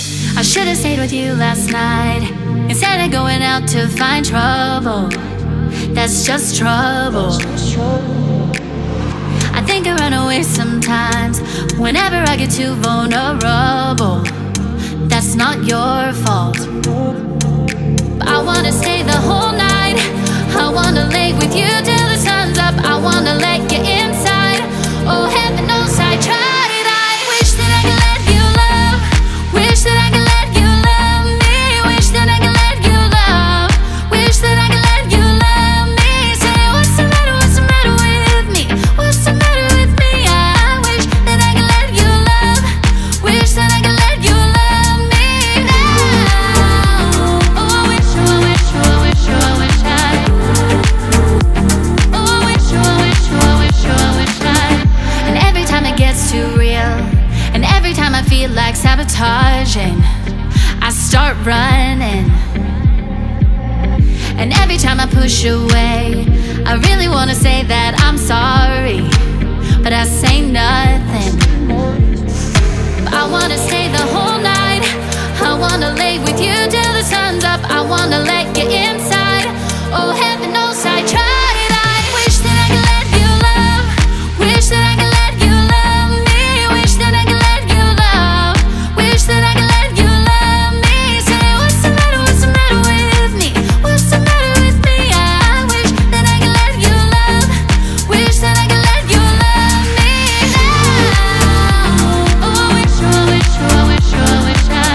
I should have stayed with you last night instead of going out to find trouble. That's just trouble. I think I run away sometimes whenever I get too vulnerable. That's not your fault. But I wanna stay the whole night. I wanna lay with you till the sun's up. I wanna let you inside. Oh, heaven knows I tried. I wish that I could let you love. Wish that I could let you love me. Wish that I could let you love. Wish that I could let you love me. Say, what's the matter, what's the matter with me? What's the matter with me? I wish that I could let you love. Wish that I could let you love me now. Oh, I wish, oh, I wish, oh, I wish, oh, I wish I. Oh, I wish, oh, I wish, oh, I wish, oh, I wish I. And every time it gets too real, and every time I feel like sabotaging, I start running. And every time I push away, I really wanna say that I'm sorry, but I say nothing. But I wanna stay the whole night. I wanna lay with you till the sun's up. I wanna let you inside. Oh, heaven knows I tried. I wish that I could let you love. Wish that I could let you love me. Wish that I could let you love. Wish that I could let you love me. Say, what's the matter, what's the matter with me? What's the matter with me? I wish that I could let you love. Wish that I could let you love me now. Oh, I wish, oh, I wish, oh, I wish, oh, I wish I.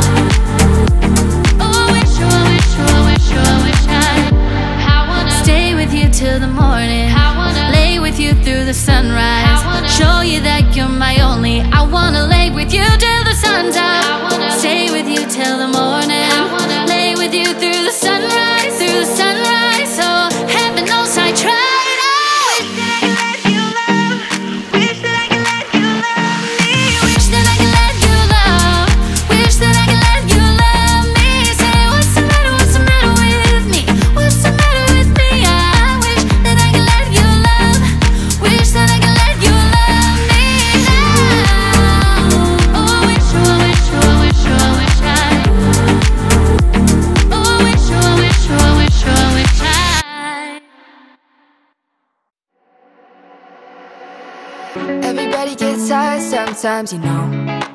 Oh, I wish, oh, I wish, oh, I wish, oh, I wish I. I wanna stay with you till the morning. I wanna lay with you through the sunrise. Show you that you're my only. I wanna lay with you till the sun's up. I wanna stay with you till the morning. I wanna lay with you through the sunrise, through the sunrise. Oh, heaven knows I tried. I wish that I could let you love. Wish that I could let you love me. Wish that I could let you love. Wish that I could let you love me. Say, what's the matter, what's the matter with me? What's the matter with me? I wish that I could let you love. Wish that I could let you love me now. Oh, I wish, oh, I wish, oh, I wish, oh, I wish I. Oh, I wish, oh, I wish, oh, I wish, oh, I wish I. Everybody gets tired sometimes, you know.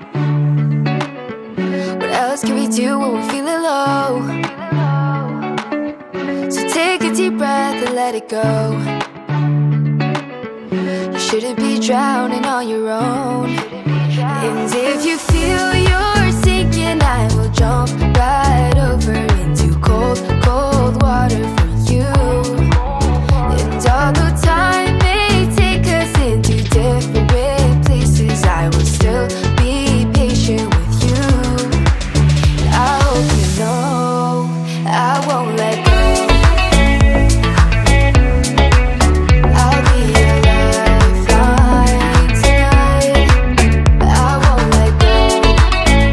What else can we do when we're feeling low? So take a deep breath and let it go. You shouldn't be drowning on your own. And if you feel you're sinking, I will jump right over into cold, cold water for you. And although time may take us into different places, I will still be patient with you. And I hope you know I won't let go. I'll be your lifeline tonight. I won't let go.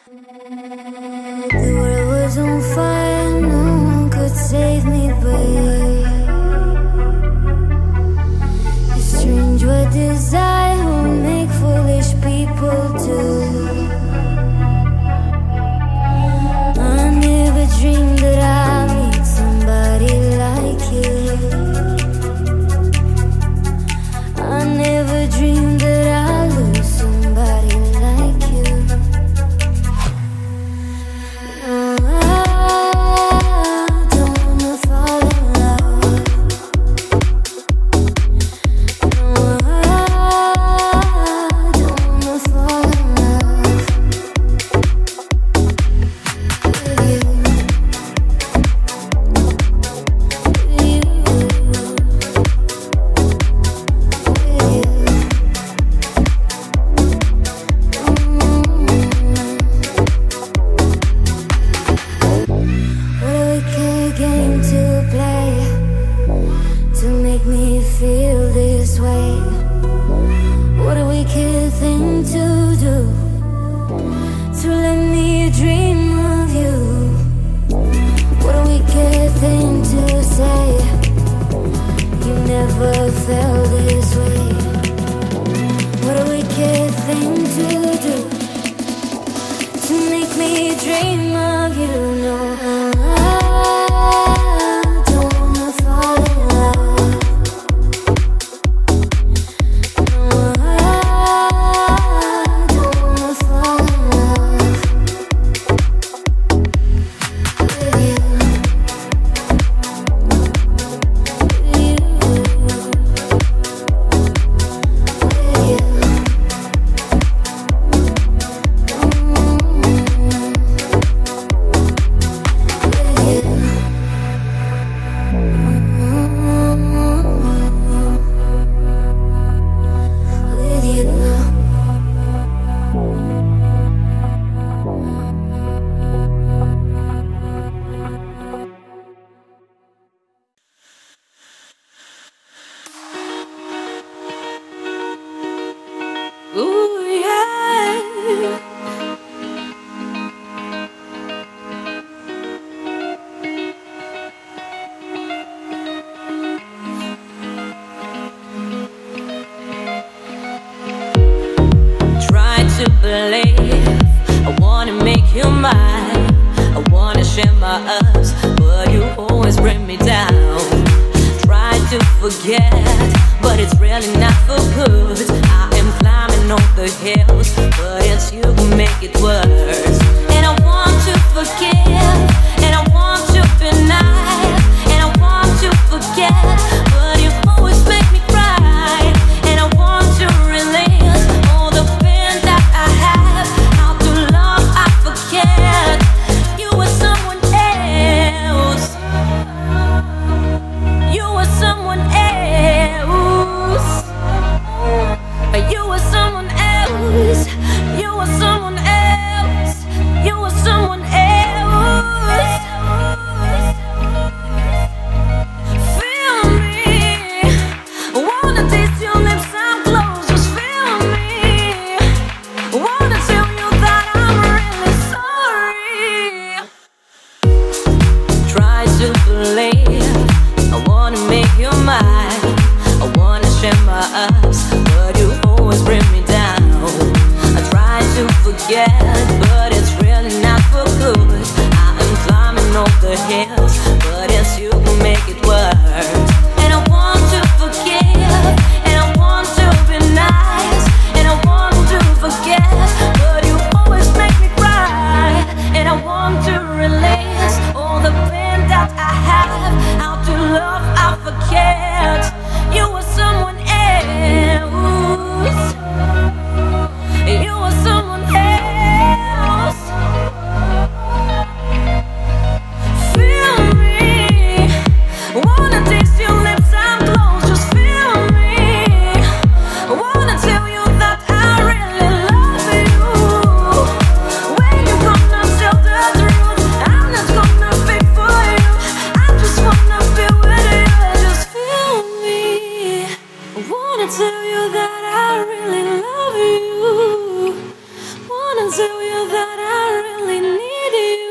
The world was on fire, no one could save me, babe. It's strange what desire will make foolish people do. I never dreamed that I'd meet somebody like you. I never dreamed that I'd lose somebody like you. Feel that I really need you.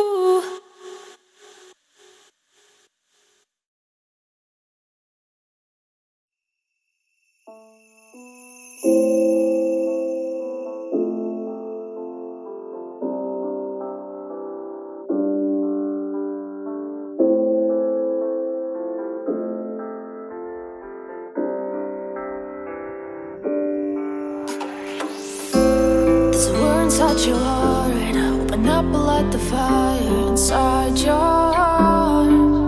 There's a war inside your heart. Open up and light the fire inside your heart.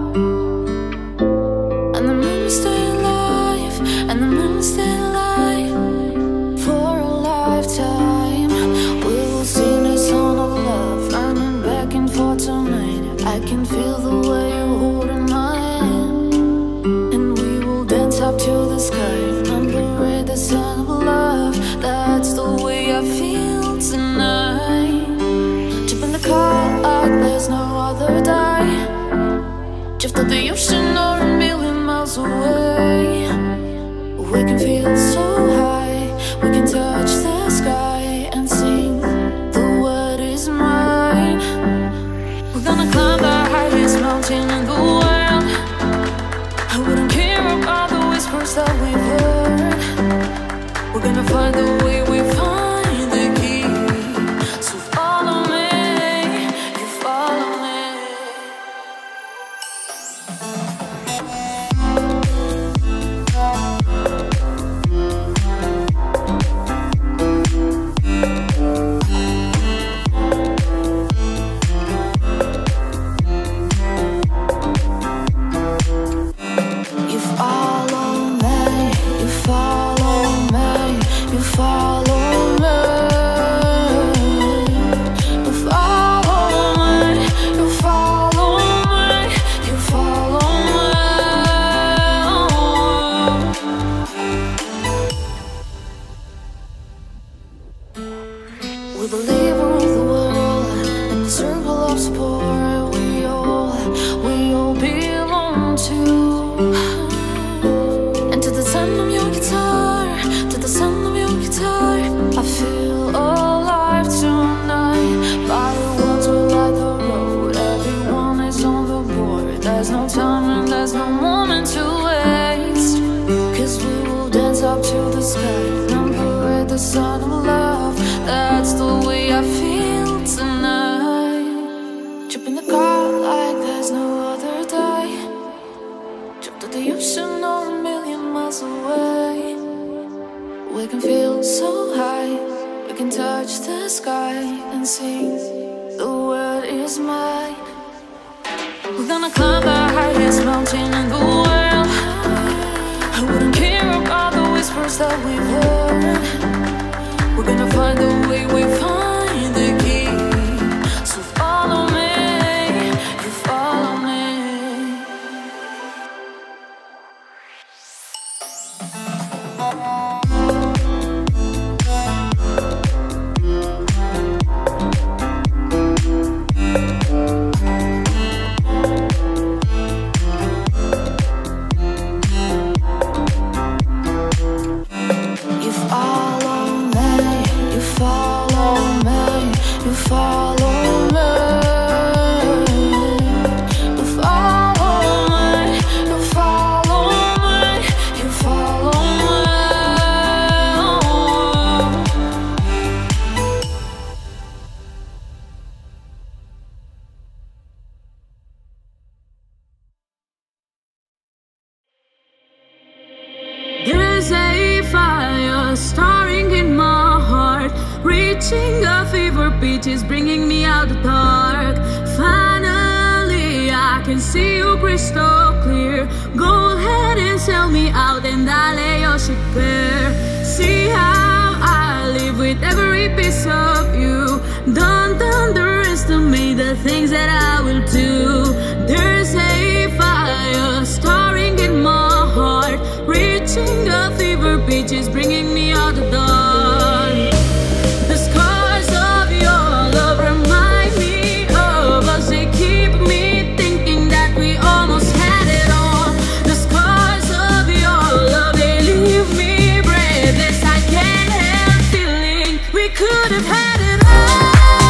And the moon stay alive, and the moon stay alive for a lifetime. We will sing a song of love, running back and forth tonight. I can feel the way you're holding my hand, and we will dance up to the sky. Remember the sound of love, that's the way I feel tonight. Jump in the car like there's no other day. Drift to the ocean or a million miles away. We can feel so high, we can touch the sky and sing the word is mine. We're gonna climb the highest mountain in the world. I wouldn't care about the whispers that we've heard. We're gonna find the way, we find the key. So follow me, you follow me. You follow me, you follow me, you follow me. You follow me, you follow me, you follow me. We're the leader of the world, in the circle of support we all belong to. And to the sound of your guitar, to the sound of your guitar, I feel alive tonight. By the ones we light the road, everyone is on the board. There's no time and there's no moment to waste, 'cause we will dance up to the sky. Remember at the sound of love, that's the way I feel tonight. Jump in the car like there's no other day. Jump to the ocean or a million miles away. We can feel so high, we can touch the sky and sing the word is mine. We're gonna climb the highest mountain in the world. I wouldn't care about the whispers that we've heard. We're gonna find the way, we find the key. So follow me, you follow me. You follow me, you follow me, you follow me. You follow me, you follow me, you follow me. There's a fire starting in my heart, reaching a fever pitch, is bringing me out the dark. Finally, I can see you crystal clear. Go ahead and sell me out and I'll lay your shit bare. See how I live with every piece of you. Don't underestimate the things that I will do. There's a fire starting in my heart, reaching a fever pitch, is bringing me out the dark. The scars of your love remind me of us. They keep me thinking that we almost had it all. The scars of your love, they leave me breathless. I can't help feeling we could have had it all.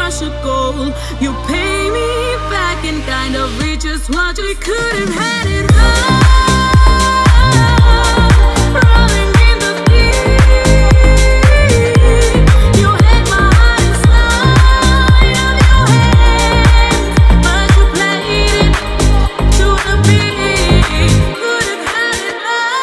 should go. You pay me back and kind of reach just what we could have had it all. Rolling in the deep, you had my heart inside of your hands, but you played it to the beat. Could have had it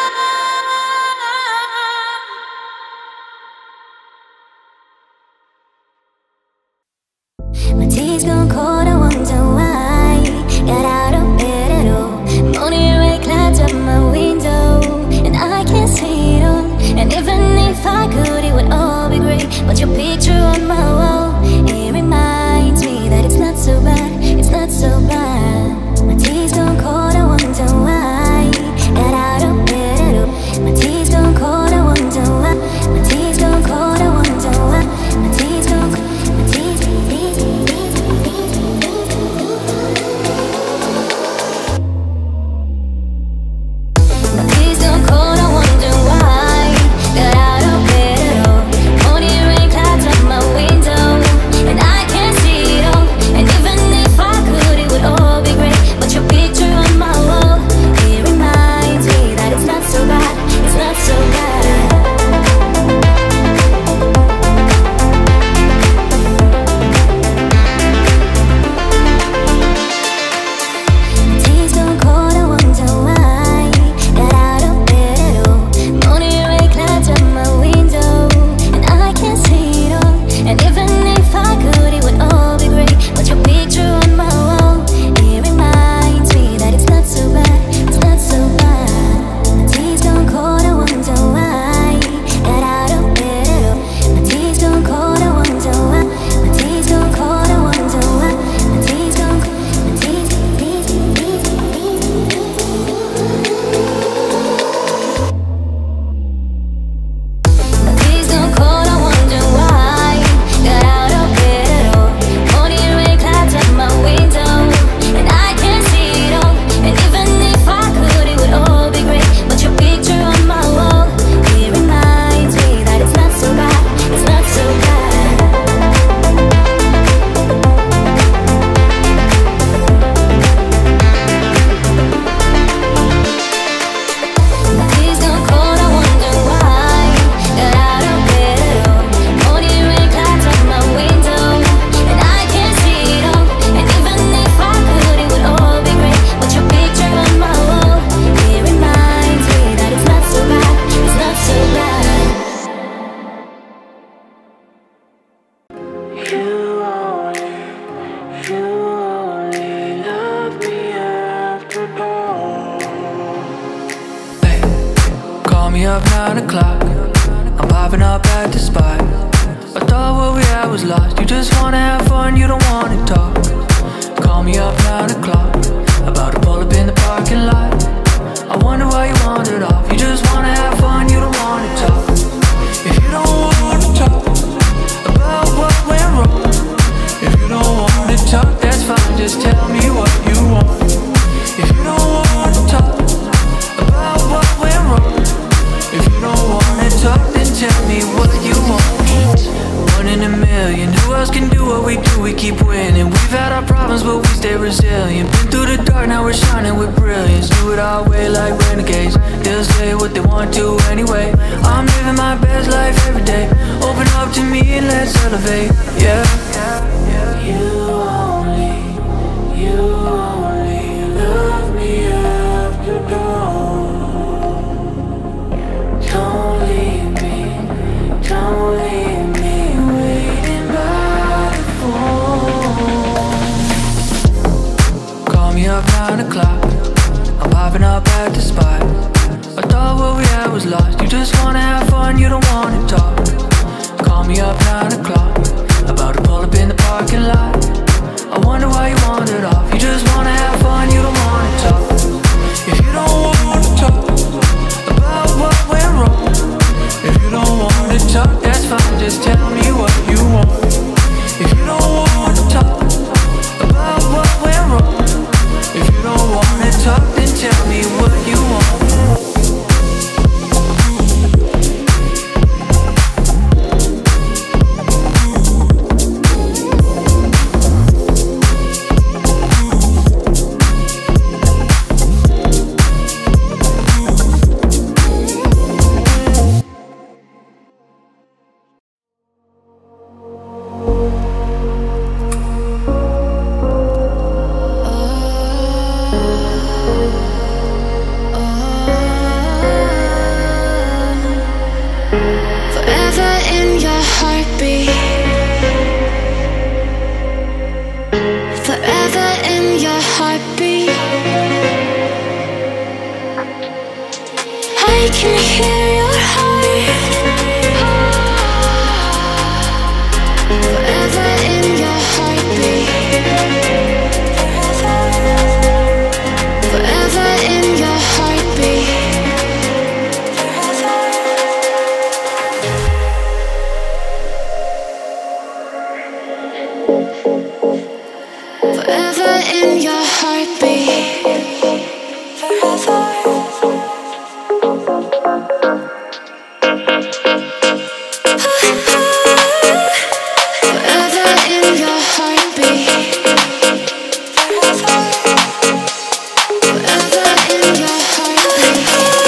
all. My tea's gone cold, I wonder why. Got out of bed at all. Morning rain clouds up my window, and I can't see it all. And even if I could, it would all be great. But your picture on my wall, it reminds me that it's not so bad, it's not so bad. My tea's gone cold, I wonder why. Got out of bed at all. My tea's gone cold, I wonder why. My tea's gone cold, I wonder why. My tea's gone cold, my tea's cold, I wonder why. Got out of bed at all. Morning rain clouds up my window, and I can't see it all. And even if I could, it would all be great. But your picture on my wall, it reminds me that it's not so bad, it's not so bad. My tea's gone cold, I wonder why. Got out of bed at all. Morning rain clouds up my window, and I can't see it all. And even if I could, it would all be great. But your picture on my wall, it reminds me that it's not so bad, it's not so bad. My tea's gone cold, I wonder why. Got out of bed at all. My tea's gone cold, I wonder why. My tea's gone cold, I wonder why. My tea's gone cold, my tea's, my tea's gone cold, I wonder why. Got out of bed at all. Morning rain clouds up my window, and I can't see it all. And even if I could, it would all be great. But your picture on my wall, it reminds me that it's not so bad, it's not so bad. My tea's gone cold, I wonder why. Got out of bed at all. Morning rain clouds up my window, and I can't see it all. And even if I could, it would all be great. But your picture on my wall, it reminds me that it's not so bad, it's not so bad. You only love me after all. Hey, call me up 9 o'clock. I'm popping up at the spot. I thought what we had was lost. You just wanna have fun, you don't wanna talk. Call me up 9 o'clock. About to pull up in the parking lot. I wonder why you wandered off. You just wanna have fun, you don't wanna talk. If you don't wanna talk about what went wrong, if you don't wanna talk, that's fine. Just tell me what you want. If you don't wanna talk about what went wrong, if you don't wanna talk, then tell me what you want. 1 in a million. Who else can do what we do? We keep winning. We've had our problems, but we stay resilient. Been through the dark, now we're shining with brilliance. Do it our way like renegades. They'll say what they want to anyway. I'm living my best life every day. Open up to me and let's elevate. Yeah. You only love me after dawn. Don't leave me waiting by the phone. Call me up 9 o'clock. I'm popping up at the spot. I thought what we had was lost. You just wanna have fun, you don't wanna talk. Call me up 9 o'clock. About to pull up in the parking lot. I wonder why you wandered off. You just wanna have fun, you don't wanna talk. If you don't wanna talk about what went wrong, if you don't wanna talk, that's fine. Just tell me what you want. If you don't wanna talk about what went wrong, if you don't wanna talk, then tell me what you want. Forever in your heartbeat. Forever in your heartbeat. Forever in your heartbeat.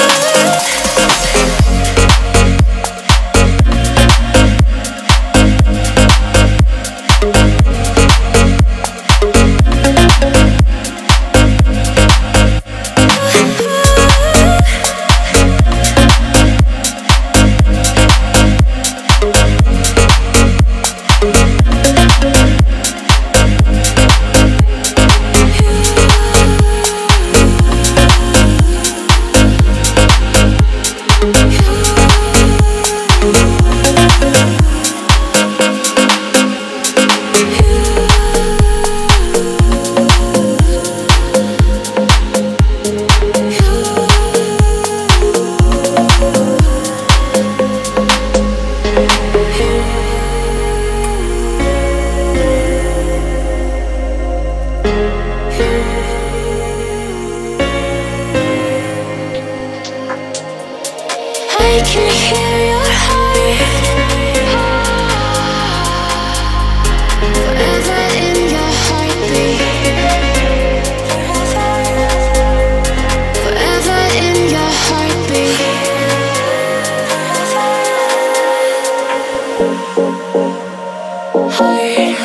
I can hear your heart. Forever in your heartbeat. Forever in your heartbeat.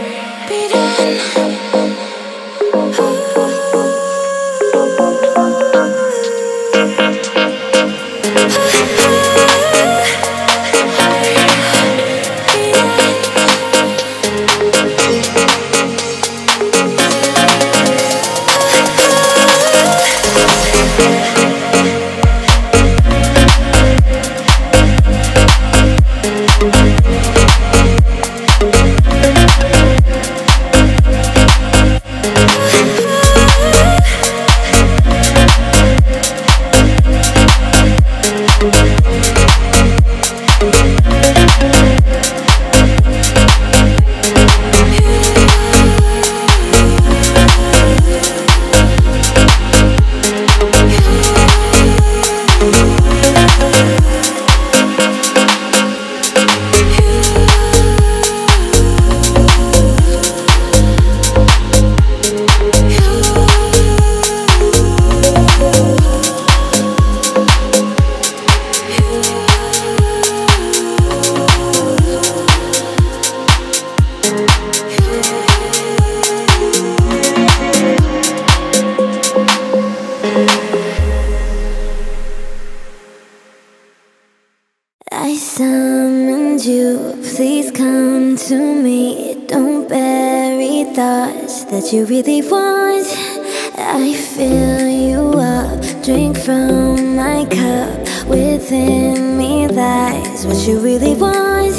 I summoned you, please come to me. Don't bury thoughts that you really want. I fill you up, drink from my cup. Within me lies what you really want.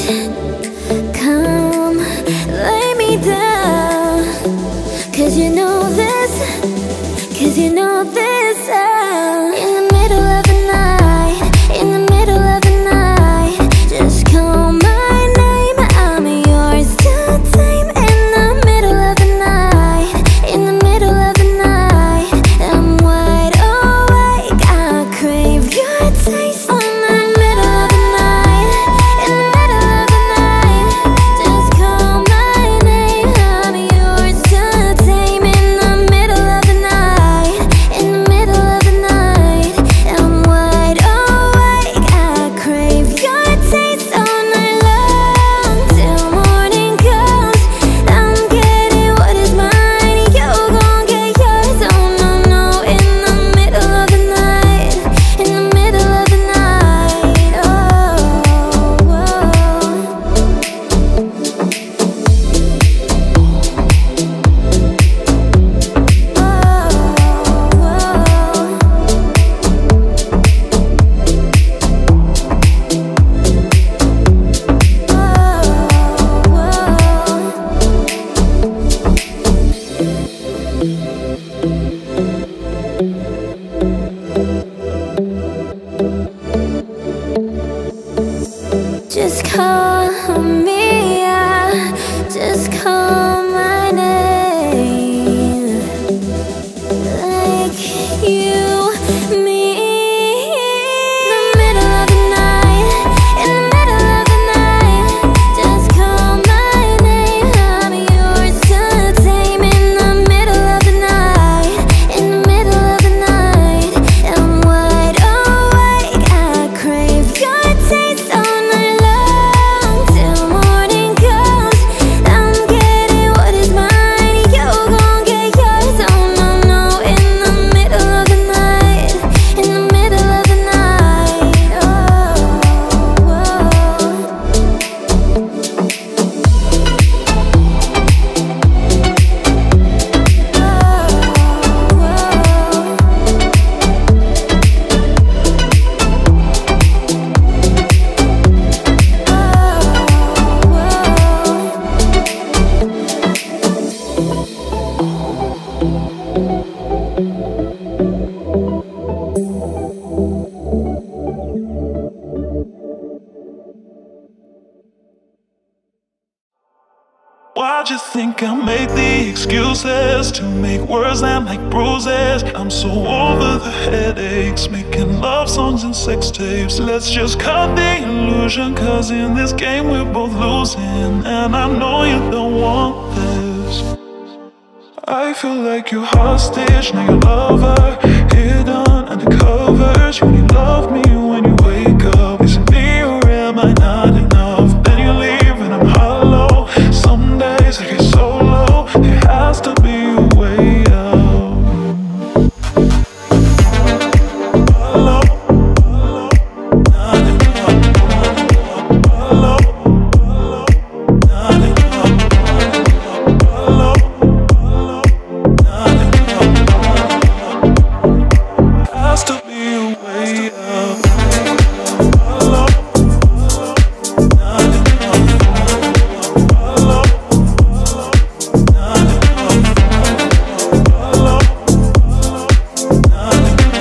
Come, lay me down, 'cause you know this, 'cause you know this. In the middle of the night, in the middle of the night, just call my name, I'm yours to tame. In the middle of the night, in the middle of the night, I'm wide awake, I crave your taste. In the middle of the night, in the middle of the night. Why'd you think I made the excuses to make words land like bruises? I'm so over the headaches, making love songs and sex tapes. Let's just cut the illusion, cause in this game we're both losing. And I know you don't want this. I feel like you're hostage, now your lover, hidden under covers. You only love me when you wake up. Is it me or am I not enough? Then you leave and I'm hollow. Some days I get so low, there has to be a way out. Hollow, hollow, not enough. Hollow, hollow, not enough. Hollow, hollow, not enough. Has to be a way out. Hollow, not enough. Hollow, not enough. Hollow, not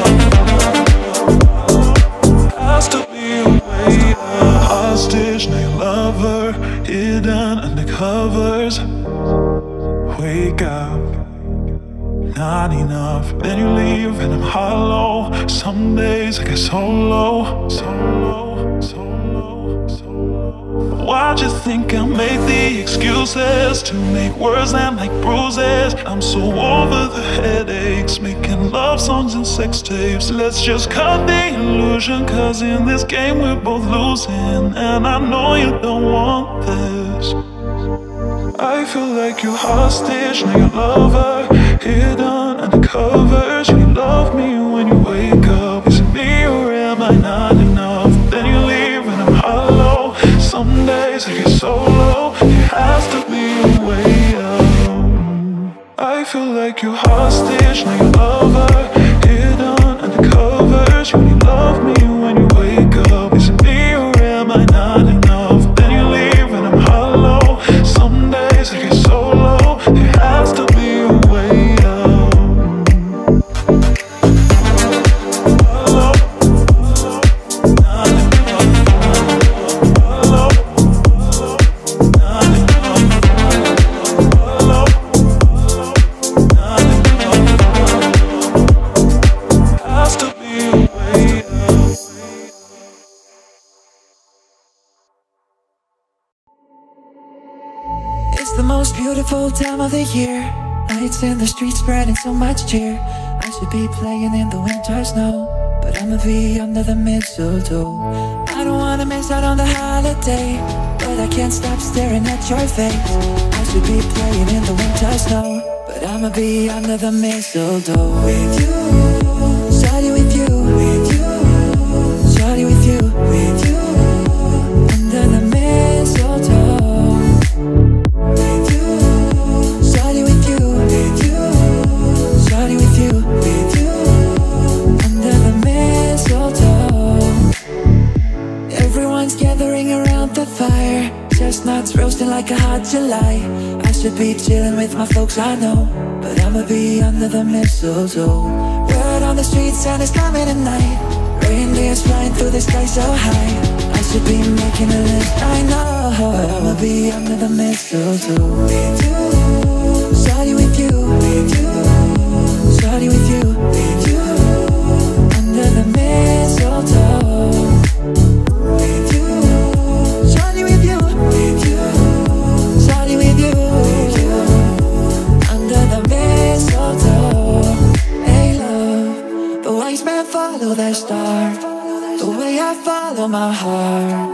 enough. Has to be a way out. Hostage, now your lover, hidden under covers. Wake up, not enough. Then you leave and I'm hollow. Some days I get so low, so low, so low, so low. Why'd you think I made the excuses to make words land like bruises? I'm so over the headaches, making love songs and sex tapes. Let's just cut the illusion, cause in this game we're both losing. And I know you don't want this. I feel like you're hostage, now your lover, hidden under covers. You love me when you wake up. Is it me or am I not enough? Then you leave and I'm hollow. Some days I get so low, there has to be a way out. I feel like you're hostage, now your lover, hidden under covers. You only love me when you wake up. Is it me or am I not enough? Then you leave and I'm hollow. Some days I get so low, there has to be a way out. Hollow, not enough. Hollow, not enough. Hollow, not enough. Has to be a way out. It's the most beautiful time of the year. Lights in the streets spreading so much cheer. I should be playing in the winter snow, but I'ma be under the mistletoe. I don't wanna miss out on the holiday, but I can't stop staring at your face. I should be playing in the winter snow, but I'ma be under the mistletoe. With you, shawty with you, with you, shawty with you, with you, under the mistletoe. With you, shawty with you, with you, shawty with you, with you, under the mistletoe. Everyone's gathering around the fire, chestnuts roasting like a hot July. I should be chilling with my folks, I know, but I'ma be under the mistletoe. Word on the streets, Santa's coming tonight. Reindeers flying through the sky so high. I should be making a list, I know, but I'ma be under the mistletoe. With you, shawty with you, with you, shawty with you, with you, under the mistletoe. With you, shawty with you, with you, shawty with you, with you, under the mistletoe. Hey love, the wise men follow their star, the way I follow my heart,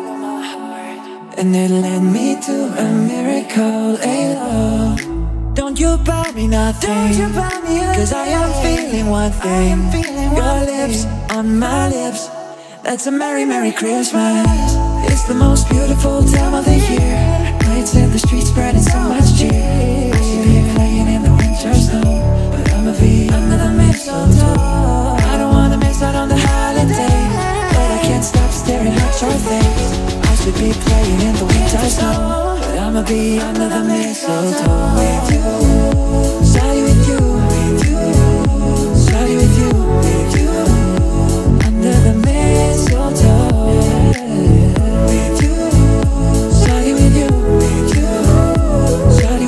and it led me to a miracle. Hey love, don't you buy me nothing, cause I am feeling one thing. Your lips on my lips, that's a merry, merry Christmas. It's the most beautiful time of the year. Lights in the streets spreading so much cheer. I should be playing in the winter snow, but I'ma be under the mistletoe. I don't wanna miss out on the holiday, but I can't stop staring at your face. I should be playing in the winter snow, but I'ma be under the mistletoe. With you, shawty with you, with you, shawty with you, with you, under the mistletoe. With you, shawty with you, with you, shawty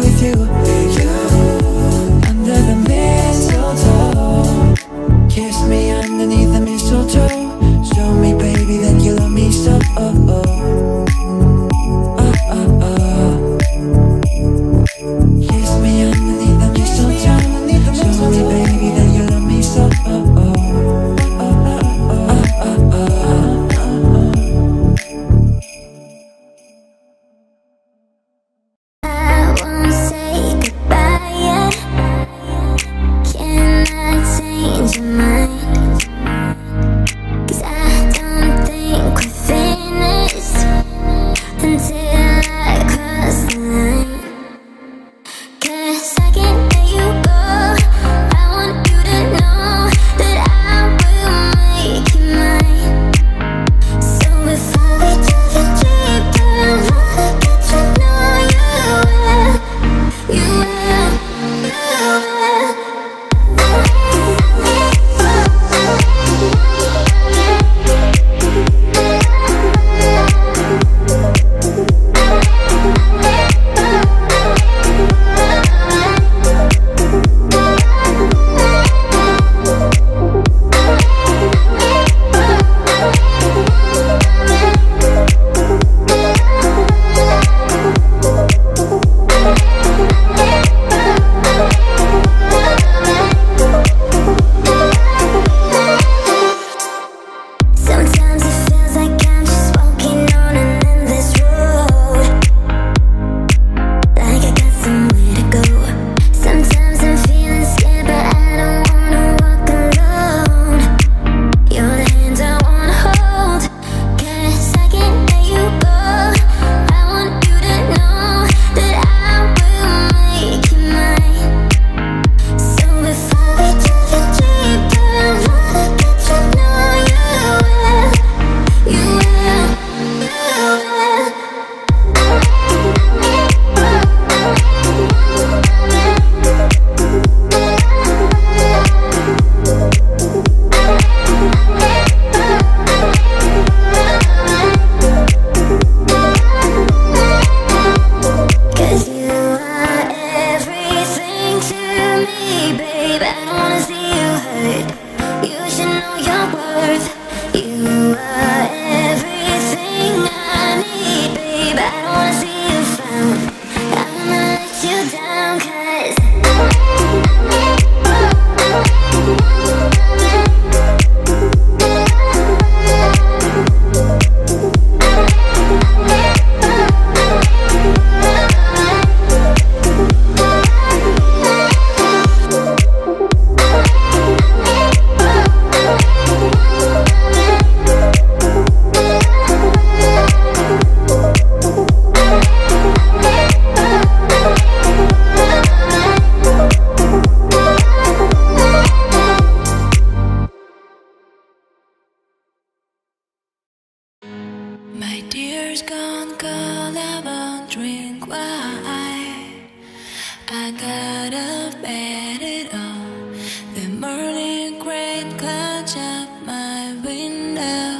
I got up at it all. The morning gray clouds up my window.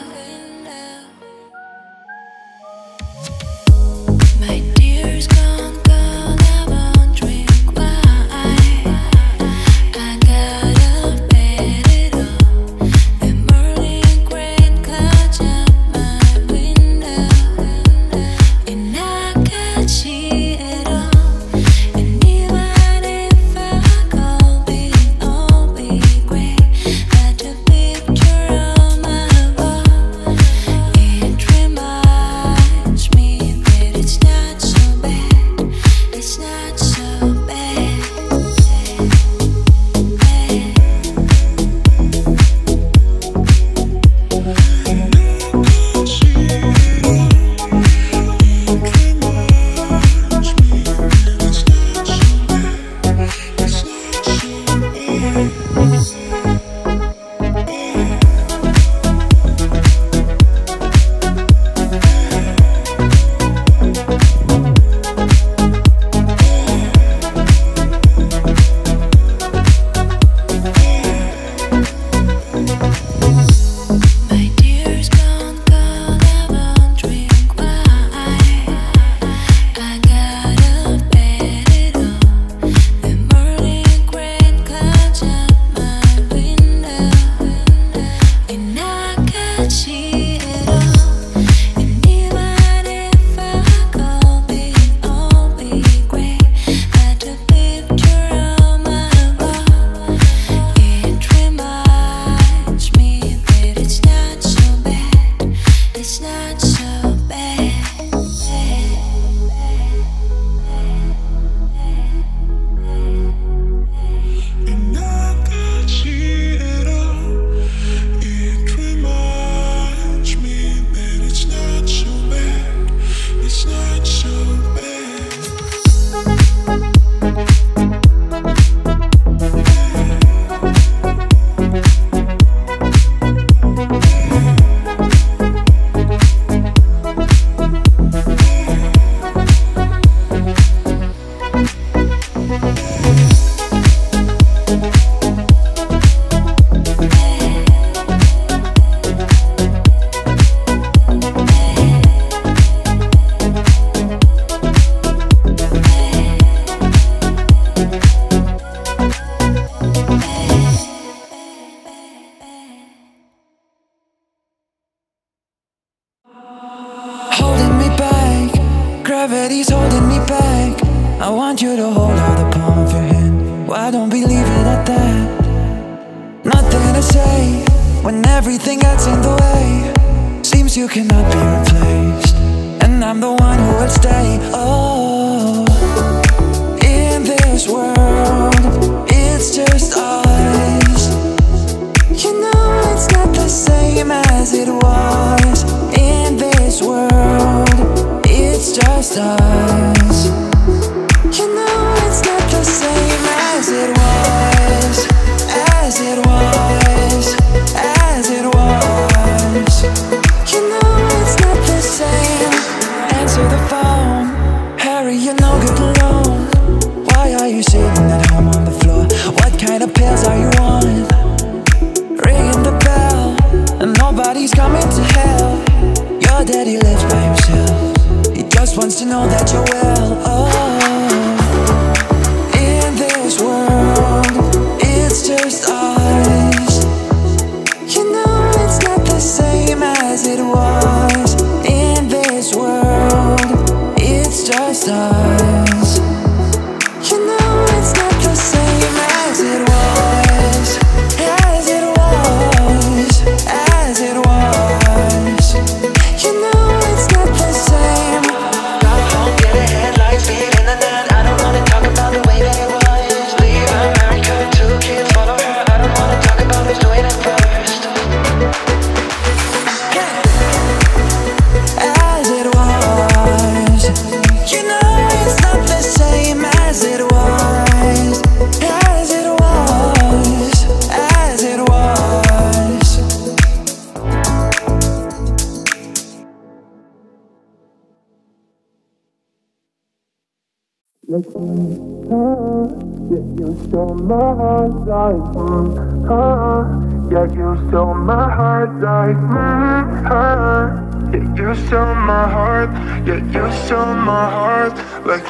My tears gone cold, I won't drink wine. I got up at it all. The morning gray clouds up my window, and I can't see it all. And even if I go big, all be great. Got a picture on my wall. It reminds me that it's not so bad. It's not so bad. My tears gone cold, I won't drink wine. I got up at it all. The morning gray clouds up my window, and I can't see it all. And even if I go big, all be great. Got a picture on my wall. It reminds me that it's not so bad. It's not so bad. And I can see it all. It reminds me that it's not so bad. It's not so bad. Holding me back, gravity's holding me back. I want you to hold out the palm of your hand. Why don't we leave it at that? Nothing to say when everything gets in the way. Seems you cannot be replaced, and I'm the one who will stay. Oh, in this world, it's just us. You know it's not the same as it was. In this world, it's just us. You know it's not the same as it was. As it was. As it was. You know it's not the same. Answer the phone. Harry, you're no good alone. Why are you sitting at home on the floor? What kind of pills are you on? Ringing the bell, and nobody's coming to help. Your daddy lives by himself. He just wants to know that you're well. Oh, in this world, it's just us. You know it's not the same as it was. In this world, it's just us. You know it's not the same as it was. As it was. As it was. You know it's not the same. Got home, get a headlights, beat in the night. I don't wanna talk about the way that it was. Leave America, 2 kids, follow her. I don't wanna talk about who's doing it first. As it was. You know it's not the same as it was. As it was. As it was. Let's Yeah, you stole my heart like yeah, you stole my heart like yeah, you stole my heart. Yeah, you stole my heart like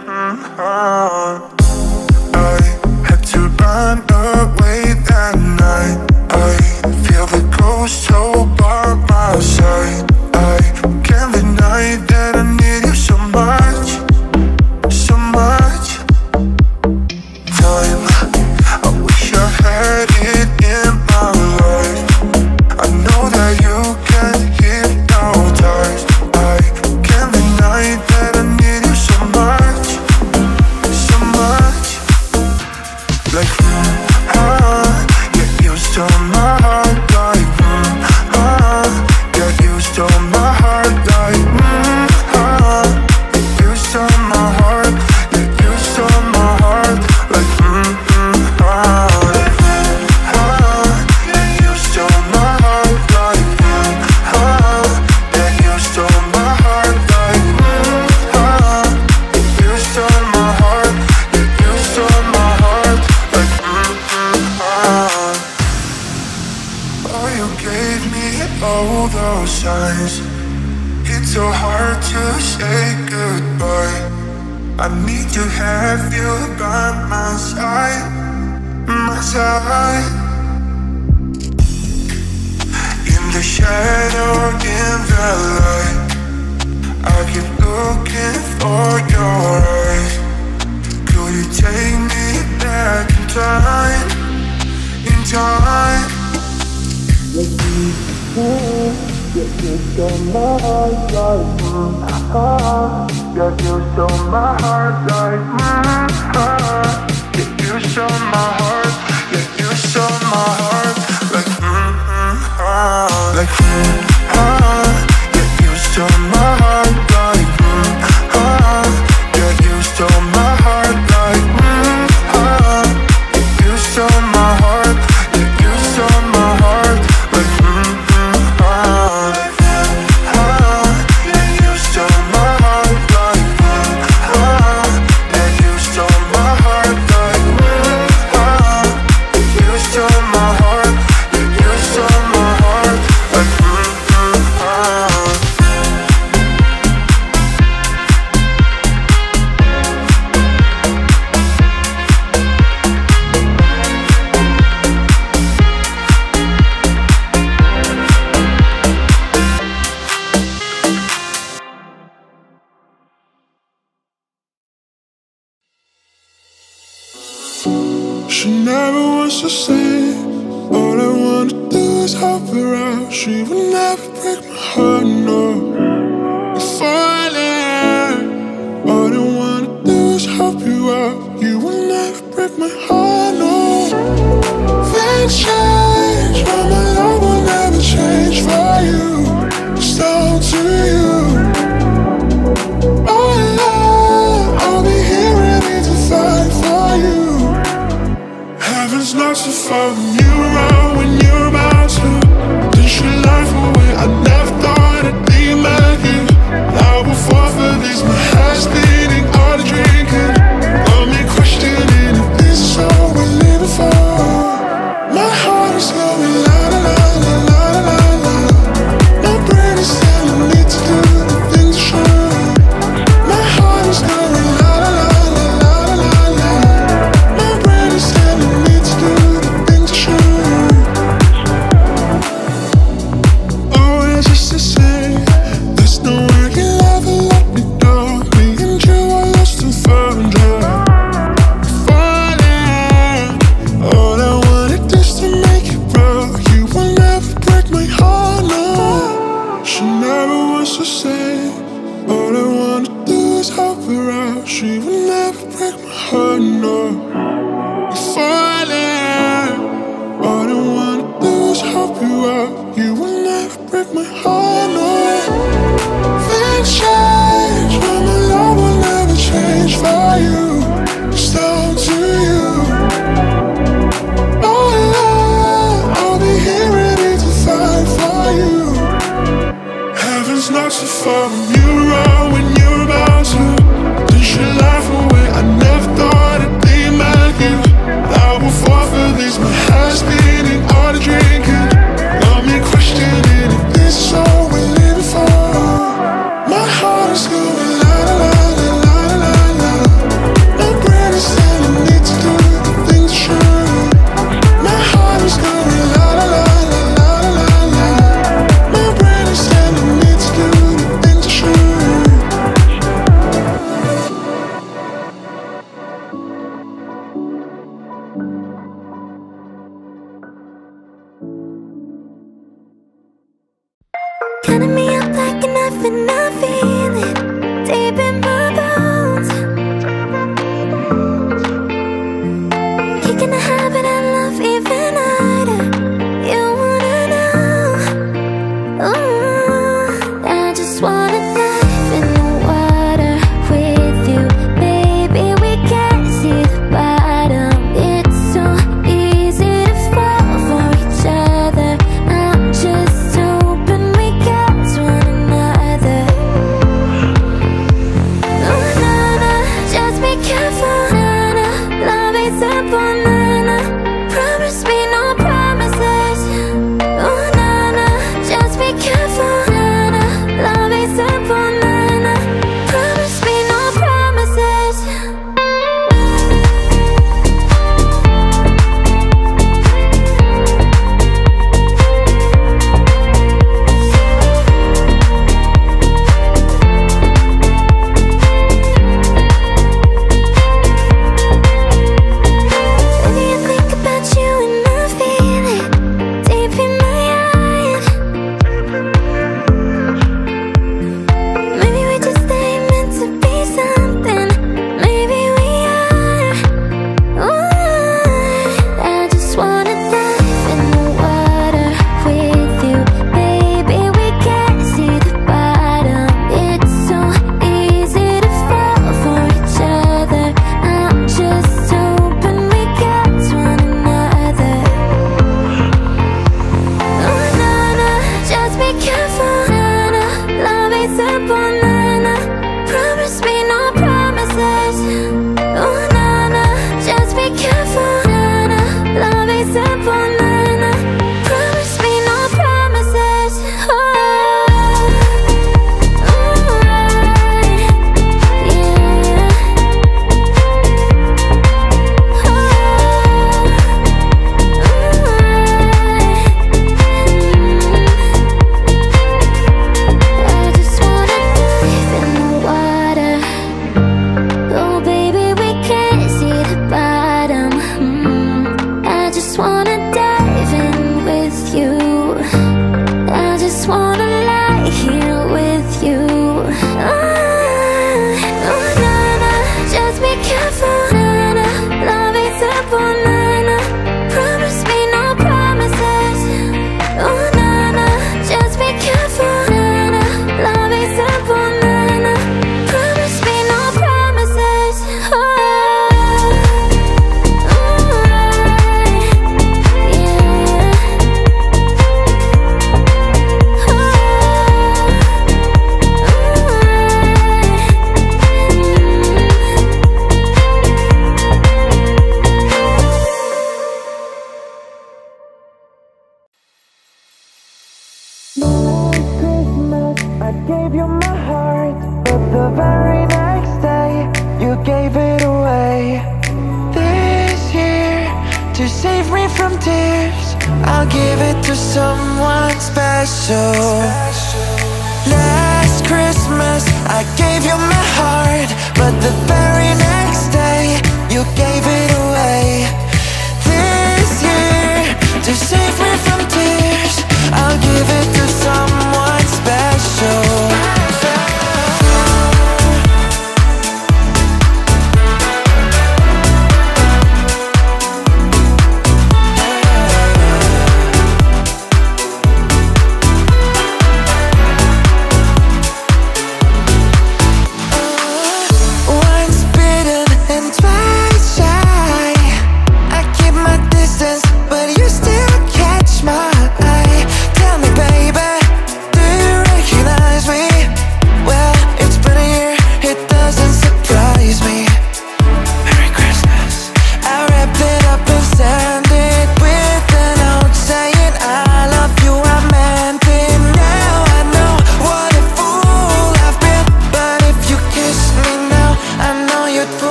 I had to run away that night. I feel the ghost so by my side. I can't deny that I need you so much, so much. Time, I wish I had it in my life. I know that you can't hypnotize. I can't deny that I need you so much, so much. Like yeah, you stole my heart like yeah, you stole my heart like you stole my heart. Yeah, you stole my heart like yeah, you stole my heart like yeah, you stole my heart like you stole my heart. Yeah, you stole my heart like oh, you gave me all those signs. It's so hard to say goodbye. I need to have you by my side, my side. In the shadow, in the light, I keep looking for your eyes. Could you take me back in time, in time? Yeah, you stole my heart like yeah, you stole my heart like yeah, you stole my heart. Yeah, you stole my heart like yeah, you stole my heart like yeah, you stole my heart like you stole my heart. Yeah, you stole my heart like yeah, you stole my heart like yeah, you stole my heart like you stole my heart. Yeah, you stole my heart like she never wants to say. All I wanna do is help her out. She would never break my heart, no. You're falling. All I wanna do is help you out. You will never break my heart, no. Things change, but my love will never change for you. It's down to you. Oh, love, I'll be here ready to fight for you. Heaven's not so far when you're around, when you're about to dish your life away. I never thought I'd be like you. Now we'll fall for this, my heart's beating, all the drinking got me questioning if this is all we're living for. My heart is going la la la la la la la. My brain is telling me to do the things I should. My heart is going la la la la la la la. My brain is telling me to do the things I should. Oh, it's just to say, there's no way I can ever let me go. Me and you are lost and found, yeah. Falling. All I wanted is to make it broke. You will never break my heart, no. She never wants to say. All I wanna do is help her out. She will never break my heart, no. You're falling. All I wanna do is help you out. You will never break my heart, no. Things change, but my love will never change for you. It's down to you. Oh, love, I'll be here ready to fight for you. Heaven's not so far when you're around, when you're about to dish your life away. I never thought simple, na-na. Promise me no promises. Oh, na-na, just be careful, na-na. Love is simple, na-na. Promise me no promises.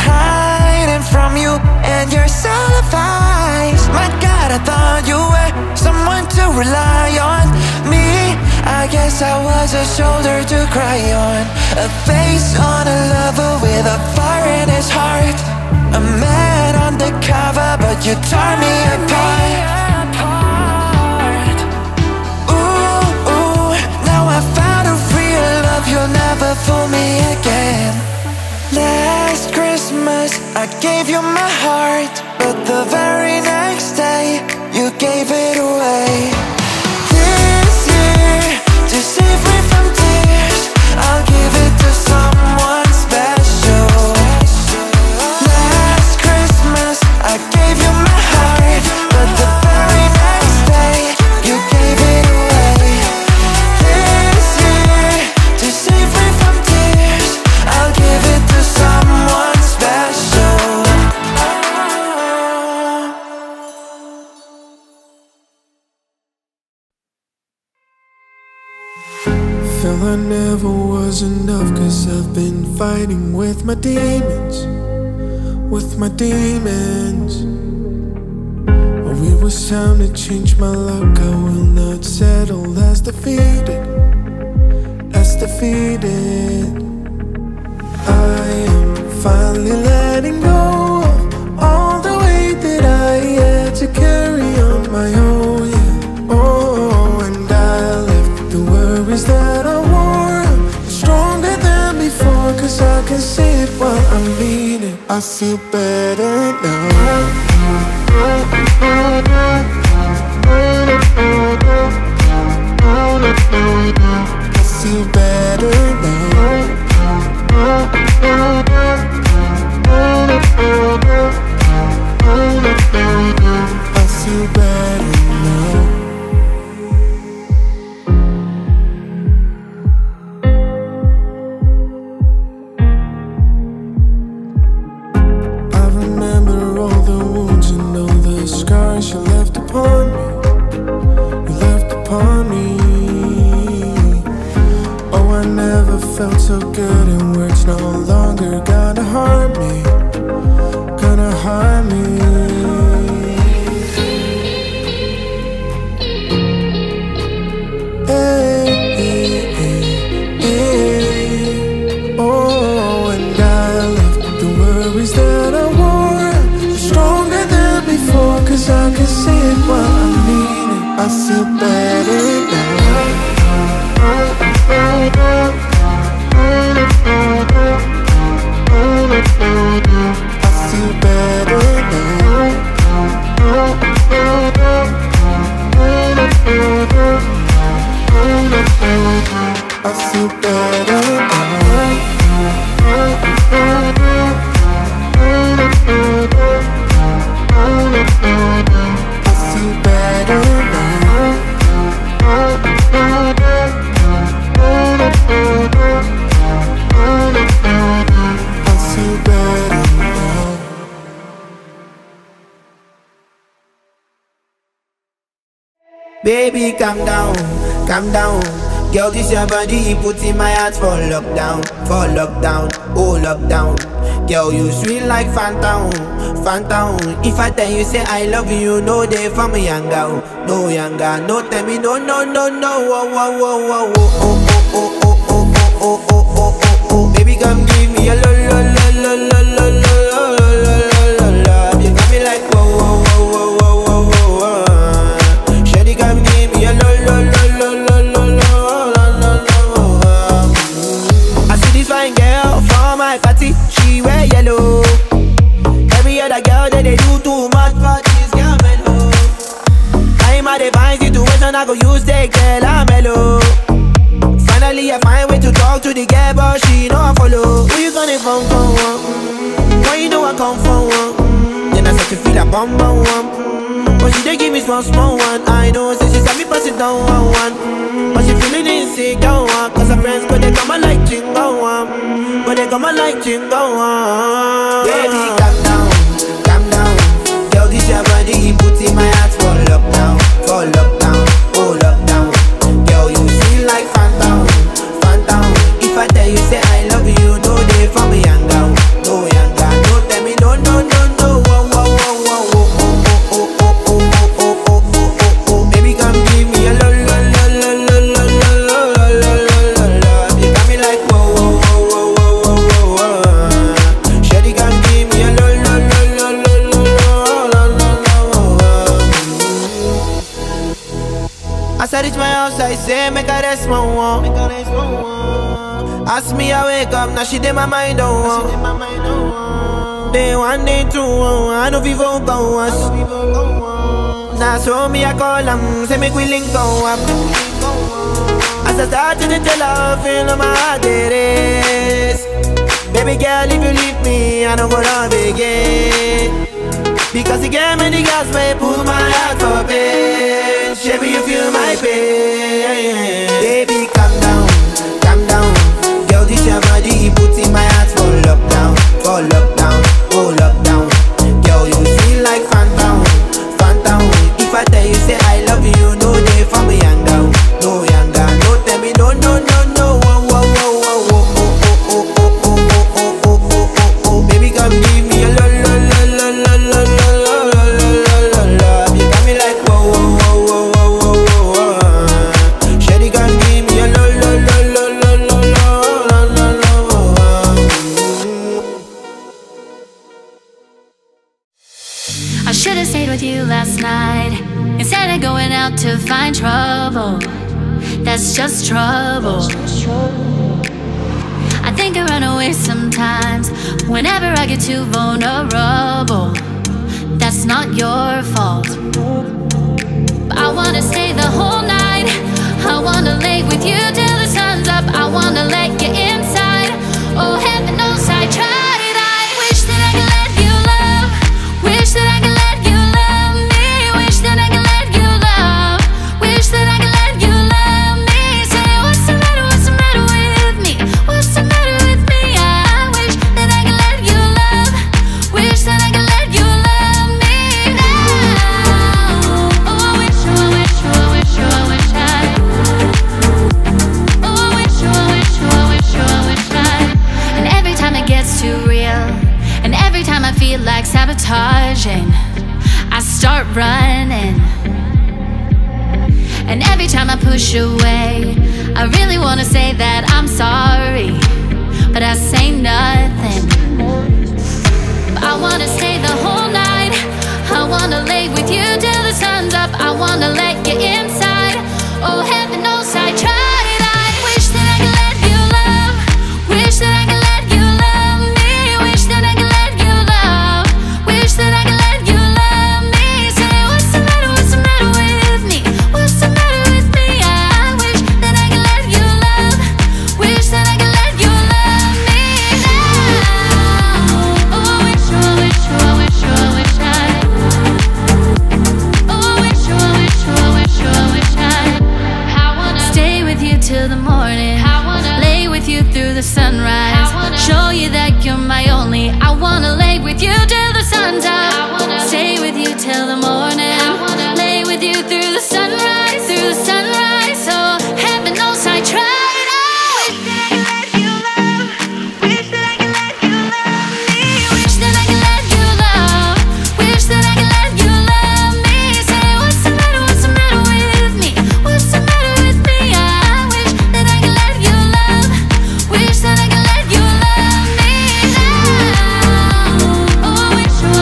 and you're so fine. My God, I thought you were rely on me. I guess I was a shoulder to cry on, a face on a lover with a fire in his heart, a man undercover, but you tore me apart. Ooh, ooh, now I found a real love, you'll never fool me again. Last Christmas I gave you my heart, but the very next day you gave it away. This year, to save me from tears, I'll give it to someone special. Last Christmas I gave you my heart, but the very next day you gave it away. This year, to save me from tears, I'll give it to someone special. Feel I never was enough, 'cause I've been fighting with my demons, with my demons. Well, it was time to change my luck. I will not settle as defeated, as defeated. I am finally letting go of all the weight that I had to carry on my own, yeah. Oh, and I left the worries that I wore stronger than before, 'cause I can see it while I mean it. I feel better now. I feel better now. I feel better now. I remember all the wounds and all the scars you left upon me. You left upon me. Oh, I never felt so good, and words no longer gonna harm me, gonna harm me. Hey, hey, hey, hey. Oh, and I left the worries that I wore stronger than before, 'cause I can see it while I mean it. I feel better now. I feel better now. I feel better now. I feel better now. I feel better now. Baby, calm down, calm down. Girl, this your body, put in my heart for lockdown, oh lockdown. Girl, you sweet like phantom, phantom. If I tell you say I love you, no day for me younger, no younger. No tell me no, no, no, no. Oh, oh, oh, oh, oh, oh, oh, oh, oh, oh, oh, oh, oh, oh. Baby, come give me a lo, lo, lo, lo, lo, lo, lo, lo, lo, lo, lo. You got me like whoa, whoa, whoa, whoa, whoa, whoa, whoa. Shawty, come give me a lo, lo, lo, lo, lo, lo, lo, lo, lo. I see this fine girl from my party, she wear yellow. Every other girl that they do too much for this girl mellow. I'm at a fine situation, I go use the girl, I'm mellow. Finally I find way to talk to the girl, but she know I follow. Who you gonna phone for one? Why you know I come for one? Then I start to feel a bum bum one. But she dey give me small small one. I know, say she said me pass it down one one. But she feeling insecure one, 'cause her friends but they come and like chingo one. But they come and like chingo one. Baby, calm down, calm down. Girl, this your body, put in my heart for lockdown, oh lockdown. Girl, you feel like phantom, phantom. If I tell you say I love you, no day for me younger, no younger. No tell me no, no, no, no. Whoa, whoa, whoa, whoa, whoa, oh, oh, oh, oh, oh, oh, oh, oh, oh, oh. Baby, come give me As I reach my house, I say, make a rest, my one. Ask me, I wake up, now she did my mind, oh. Day one, day two, I know people go us. Now so me, I call them, say make we link go up. As I start to tell her, feel on my heart it is. Baby girl, if you leave me, I don't go love again. Because you gave me the gas, may pull my heart for pain. Baby, you feel my pain. Baby, calm down, calm down. Girl, this your body, put in my heart for lockdown, oh lockdown. Girl, you feel like phantom, phantom. If I tell you, say I love you, no day for me younger, no younger. No tell me, no, no, no, no. Baby, come give me a love. You got me like whoa. Shawty, come give me a love. I should've stayed with you last night instead of going out to find trouble. That's just trouble. I think I run away sometimes whenever I get too vulnerable. That's not your fault. But I wanna stay the whole night. I wanna lay with you till the sun's up. I wanna let you inside. Oh, heaven knows I tried. I wish that I could let you love. Wish that I could let you love me. Wish that I could let you love. Wish that I could let you love me. Say what's the matter with me? What's the matter with me? I wish that I could let you love. Wish that I could let you love me now. Oh, I wish I. Oh, I wish I. And every time it gets too real, and every time I feel like sabotaging, I start running. And every time I push away, I really wanna say that I'm sorry, but I say nothing. But I wanna stay the whole night. I wanna lay with you till the sun's up. I wanna let you inside. Oh, heaven knows I tried. I wish that I could let you love. Wish that I could let you love me. Wish that I could let you love. Wish that I could let you love me. Say what's the matter with me? What's the matter with me? I wish that I could let you love. Wish that I could let you love me now. Oh, I wish I. Oh, I wish I wanna stay with you till the morning. I wanna lay with you through the sunrise. Show you that you're my only. I wanna lay with you till the sun's up. Stay with you till the morning. I wanna lay with you through the sunrise, through the sunrise. Oh, heaven knows I tried. I wish that I could let you love. Wish that I could let you love me. Wish that I could let you love. Wish that I could let you love me. Say what's the matter with me? What's the matter with me? I wish that I could let you love. Wish that I could let you love me now. Oh, I wish I.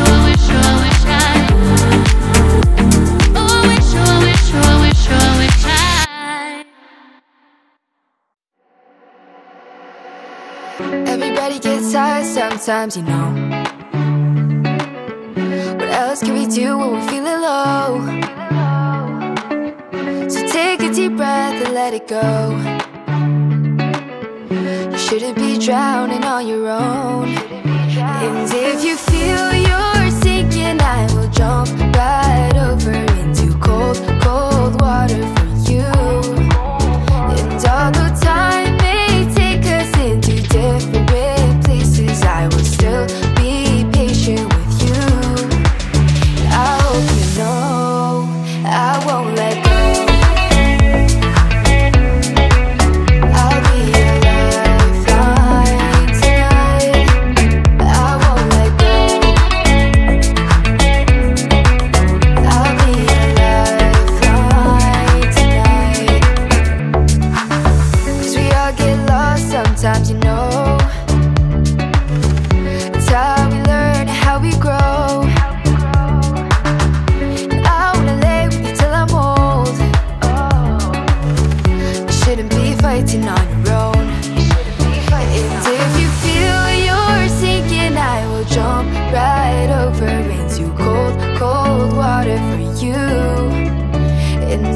Oh, I wish I. Everybody gets tired sometimes, you know. What else can we do when we're feeling low? So take a deep breath and let it go. You shouldn't be drowning on your own. And if you feel you're sinking, I will jump right over into cold, cold water for you. And although time may take us into different places, I will still be patient with you. I hope you know I won't let go. I'll be your lifeline tonight. I won't let go.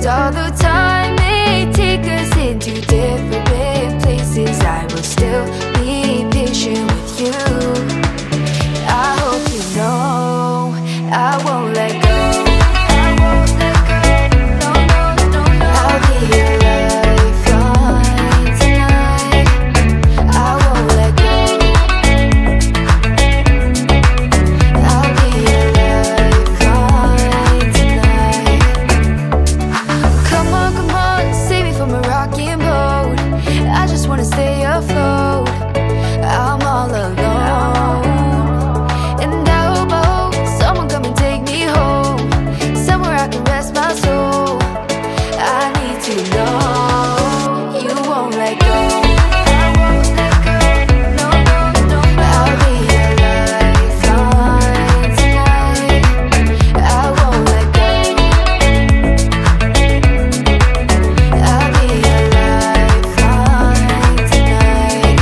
And although time may take us into different places, I will still be patient with you. I hope you know I won't let go. I'll be your lifeline tonight. I won't let go. I'll be your lifeline tonight. Come on, save me from a rocking boat. I just wanna stay afloat. I'm all alone, and I hope someone come and take me home, somewhere I can rest my soul. I need to know you won't let go. I'll be your lifeline tonight. I won't let go. I'll be your lifeline tonight.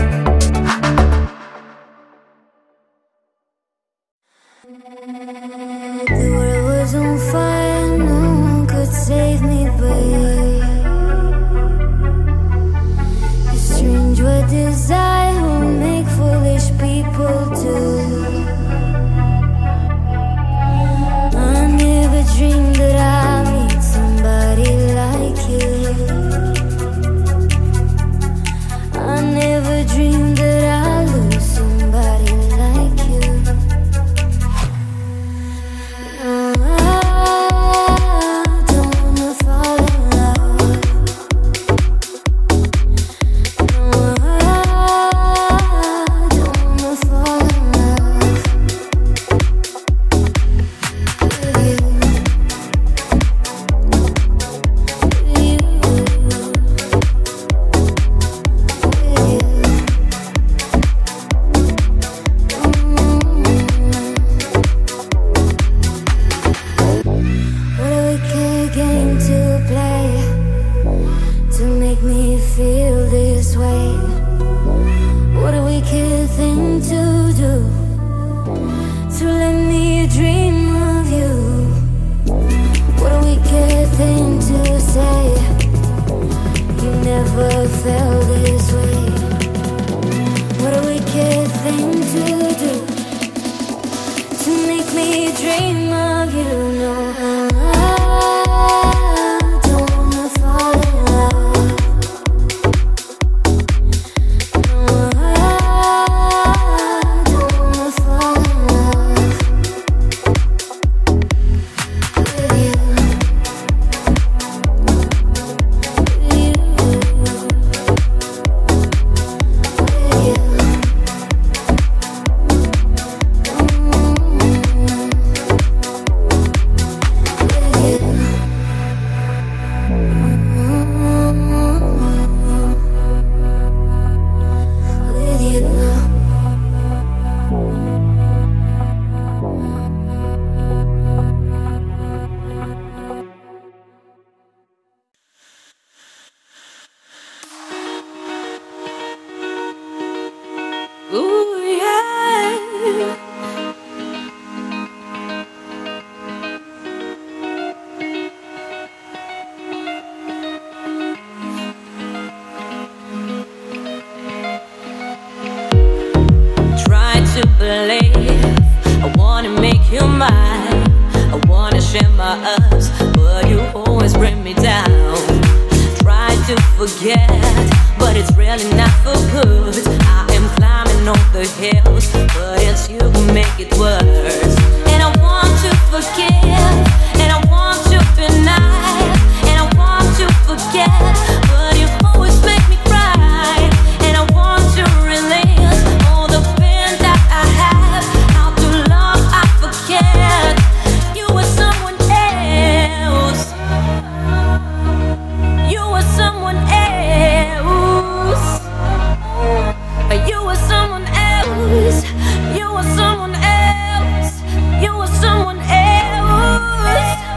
The world was on fire, no one could save me, babe. It's strange what desire will make foolish people do. I never dreamed that I'd meet somebody like you. I never dreamed that I'd lose somebody like you. No, I don't wanna fall in love. No, I don't wanna fall in love with you. What a wicked game to play to make me feel this way. What a wicked thing to do to let me dream of you. What a wicked thing to say. You never felt this way. What a wicked thing to do to make me dream of you. No, I don't wanna fall in love. No, I don't wanna fall in love with you. Ooh, yeah. Try to believe, I wanna make you mine. I wanna share my ups, but you always bring me down. Try to forget, but it's really not for good. I am climbing on the hills, but it's you who make it worse. And I want to forgive, and I want to be nice, and I want to forget, but you always make me cry. And I want to release all the pain that I have. How to love, I forget. You were someone else. You were someone else. You were someone else. You were someone else. You were someone else.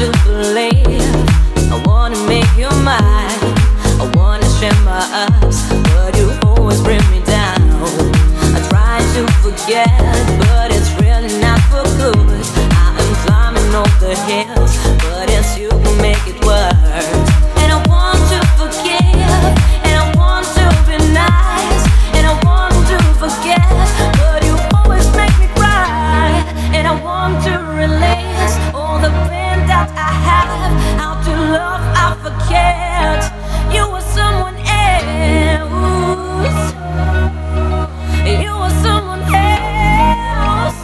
to believe. I wanna make you mine. I wanna share my ups, but you always bring me down. I try to forget, but it's really not for good. I am climbing up the hills, but it's you who make it worse. And I want to forgive, and I want to be nice, and I want to forget, but you always make me cry. And I want to release all the pain that I have. How to love, I forget. You were someone else. You were someone else.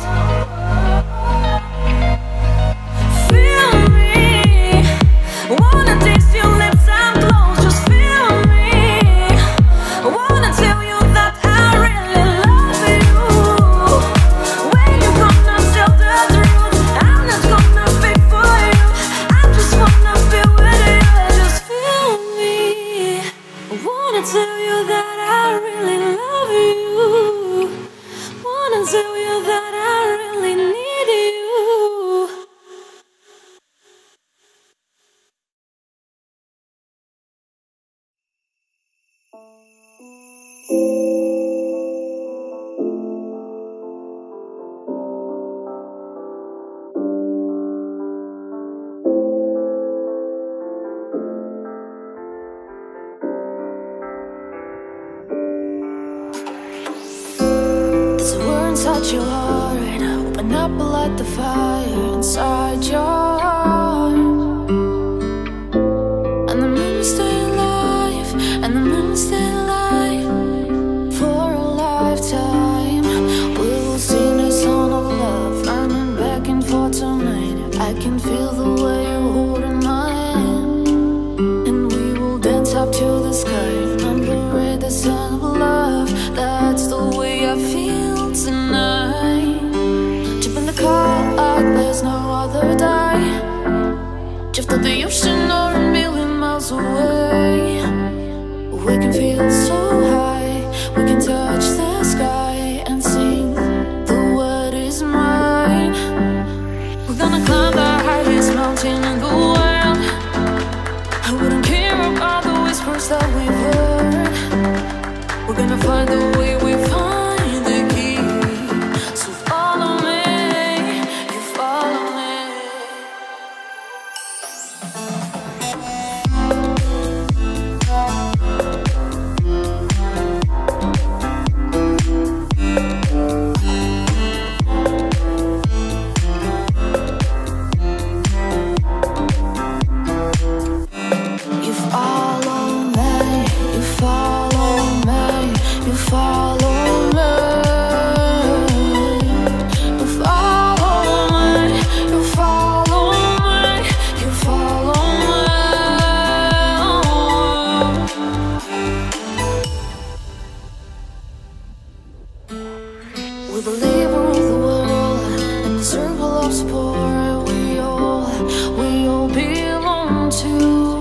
Feel me. Wanna taste your lips and close. Just feel me. Wanna tell you that I really love you. When you gonna tell the truth, I'm not gonna fake for you. I just wanna be with you. Just feel me. Wanna tell you that I really love you. Wanna tell you that I really need you. There's a word inside your heart. Open up and light the fire inside your heart. And the moon stay alive, and the moon stay alive for a lifetime. We will sing a song of love, running back and forth tonight. I can feel the way you're holding my hand, and we will dance up to the sky. Remember the sound of love. That's the way I feel tonight. Jump in the car like there's no other day. Drift to the ocean or a million miles away. We can feel so high. We can touch the sky and sing the word is mine. We're gonna climb the highest mountain in the world. I wouldn't care about the whispers that we've heard. We're gonna find the way, we find the key. So follow me, you follow me. You follow me, you follow me, you follow me. You follow me, you follow me, you follow me. We're the leader of the world, in the circle of support we all belong to.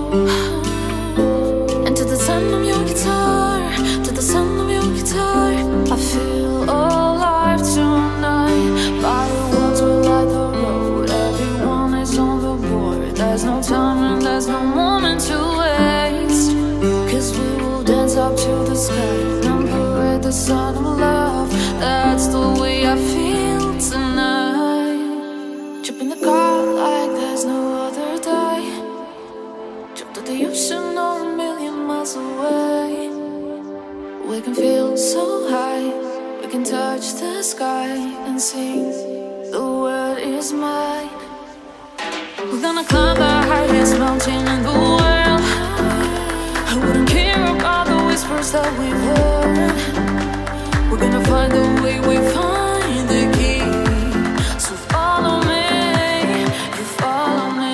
And to the sound of your guitar, to the sound of your guitar, I feel alive tonight. By the ones we light the road, everyone is on the board. There's no time and there's no moment to waste, 'cause we will dance up to the sky. Remember at the sound of love. That's the way I feel tonight. Jump in the car like there's no other day. Jump to the ocean or a million miles away. We can feel so high. We can touch the sky and sing the word is mine. We're gonna climb the highest mountain in the world. I wouldn't care about the whispers that we've heard. We're gonna find the way, we find the key. So follow me, you follow me.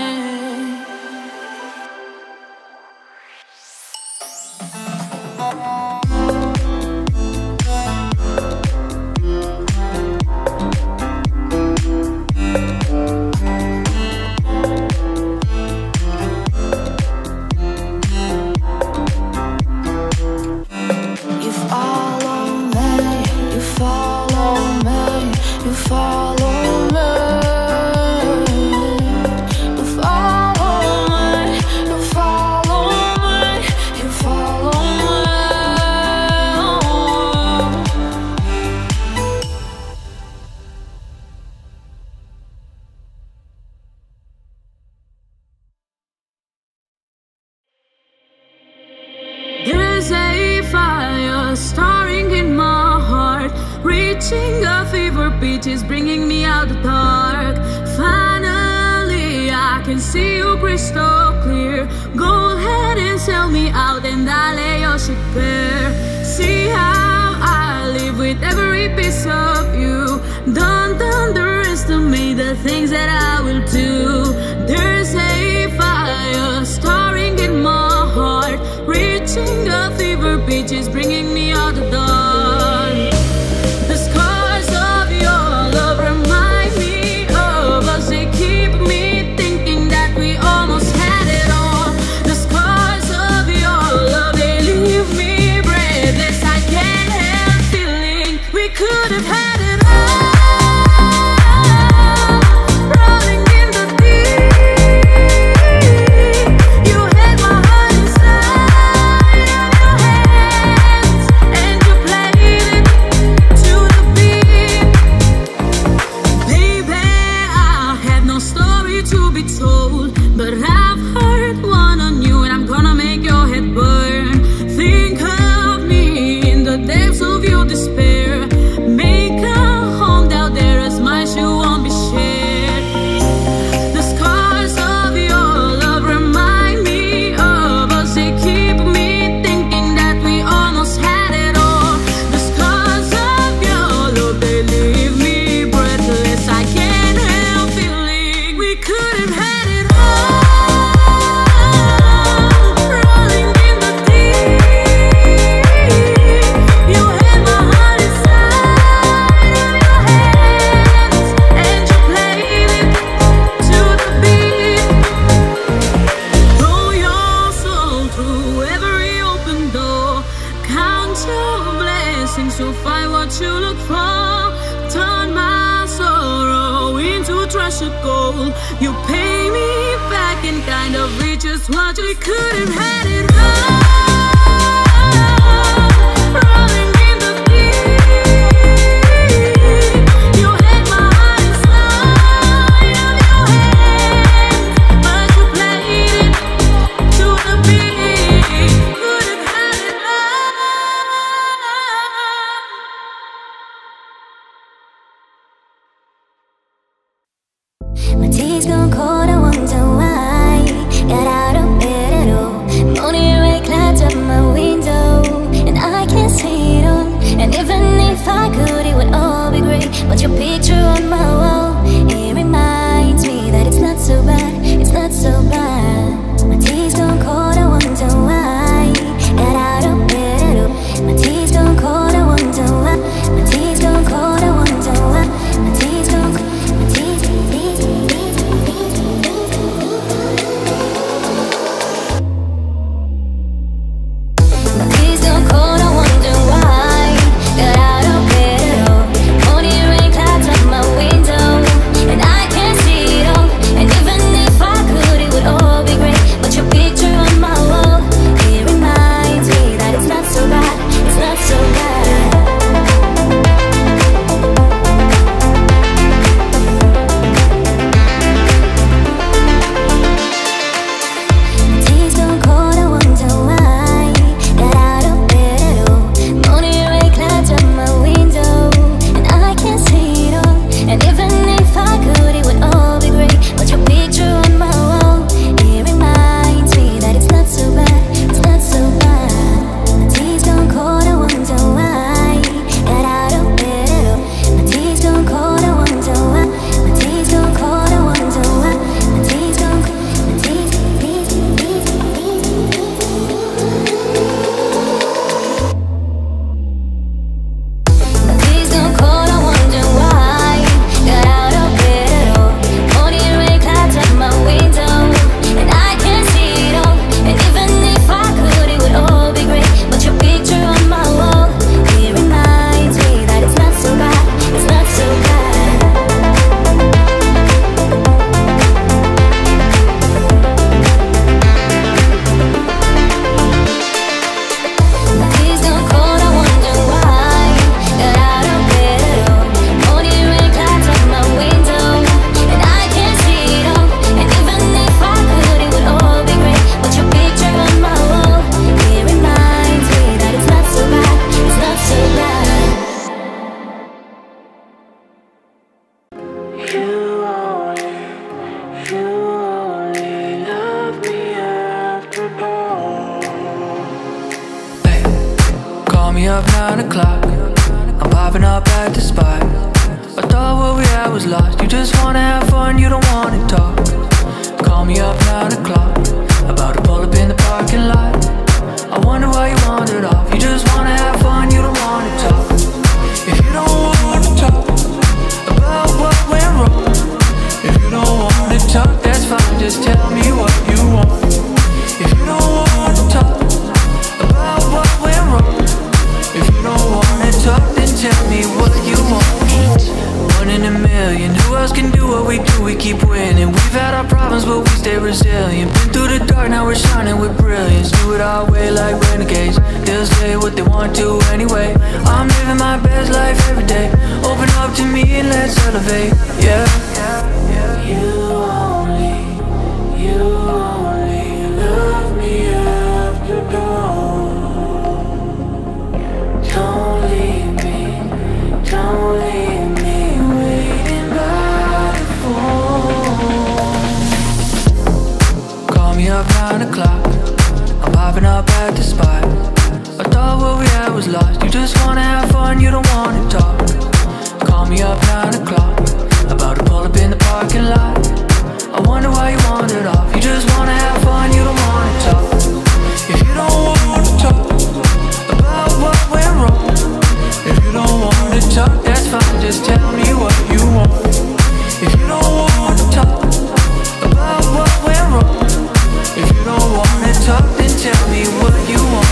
You follow me, you follow beaches bringing me out the dark. Finally, I can see you crystal clear. Go ahead and sell me out and I'll lay your ship bare. See how I live with every piece of you. Don't underestimate the things that I will do. There's a fire starring in my heart, reaching the fever pitch is bringing me out the dark. The scars of your love remind me of us. They keep me thinking that we almost had it all. The scars of your love, they leave me breathless. I can't help feeling we could have had it all. Rolling in the deep, you had my heart inside of your hands, and you played it to the beat. Baby, I have no story to be told, but I've heard one on you, and I'm gonna make your head burn. Think of me in the depths of your despair. Make a home down there, as much you won't be shared. The scars of your love remind me of us. They keep me thinking that we almost had it all. The scars of your love, they leave me breathless. I can't help feeling we could have had it all. Rolling in the deep, you had my heart inside of your hands, and you played it to the beat. Throw your soul through every open door. Count your blessings to find what you look for. Turn my sorrow into treasure gold. You pay me back in kind of riches what we could have had it all. Rolling in the deep, you had my heart inside of your hands, but you played it to the beat. Could have had it all. My tea's gone cold, I wonder why. Got out of bed at all. Morning red clouds You only love me after dark. Hey, call me up 9 o'clock. I'm popping up at the spot. I thought what we had was lost. You just wanna have fun, you don't wanna talk. Call me up 9 o'clock. About to pull up in the parking lot. I wonder why you wandered off. You just wanna have fun, you don't wanna talk. If you don't wanna talk about what went wrong, if you don't wanna talk, that's fine, just tell me what you want. If you don't wanna talk about what went wrong, if you don't wanna talk, then tell me what you want. 1 in a million, who else can do what we do? We keep winning. We've had our problems, but we stay resilient. Been through the dark, now we're shining with brilliance. Do it our way like renegades. They'll say what they want to anyway. I'm living my best life every day. Open up to me and let's elevate. Yeah. You only love me after dawn. Don't leave me waiting by the phone. Call me up 9 o'clock. I'm popping up at the spot. I thought what we had was lost. You just wanna have fun, you don't wanna talk. Call me up 9 o'clock. About to pull up in the parking lot. I wonder why you wandered off. You just wanna have fun, you don't wanna talk. If you don't wanna talk about what went wrong, if you don't wanna talk, that's fine, just tell me what you want. If you don't wanna talk about what went wrong, if you don't wanna talk, then tell me what you want.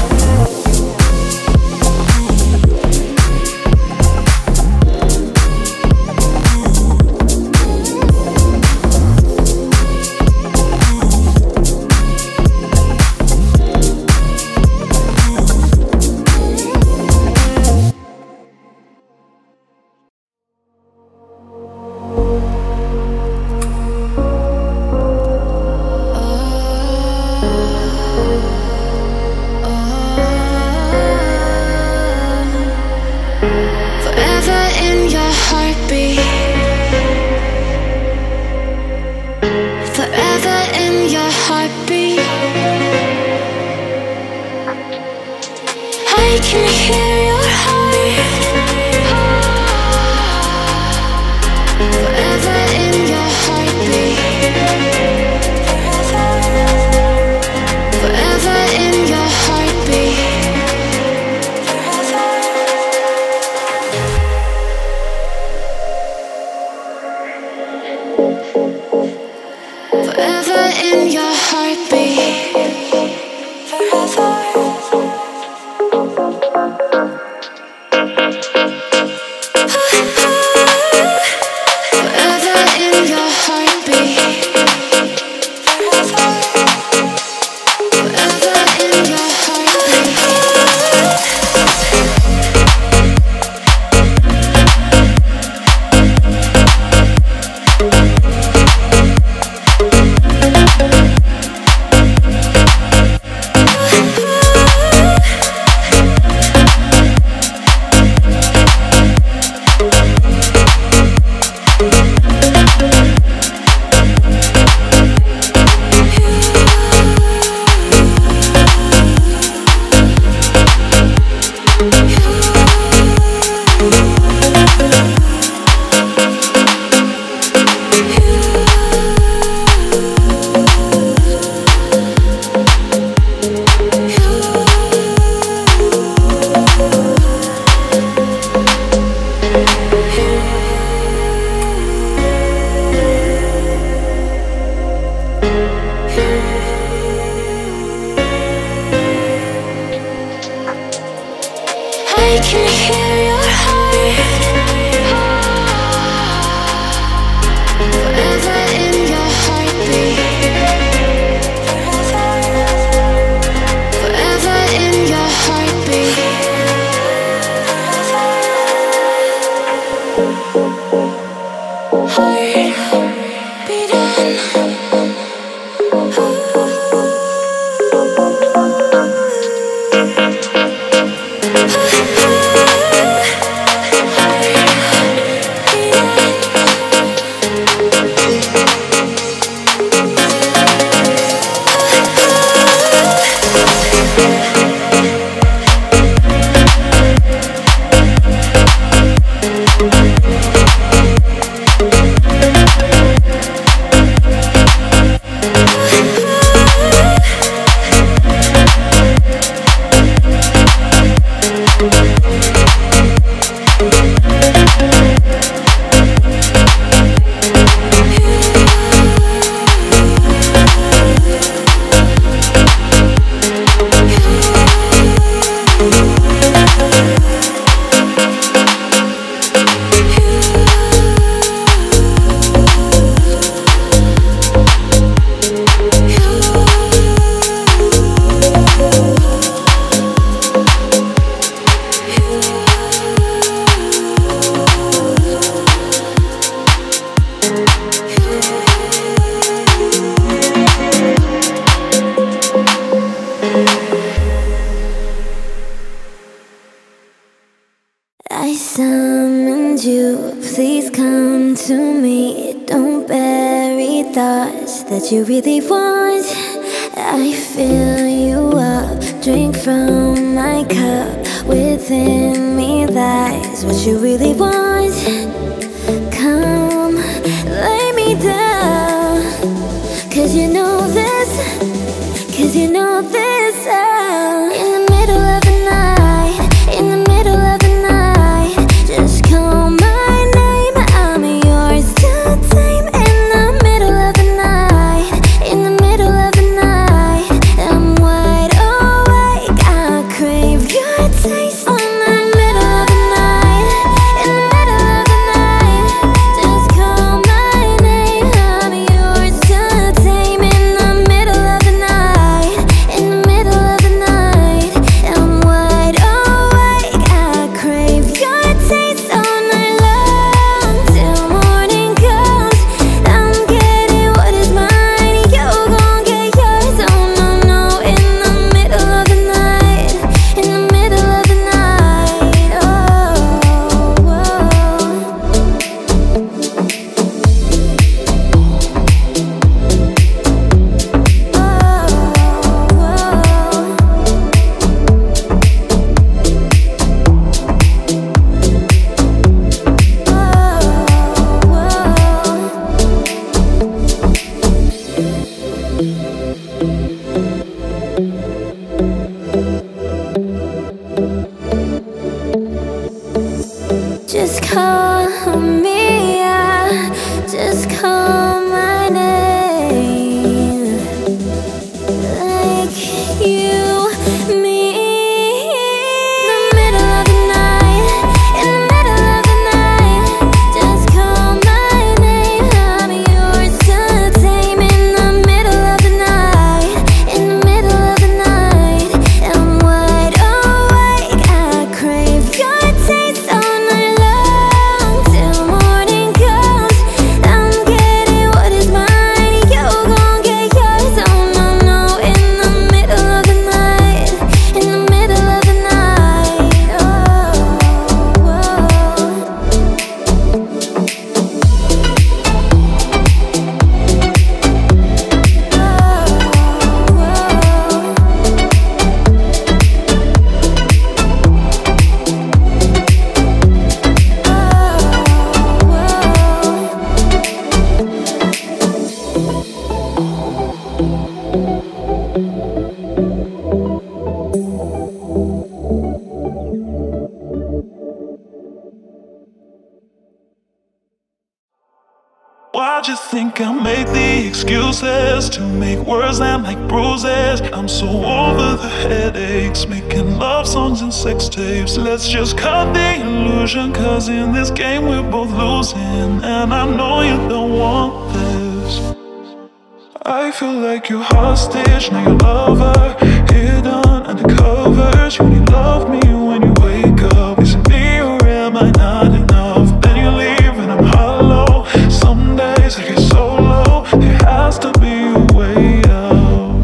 Forever in your heartbeat. Forever in your heartbeat. I can hear your heart. Forever in your heartbeat. Forever in your heartbeat. Forever in your heartbeat. Forever in your heartbeat. Forever in your heartbeat. to me. Don't bury thoughts that you really want. I fill you up, drink from my cup. Within me lies what you really want. Come, lay me down, 'cause you know this, 'cause you know this. In the middle of the night, in the middle of the night, just call my name, I'm yours to tame. In the middle of the night, in the middle of the night, I'm wide awake, I crave your taste. In the middle of the night, in the middle of the night, just call my name, I'm yours to tame. In the middle of the night, in the middle of the night, I'm wide awake, I crave your taste all night long till morning comes. I'm getting what is mine, you gon' get yours. Oh no, no, in the middle of the night, in the middle of the night. Oh, whoa. Just call me, just call my name, like you mean. In the middle of the night, in the middle of the night, just call my name, I'm yours to tame. In the middle of the night, in the middle of the night, I'm wide awake, I crave your taste all night long till morning comes. I'm getting what is mine, you gon' get yours. Oh no, no, in the middle of the night, in the middle of the night. Oh, whoa. Why'd you think I made the excuses to make words land like bruises? I'm so over the headaches, making love songs and sex tapes. Let's just cut the illusion, 'cause in this game we're both losing, and I know you don't want this. I feel like you're hostage, now your lover, hidden under covers. You only love me when you wake up. Is it me or am I not enough? Then you leave and I'm hollow. Some days I get so low, there has to be a way out.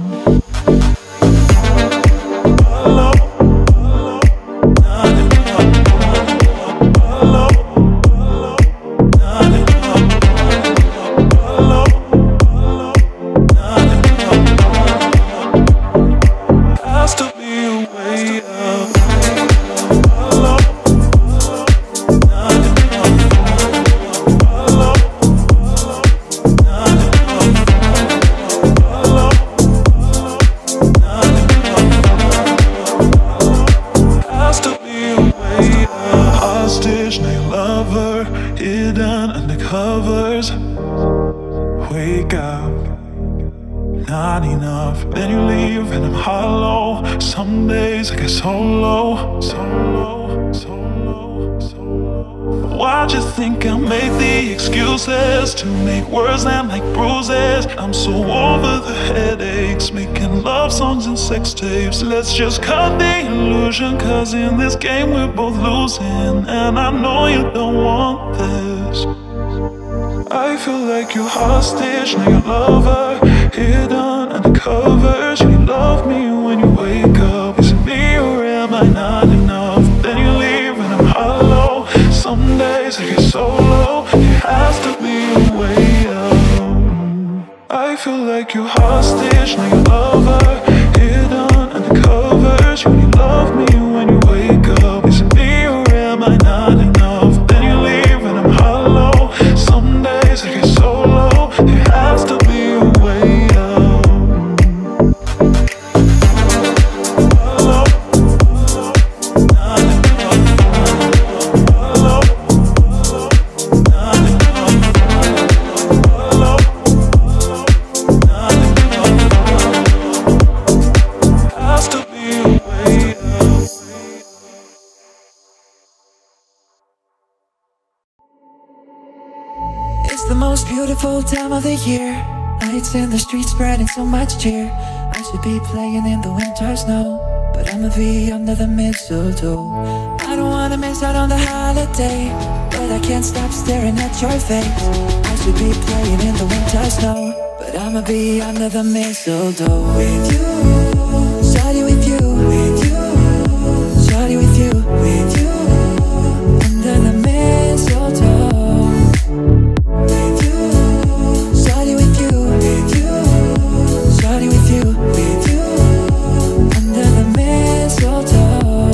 Hollow, hollow, not enough. Hollow, hollow, not enough. Hollow, hollow, not enough. Has to be a way out. Hollow, hollow, not enough. Hollow, not enough. Hollow, not enough. Has to be a way out. Hostage, now your lover, hidden under covers. Wake up, not enough. Then you leave and I'm hollow. Some days I get so low, so low, so low, so low. Why'd you think I made the excuses to make words land like bruises? I'm so over the headaches, making love songs and sex tapes. Let's just cut the illusion, 'cause in this game we're both losing, and I know you don't want this. I feel like you're hostage, now your lover, hidden under covers. You love me when you wake up. Is it me or am I not enough? Then you leave and I'm hollow. Some days I get so low, there feel like you're hostage, now your lover, hidden under covers. You only love me when you wake up. Is it me or am I not enough? Then you leave and I'm hollow. Some days I get so low, there has to be a way out. Hollow, not enough. Hollow, not enough. Hollow, not enough. Has to be a way out. It's the most beautiful time of the year. Lights in the streets spreading so much cheer. I should be playing in the winter snow, but I'ma be under the mistletoe. I don't wanna miss out on the holiday, but I can't stop staring at your face. I should be playing in the winter snow, but I'ma be under the mistletoe. With you, shawty, with you, with you, shawty, with you, with you, under the mistletoe. With you, shawty, with you, with you, shawty, with you, with you, under the mistletoe.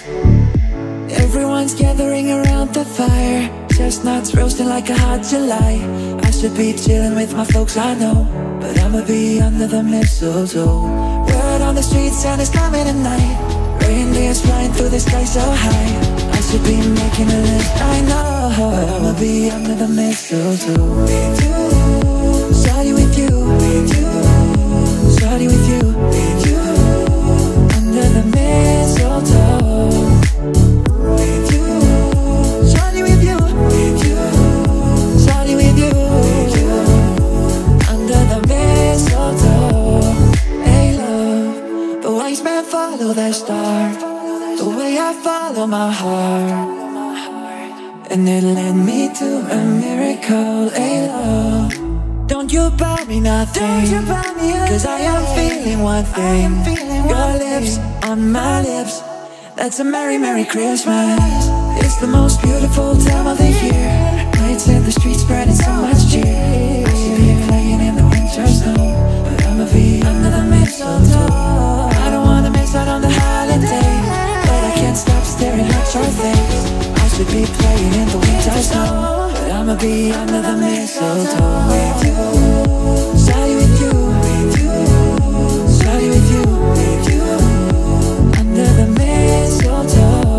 Everyone's gathering around the fire, chestnuts roasting like a hot July. I should be chilling with my folks, I know, but I'ma be under the mistletoe. Word on the street, Santa's coming tonight. Reindeer's flying through the sky so high. I should be making a list, I know, but I'ma be under the mistletoe. With you, shawty, with you, with you, shawty, with you, with you, under the mistletoe. With you, shawty, with you, with you, shawty, with you, with you, under the mistletoe. Hey love, the wise men follow their star, the way I follow my heart, and it led me to a miracle. Hey love, don't you buy me nothing, cause I am feeling one thing. Your lips on my lips, that's a merry, merry Christmas. It's the most beautiful time of the year. Lights in the streets spreading so much cheer. I should be playing in the winter snow, but I'ma be under the mistletoe. I don't wanna miss out on the holiday, but I can't stop staring at your face. I should be playing in the winter snow, but I'ma be under the mistletoe. With you, shawty, with you, with you, shawty, with you, with you, under the mistletoe.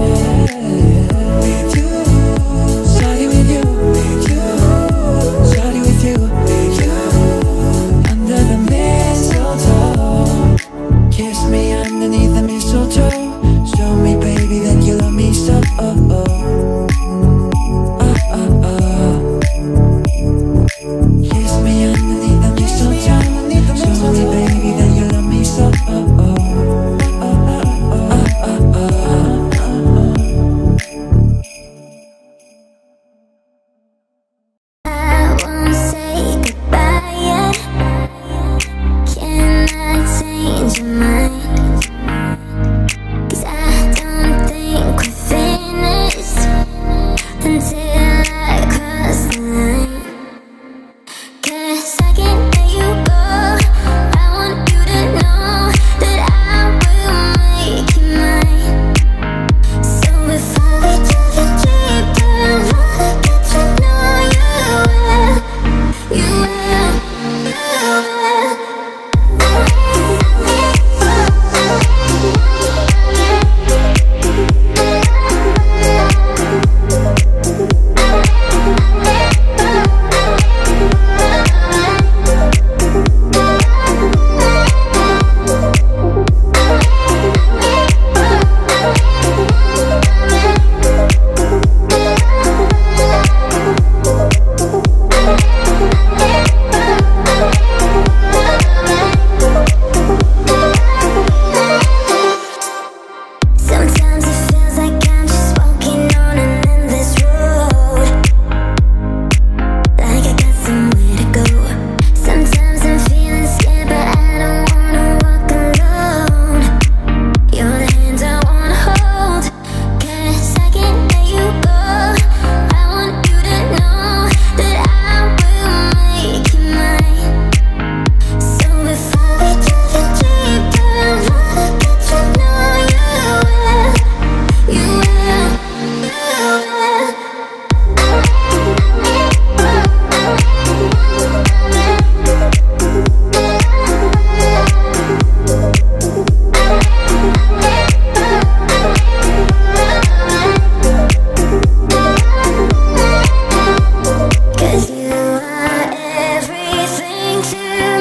With you, shawty, with you, with you, shawty, with you, with you, under the mistletoe. Kiss me underneath the mistletoe. Show me, baby, that you love me so. Kiss me underneath the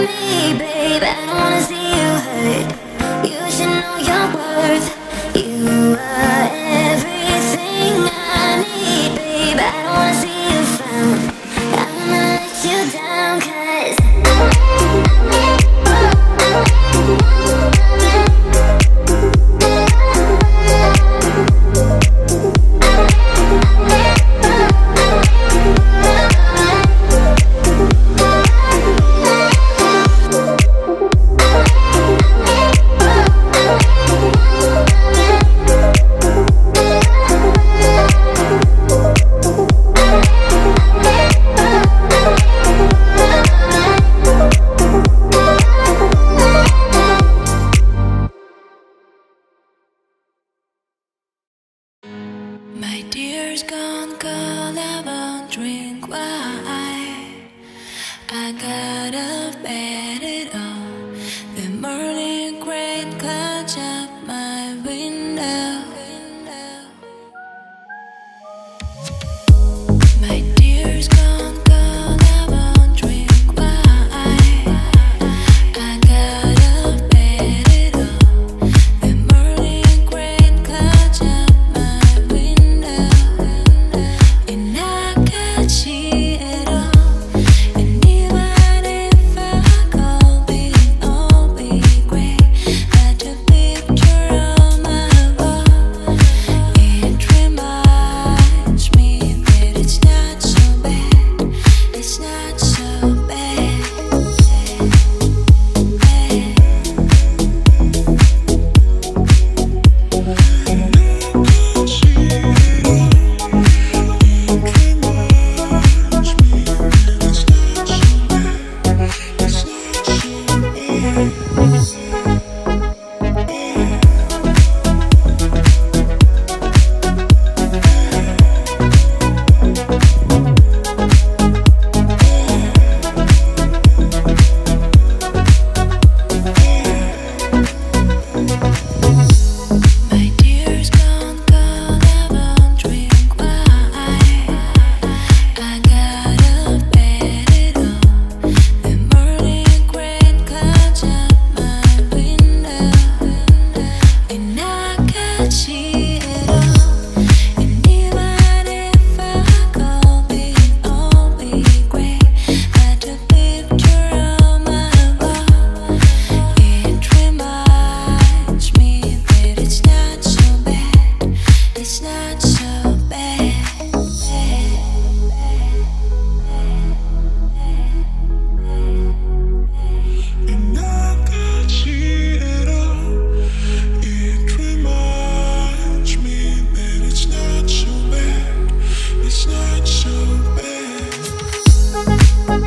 me, babe. I don't wanna see you hurt. You should know your worth. You are everything I need, babe. I don't wanna see you frown. I wanna let you down, 'cause my dear's gone cold, I won't drink wine. I gotta bet it all. The morning rain clouds up my window. My dear's gone cold, I won't drink wine. I gotta bet it all. The morning rain clouds up my window, and I can't see it all. And even if I go big, all be great. Got your picture on my wall. It reminds me that it's not so bad. It's not so bad. My dear's gone cold, I won't drink wine. I gotta bet it all. The morning rain clouds up my window, and I can't see it all. And even if I go big, all be great. Got your picture on my wall. It reminds me that it's not so bad. It's not so bad. And I can't see it all. It reminds me that it's not so bad. It's not so bad.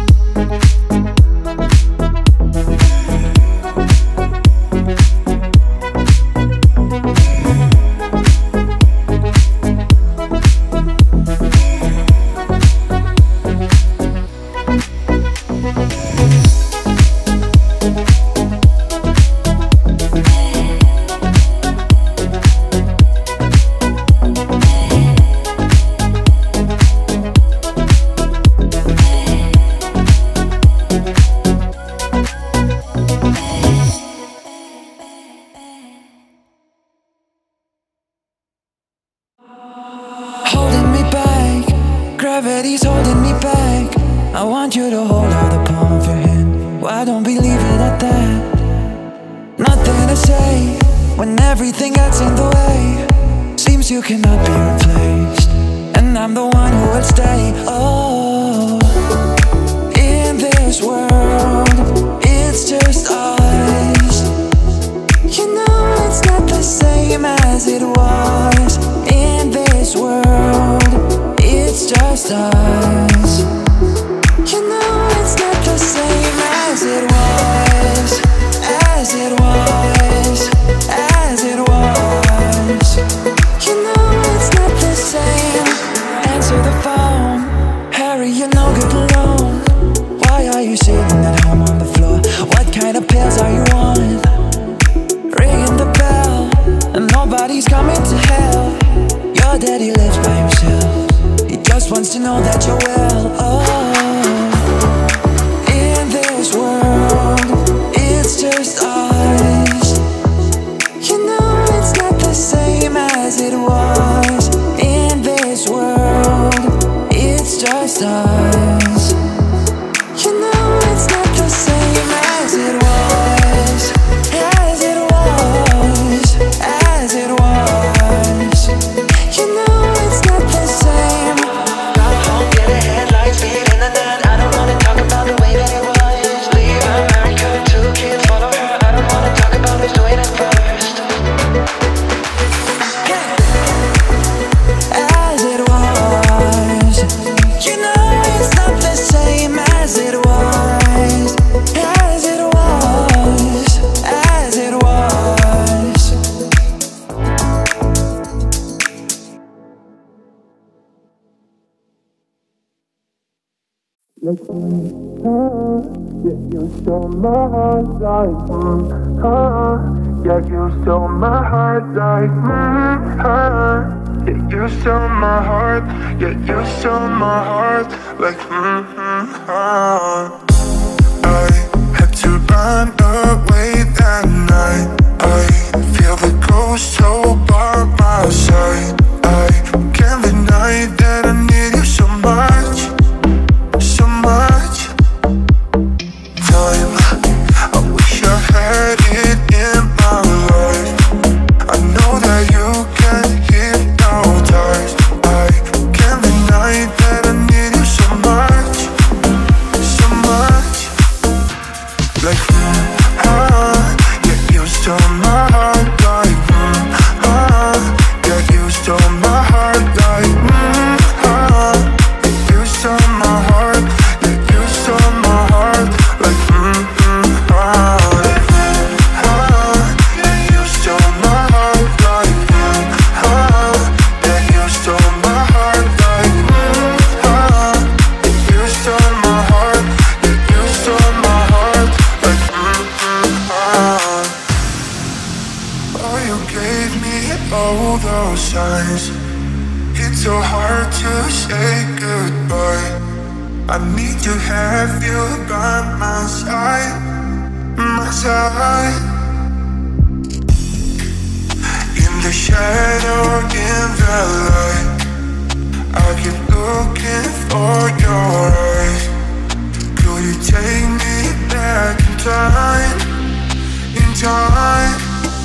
Holding me back, gravity's holding me back. I want you to hold out the palm of your hand. Why don't we leave it at that? Nothing to say when everything gets in the way. Seems you cannot be replaced, and I'm the one who will stay. Oh, in this world, it's just us. You know it's not the same as it was. In this world, it's just us. You know it's not the same as it was. As it was. As it was. You know it's not the same. Answer the phone. Harry, you're no good alone. Why are you sitting at home on the floor? What kind of pills are you on? Ringing the bell, and nobody's coming to help. Your daddy lives by himself. He just wants to know that you're well. Oh, in this world, like yeah, you stole my heart like yeah, you stole my heart like yeah, you stole my heart, yeah, you stole my heart like I had to run away that night. I feel the ghost so by my side. I can't deny that I need you so much, so much. Time, I wish I had it in my life. I know that you can't hypnotize. I can't deny that I need you so much, so much. Like yeah, you stole my heart like yeah, you stole my heart like you stole my heart, yeah, you stole my heart like yeah, you stole my heart like yeah, you stole my heart like you stole my heart, yeah, you stole my heart like oh, you gave me all those signs. It's so hard to say goodbye. I need to have you by my side, my side. In the shadow, in the light, I keep looking for your eyes. Could you take me back in time, in time?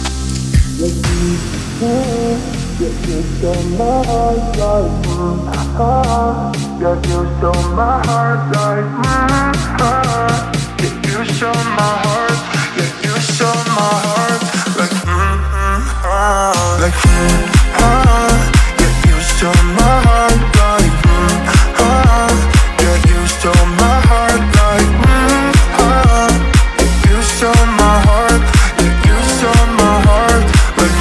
Yeah, you stole my heart like yeah, you stole my heart like yeah, you stole my heart, yeah, you stole my heart like yeah, you stole my heart like yeah, you stole my heart like you stole my heart, yeah, you stole my heart like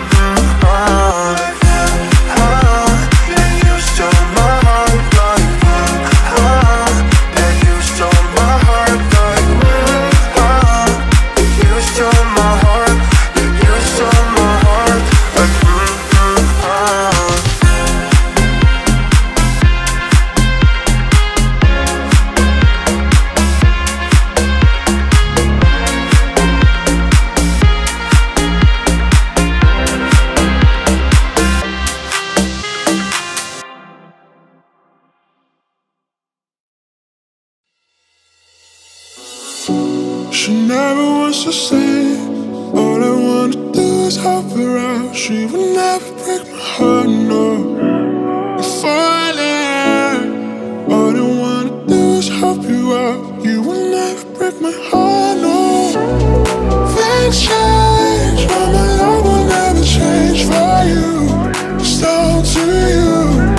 she never wants to say. All I wanna do is help her out. She would never break my heart, no. If I let, all I wanna do is help you out. You will never break my heart, no. Things change, but my love will never change for you. It's down to you.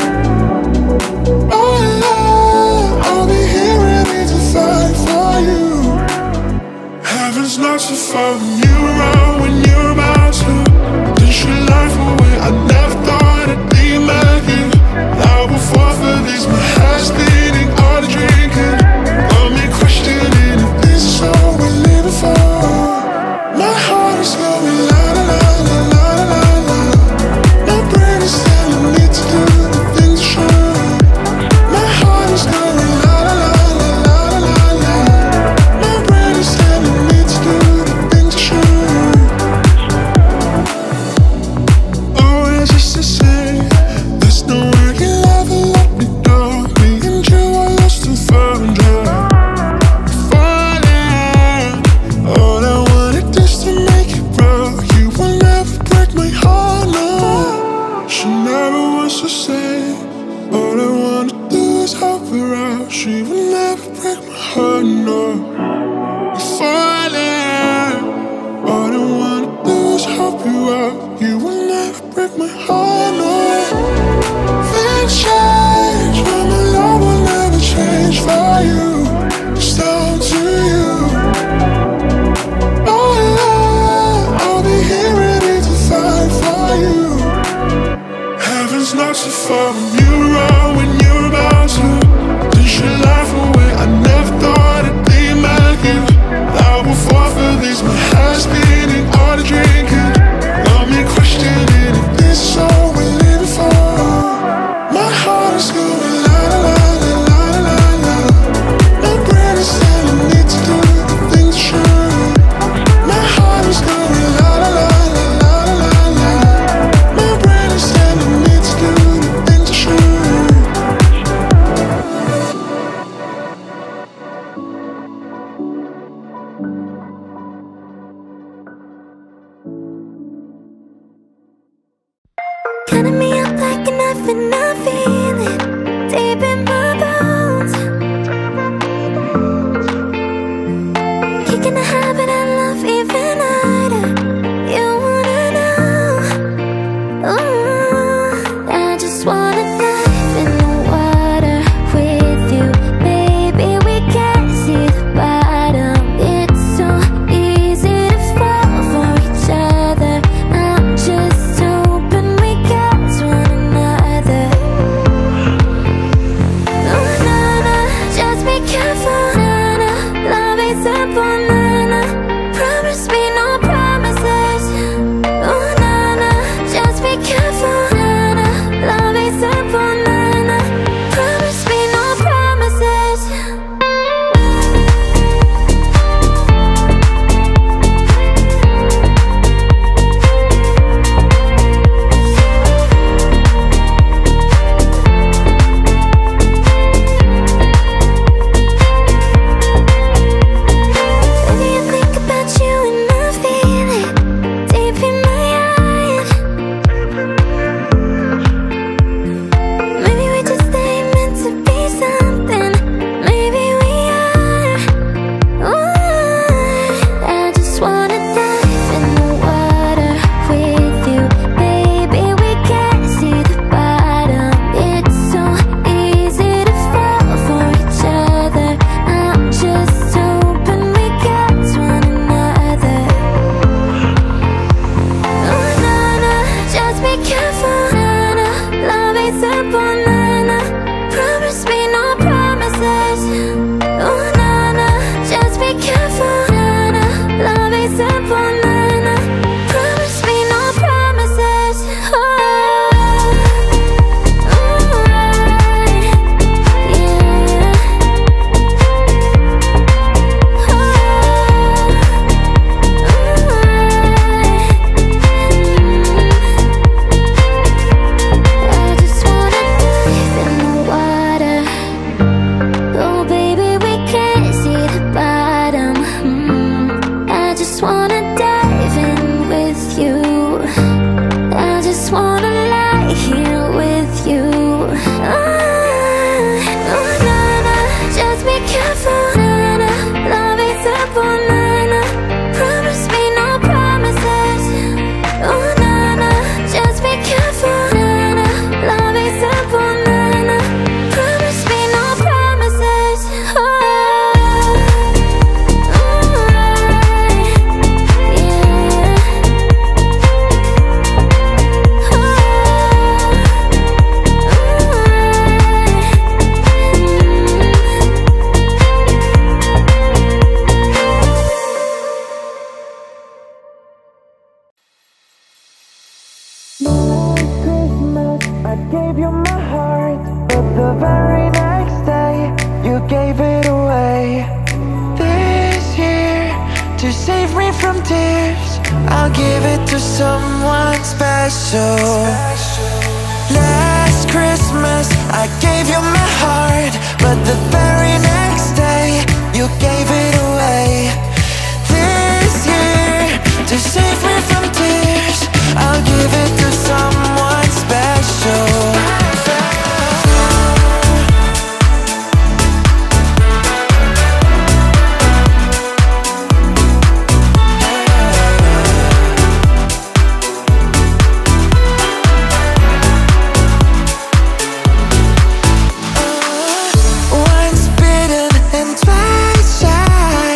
Oh, love, I'll be here ready to fight for you. Heaven's not so far when you're around, when you're about to dish your life away. I never thought I'd be like you. Now we'll fall for this, my heart's beating, all the drinking got me questioning if this is all we're living for. My heart is going la la la la la la la. My brain is telling me to do the things I should. My heart is going la la la la la la la. My brain is telling me to do the things I should. Oh, it's just to say, there's no way I can ever let me go. Me and you are lost and found. Falling, all I wanted is to make it broke. You will never break my heart, no. She never wants to say. All I wanna do is help her out. She will never break my heart, no. Falling, all I wanna do is help you out. You will never break my heart, no. Things change, but my love will never change for you. It's down to you. Oh, love, I'll be here ready to fight for you. Heaven's not so far when you're around, when you're about to dish your life away. life and I feel it deep in my bones. Kicking the habit I love even harder. You wanna know? Ooh, I just wanna dive in the water with you, baby. We can't see the bottom. It's so easy to fall for each other. I'm just hoping we catch one another. Oh na na, just be careful. Na na, love is simple. Na na, promise me no promises. Oh na na, just be careful. Na na, love is simple. Na na, promise me no promises. Maybe I think about you and I feel it deep in my heart. Maybe we just ain't meant to be something. Maybe we are. Ooh, I just wanna dive in the water with you, baby. We can't see the bottom. It's so easy to fall for each other. I'm just hoping we catch one another. Oh na na, just be careful. Na na, love is simple. Na na, promise me no promises. Oh na na, just be careful. Na na, love is simple. Na na, promise me no promises. Oh, alright, yeah. I just wanna dive in the water. Oh baby, we can't see the bottom. I just wanna dive in with you. I just wanna lie here with you. Oh na na, just be careful. Na na, love is simple. Na na, promise me no promises. Oh na na, just be careful. Na na, love is simple. Na na, promise me no promises. Oh, alright, yeah. Christmas, I gave you my heart, but the very next day, you gave it away. This year, to save me from tears, I'll give it to someone special. Last Christmas, I gave you my heart, but the very next day, you gave it away. This year, to save me from tears, I'll give it to someone special. Once bitten and twice shy.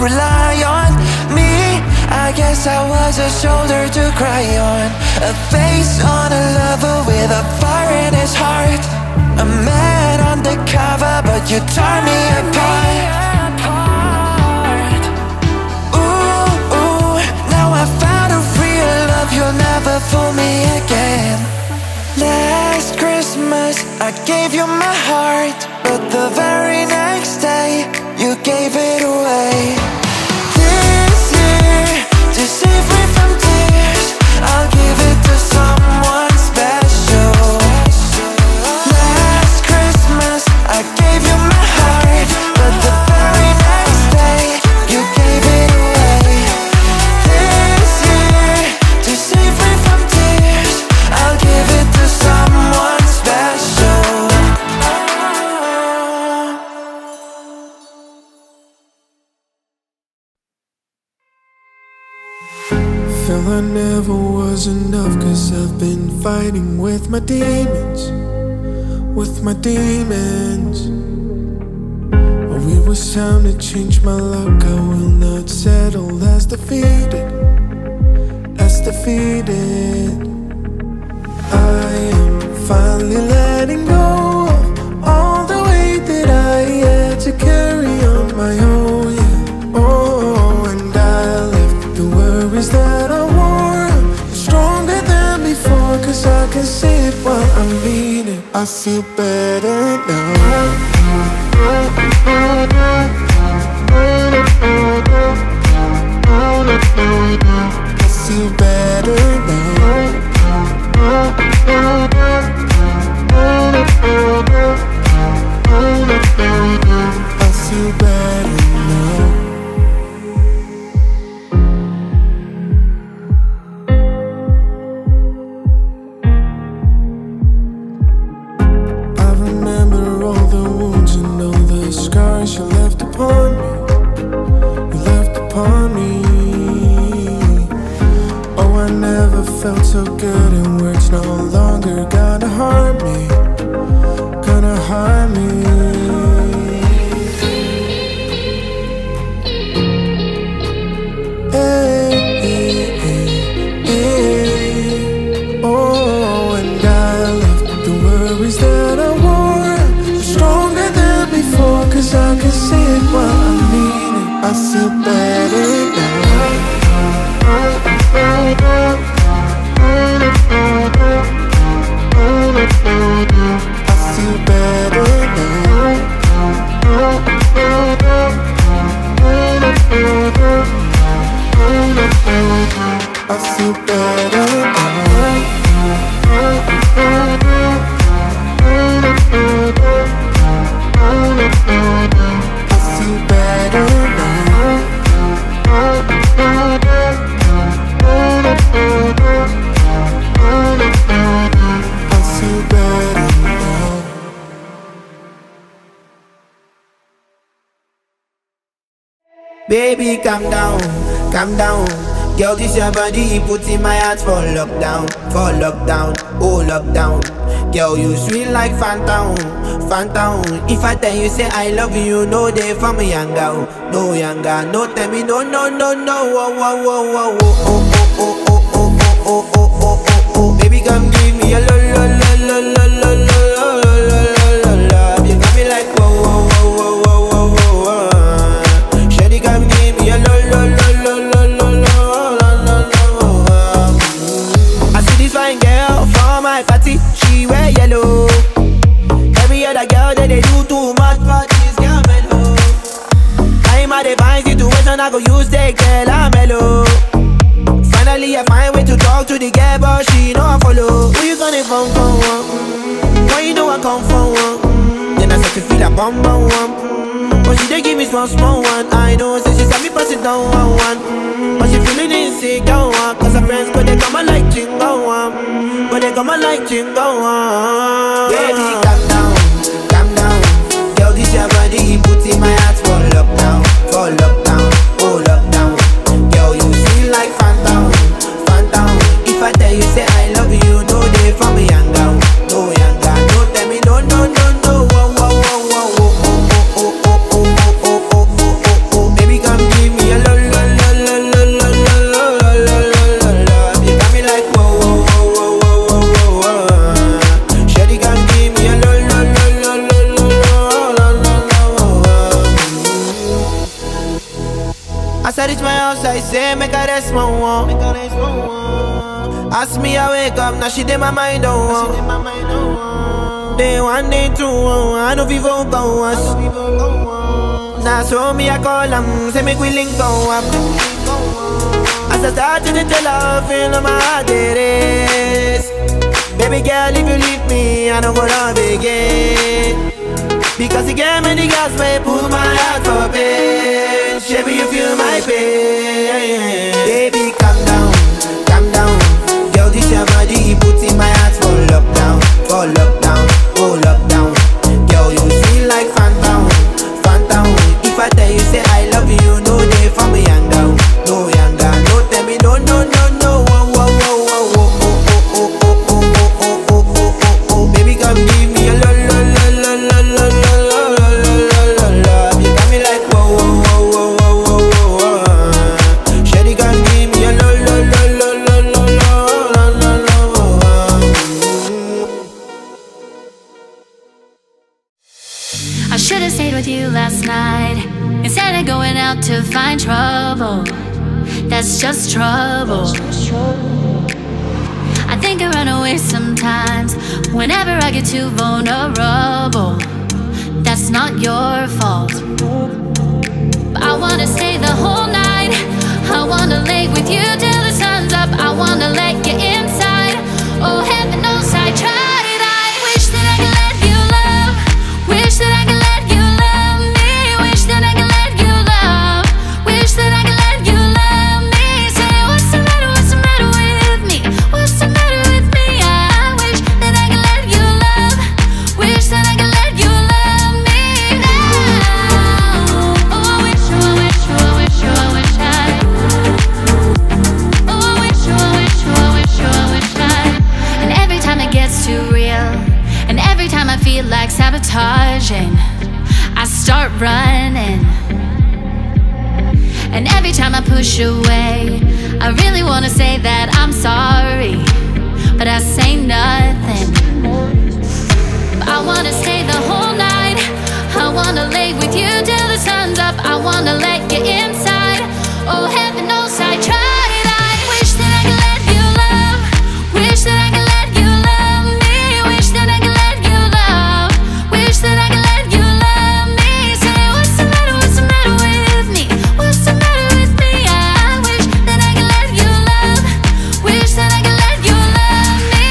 rely on me. I guess I was a shoulder to cry on, a face on a lover with a fire in his heart, a man undercover, but you tore me apart. Ooh, ooh, now I found a real love, you'll never fool me again. Last Christmas I gave you my heart, but the very next day you gave it away. This year, to save me from tears, I'll give it to someone special. Last Christmas I gave you my heart, but the very next day you gave it away. This year, to save me from tears, I'll give it to someone special. Feel I never was enough, 'cause I've been fighting with my demons, with my demons. Oh, it was time to change my luck. I will not settle as defeated, as defeated. I am finally letting go of all the weight that I had to carry on my own, yeah. Oh, and I left the worries that I wore stronger than before, 'cause I can see it while I mean it. I feel better now. I feel better now. I feel better now. I remember all the wounds and all the scars you left upon me. You left upon me. Oh, I never felt so good, and words no longer gonna harm me, gonna harm me. Hey, hey, hey, hey. Oh, and I left the worries that I wore stronger than before, 'cause I can see it while I mean it. I feel better now. I feel better now. I feel better now. I feel better now. I feel better now. Baby, calm down, calm down. Girl, this your body, put in my heart for lockdown, oh lockdown. Girl, you sweet like phantom, phantom. If I tell you say I love you, no day for me younger, no younger. No tell me no, no, no, no. Oh, oh, oh, oh, oh, oh, oh, oh, oh, oh, oh, oh, oh, oh. Baby, come give me a lo, lo, lo, lo, lo, lo, lo, lo, lo, lo. You got me like whoa, whoa, whoa, whoa, whoa, whoa, whoa. Shawty, come give me a lo, lo, lo, lo, lo, lo, lo, lo. I see this fine girl from my party, she wear yellow. Every other girl that they do too much for this girl mellow. I'm at a fine situation, I go use the girl, I'm mellow. Finally I find way to talk to the girl, but she know I follow. Who you gonna phone for one? Why you know I come for one? Then I start to feel a bum bum one. But she dey give me small small one. I know, say she got me pass it down one one. But she feeling insecure one, 'cause her friends go they come and like chingo one. But they come and like chingo one. Baby, calm down, calm down. Girl, this your body, put in my heart for lockdown, oh lockdown. Girl, you feel like phantom, phantom. If I tell you say I love you, no day for me younger, no younger. No tell me no, no, no, no. Whoa, whoa, whoa, whoa, whoa, oh, oh, oh, oh, oh, oh, oh, oh, oh, oh. Baby, come give me reach my house, I say, make her rest my one. Ask me, I wake up, now she did my mind on. Day one, day two, I know people go us. Now so me, I call them, say make we link go up. As I start to tell her, feel on my heart it is. Baby girl, if you leave me, I don't go love again. Because you gave me the gas, may pull my heart for pain. Baby, you feel my pain. Baby, calm down, calm down. Girl, this your body, put in my heart for lockdown, oh lockdown. Girl, you feel like phantom, phantom. If I tell you, say I love you, no day for me young down, no young down. No tell me, no, no, no, no. Oh, baby, come give me a love. You got me like whoa. Shawty, come give me a love. I should have stayed with you last night instead of going out to find trouble. That's just trouble. I think I run away sometimes whenever I get too vulnerable. That's not your fault. But I wanna stay the whole night. I wanna lay with you till the sun's up. I wanna let you inside. Oh, heaven knows I tried. I wish that I could let you love. Wish that I could let you love me. Wish that I could let you love. Wish that I could let you love me. Say what's the matter with me? What's the matter with me? I wish that I could let you love. Wish that I could let you love me now. Oh, I wish I. Oh, I wish I. And every time it gets too real, and every time I feel like sabotaging, I start running. And every time I push away, I really wanna say that I'm sorry, but I say nothing. But I wanna stay the whole night. I wanna lay with you till the sun's up. I wanna let you inside. Oh, heaven knows I tried. I wish that I could let you love. Wish that I could let you love me. Wish that I could let you love. Wish that I could let you love me. Say what's the matter with me? What's the matter with me? I wish that I could let you love. Wish that I could let you love me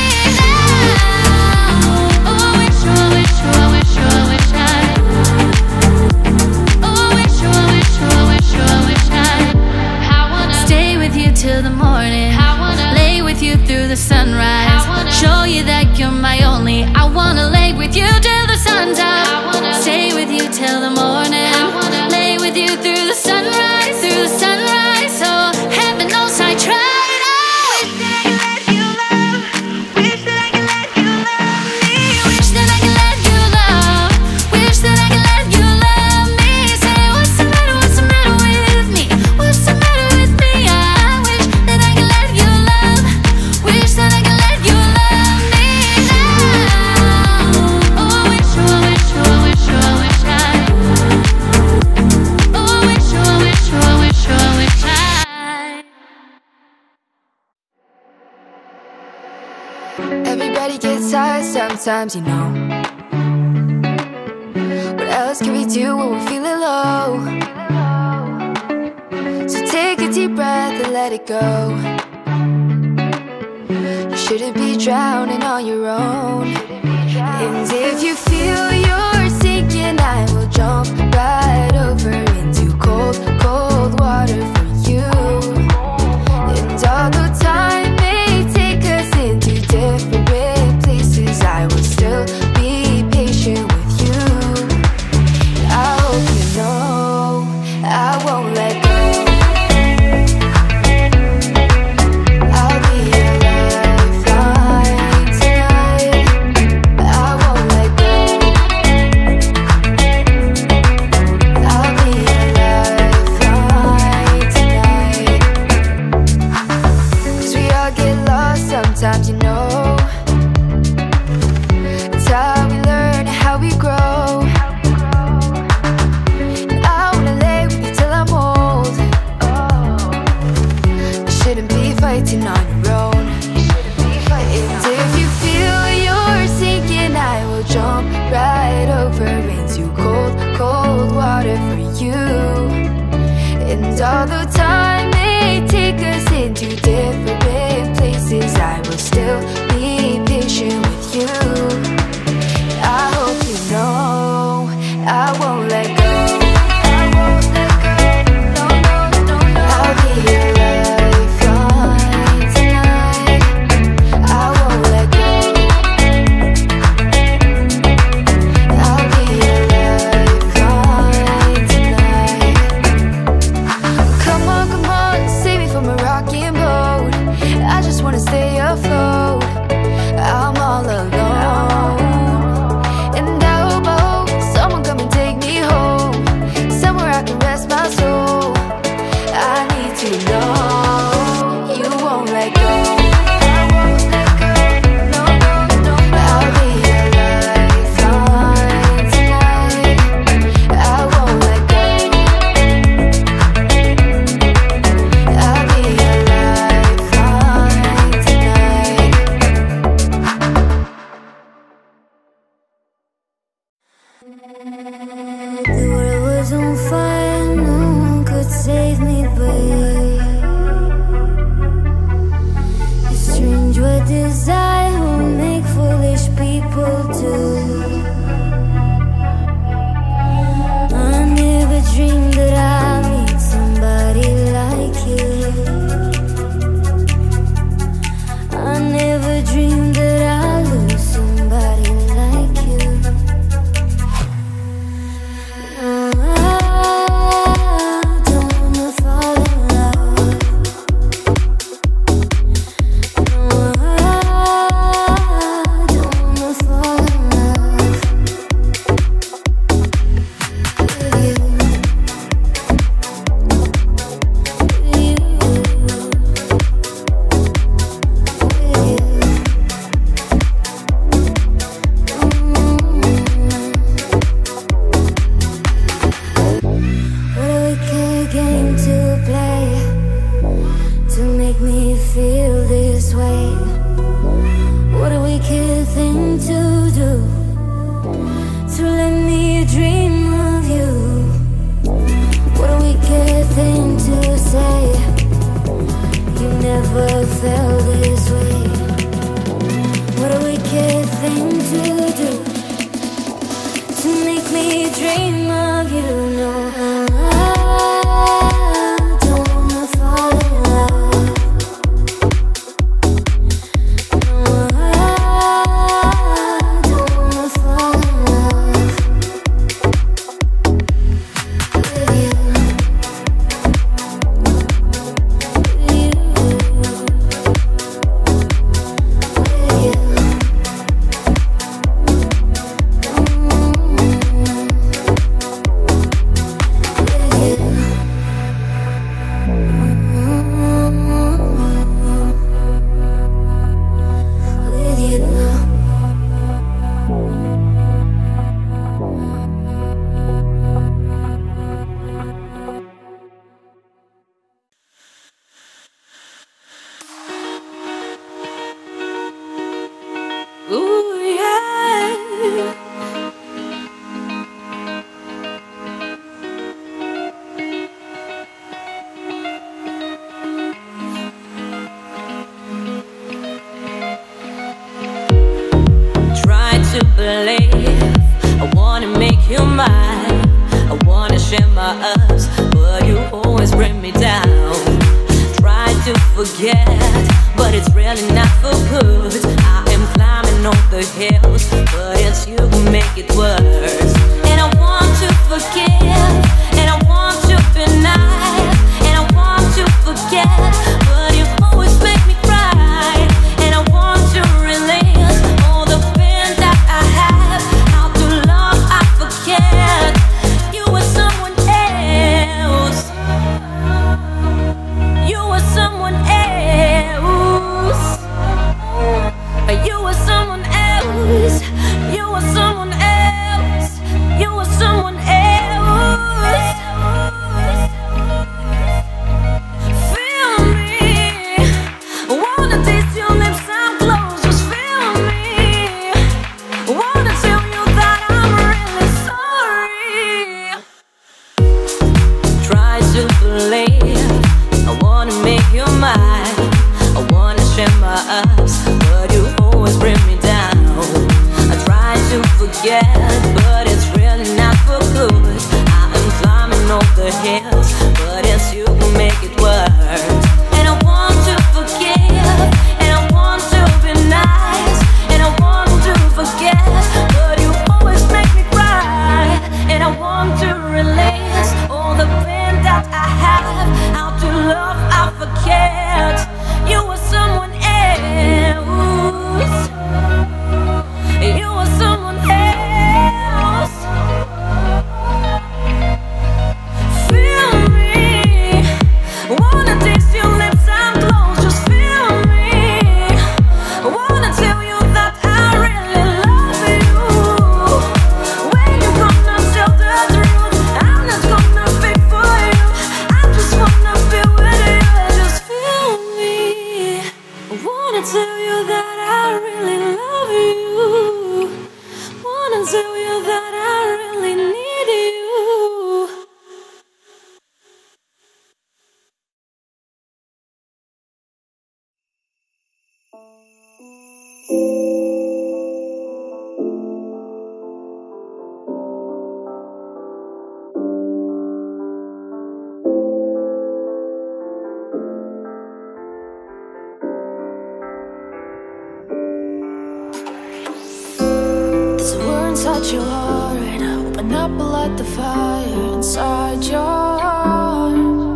now. Oh, I wish I. Oh, I wish I wanna stay with you till the morning. I wanna lay with you through the sunrise. Show you that you're my only. I wanna lay with you till the sun's up. Stay with you till the morning. Lay with you through the sunrise, through the sunrise. So heaven knows I tried. I wish that I could let you love. Wish that I could let you love me. Wish that I could let you love. Wish that I could let you love me. Say what's the matter with me? What's the matter with me? I wish that I could let you love. Wish that I could let you love me now. Oh, I wish I. Oh, I wish I. Everybody gets tired sometimes, you know. What else can we do when we're feeling low? So take a deep breath and let it go. You shouldn't be drowning on your own. And if you feel you're sinking, I will jump right over into cold, cold water for you. And although time may take us into different places, I will still be patient with you. I hope you know I won't let go. I'll be your lifeline tonight. I won't let go. I'll be you know you won't let go. I'll be your lifeline tonight. I won't let go. I'll be your lifeline tonight. The world was on fire, no one could save me, babe. It's strange what desire will make foolish people do. I never dreamed that I'd meet somebody like you. I never dreamed that I'd lose somebody like you. You were someone else. There's a war inside your heart. Open up and light the fire inside your heart.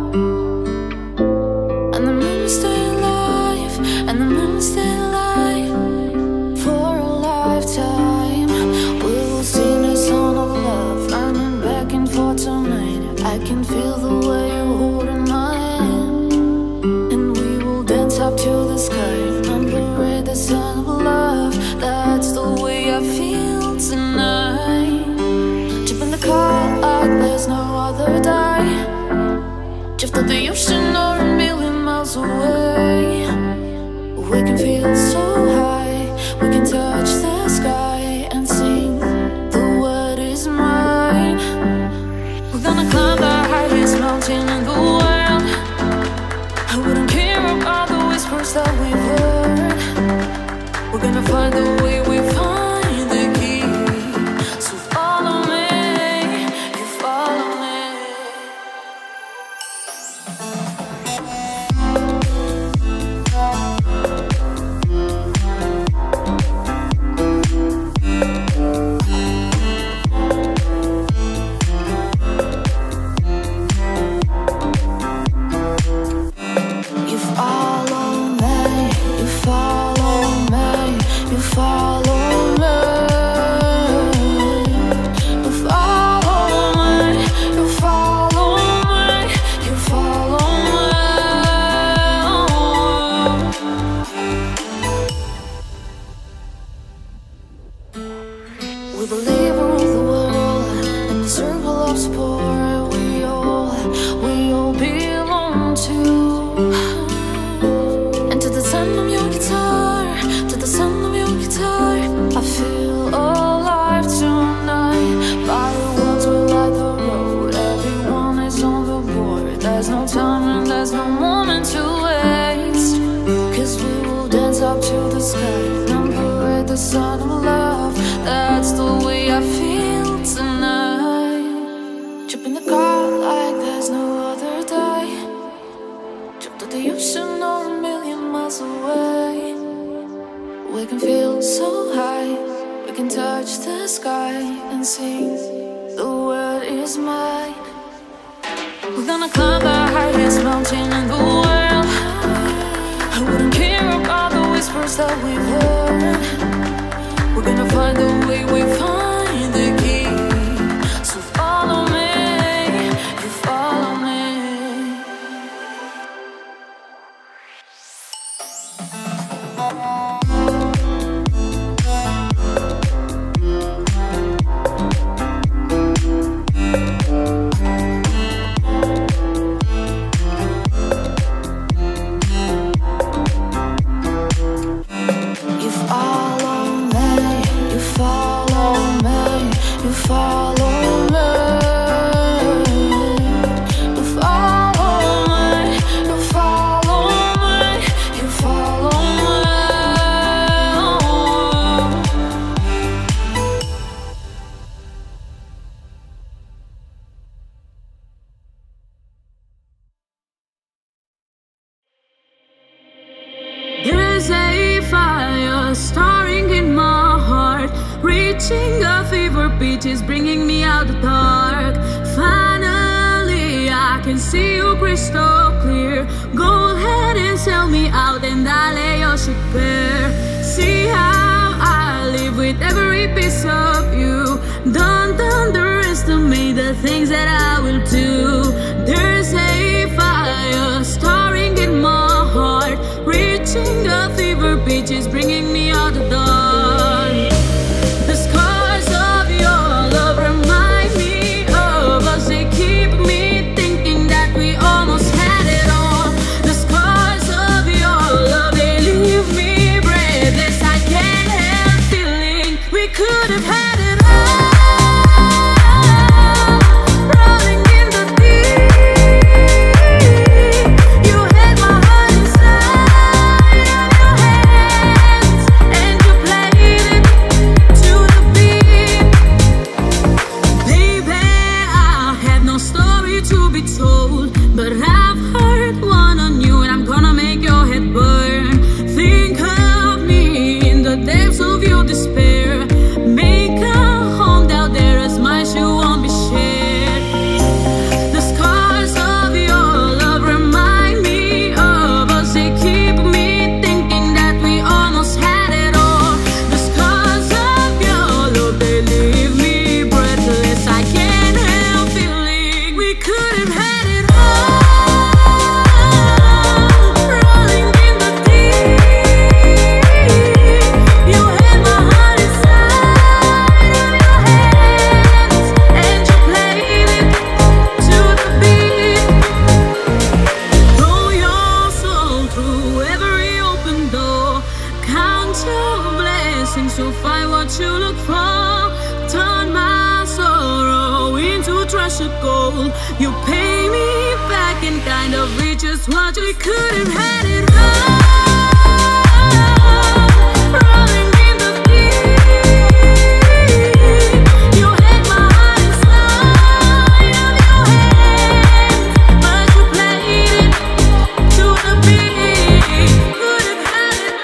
And the moon stay alive, and the moon stay alive for a lifetime. We will sing a song of love, running back and forth tonight. I can feel the way you're holding my hand, and we will dance up to the sky. Remember the sound of love. That's the way I feel tonight. Jump in the car like there's no other day. Drift to the ocean or a million miles away. We can feel so high. We can touch the sky and sing the word is mine. We're gonna climb the highest mountain in the world. I wouldn't care about the whispers that we've heard. We're gonna find the way, we find the key. So follow me, you follow me. You follow me, you follow me, you follow me. You follow me, you follow me, you follow me. We believe we rule the world in the circle of support. We all belong to. And to the sound of your guitar, to the sound of your guitar, I feel alive tonight. By the ones we light the road, everyone is on the board. There's no time and there's no moment to waste. 'Cause we will dance up to the sky. Remember at the sound of love. That's the way I feel tonight. Jump in the car like there's no other day. Jump to the ocean or a million miles away. We can feel so high. We can touch the sky and sing the word is mine. We're gonna climb the highest mountain in the world. I wouldn't care about the whispers that we've heard. We're gonna find the way, we find the key. So follow me, you follow me. You follow me, you follow me, you follow me. You follow me, you follow me, you follow me. There's a fire starting in my heart, reaching a fever pitch, is bringing me out the dark. Finally, I can see you crystal clear. Go ahead and sell me out and I'll lay your ship bare. See how I live with every piece of you. Don't underestimate the things that I will do. There's a fire starting in my heart, reaching a fever pitch, is bringing me out the dark. The scars of your love remind me of us. They keep me thinking that we almost had it all. The scars of your love, they leave me breathless. I can't help feeling we could have had it all. Rolling in the deep, you had my heart inside of your hand. what you look for. Turn my sorrow into treasure gold. You pay me back and kind of reaches what we could have had it all. Rolling in the deep, you had my heart inside of your hands, but you played it to the beat. Could have had it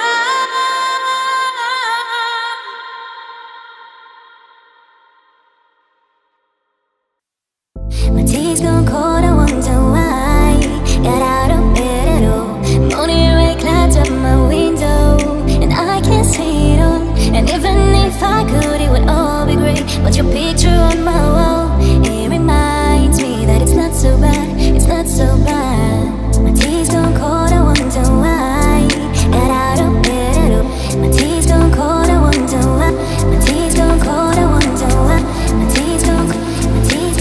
all. My tea's gone cold, I wonder why. Got out of bed at all. Morning rain clouds up my window, and I can't see it all. And even if I could, it would all be great. But your picture on my wall, it reminds me that it's not so bad, it's not so bad. My tea's gone cold, I wonder why. Got out of bed at all. My tea's gone cold, I wonder why. My tea's gone cold, I wonder why. My tea's gone cold, my tea's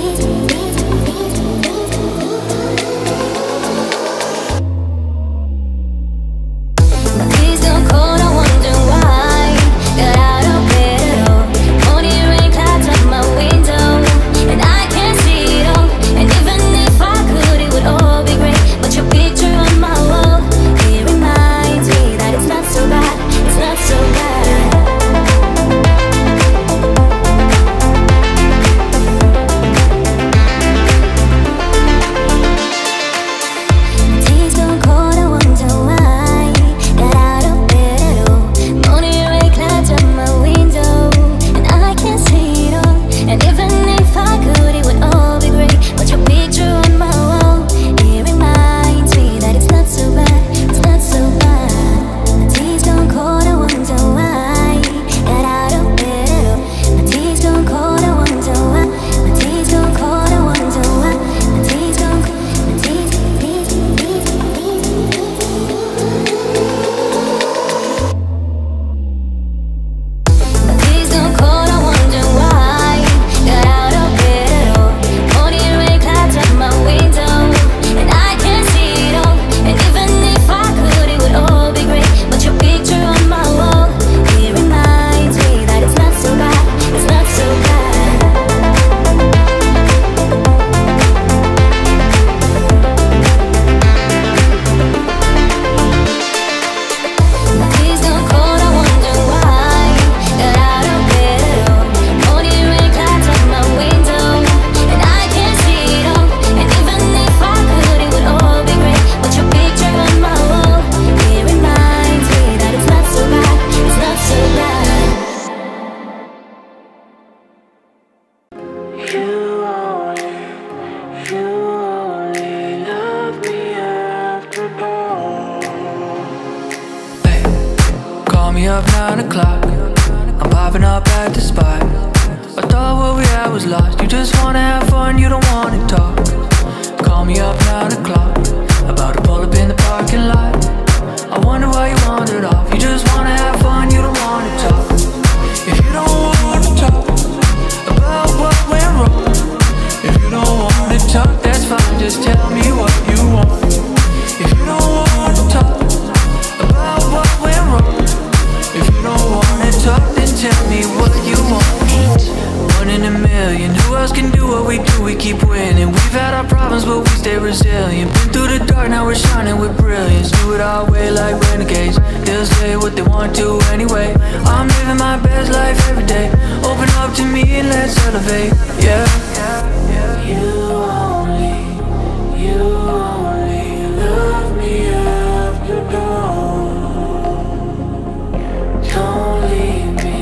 cold, I wonder why. Got out of bed at all. Morning rain clouds up my window, and I can't see it all. And even if I could, it would all be great. But your picture on my wall, it reminds me that it's not so bad, it's not so bad. My tea's gone cold, I wonder why. Got out of bed at all. Morning rain clouds up my window, and I can't see it all. And even if I could, it would all be great. But your picture on my wall, it reminds me that it's not so bad, it's not so bad. My tea's gone cold, I wonder why. Got out of bed at all. My tea's gone cold, I wonder why. My tea's gone cold, I wonder why. My tea's gone cold, my tea's My tea's gone cold, I wonder why. Got out of bed at all. Morning rain clouds up my window, and I can't see it all. And even if I could, it would all be great. But your picture on my wall, it reminds me that it's not so bad, it's not so bad. My tea's gone cold, I wonder why. Got out of bed at all. Morning rain clouds up my window, and I can't see it all. And even if I could, it would all be great. But your picture on my wall, it reminds me that it's not so bad, it's not so bad. You only love me after dark. Hey, call me up 9 o'clock. I'm popping up at the spot. I thought what we had was lost. You just wanna have fun, you don't wanna talk. Call me up 9 o'clock. About to pull up in the parking lot. I wonder why you wandered off. You just wanna have fun, you don't wanna talk. If you don't wanna talk about what went wrong, if you don't wanna talk, that's fine. Just tell me what you want. If you don't wanna talk about what went wrong, if you don't wanna talk, then tell me what you want. 1 in a million. Who else can do what we do? We keep winning. We've had our problems, but we stay resilient. Been through the dark, now we're shining with brilliance. Do it our way like renegades. They'll say what they want to anyway. I'm living my best life every day. Open up to me and let's elevate. Yeah. You only love me after dawn. Don't leave me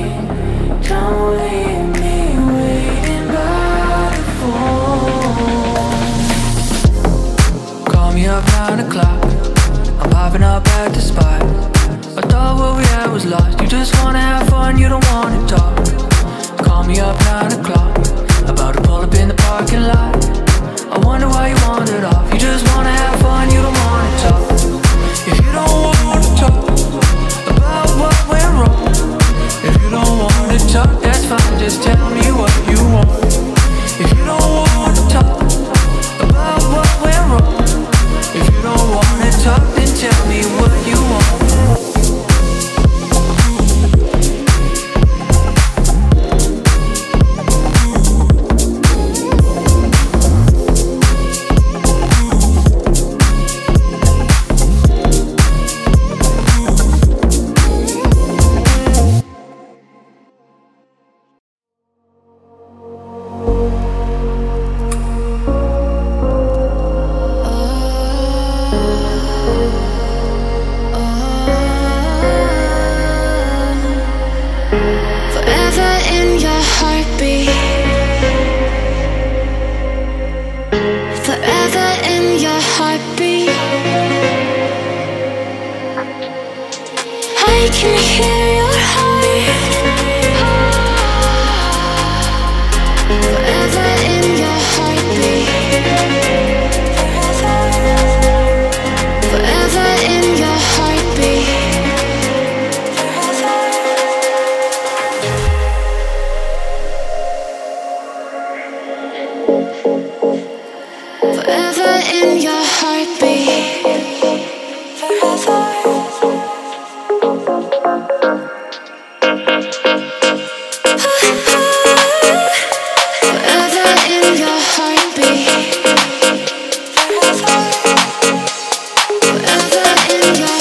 waiting by the phone. Call me up 9 o'clock. I'm popping up at the spot. I thought what we had was lost. You just wanna have fun, you don't wanna talk. Call me up 9 o'clock. About to pull up in the parking lot. I wonder why you wandered off. You just wanna have fun, you don't wanna talk. If you don't wanna talk about what went wrong, if you don't wanna talk, that's fine. Just tell me what you want. If you don't wanna talk about what went wrong, if you don't wanna talk, then tell me what you want. can hear your heart. Forever in your heartbeat. Forever in your heartbeat. Forever in your heartbeat. Forever in your heartbeat. Forever in your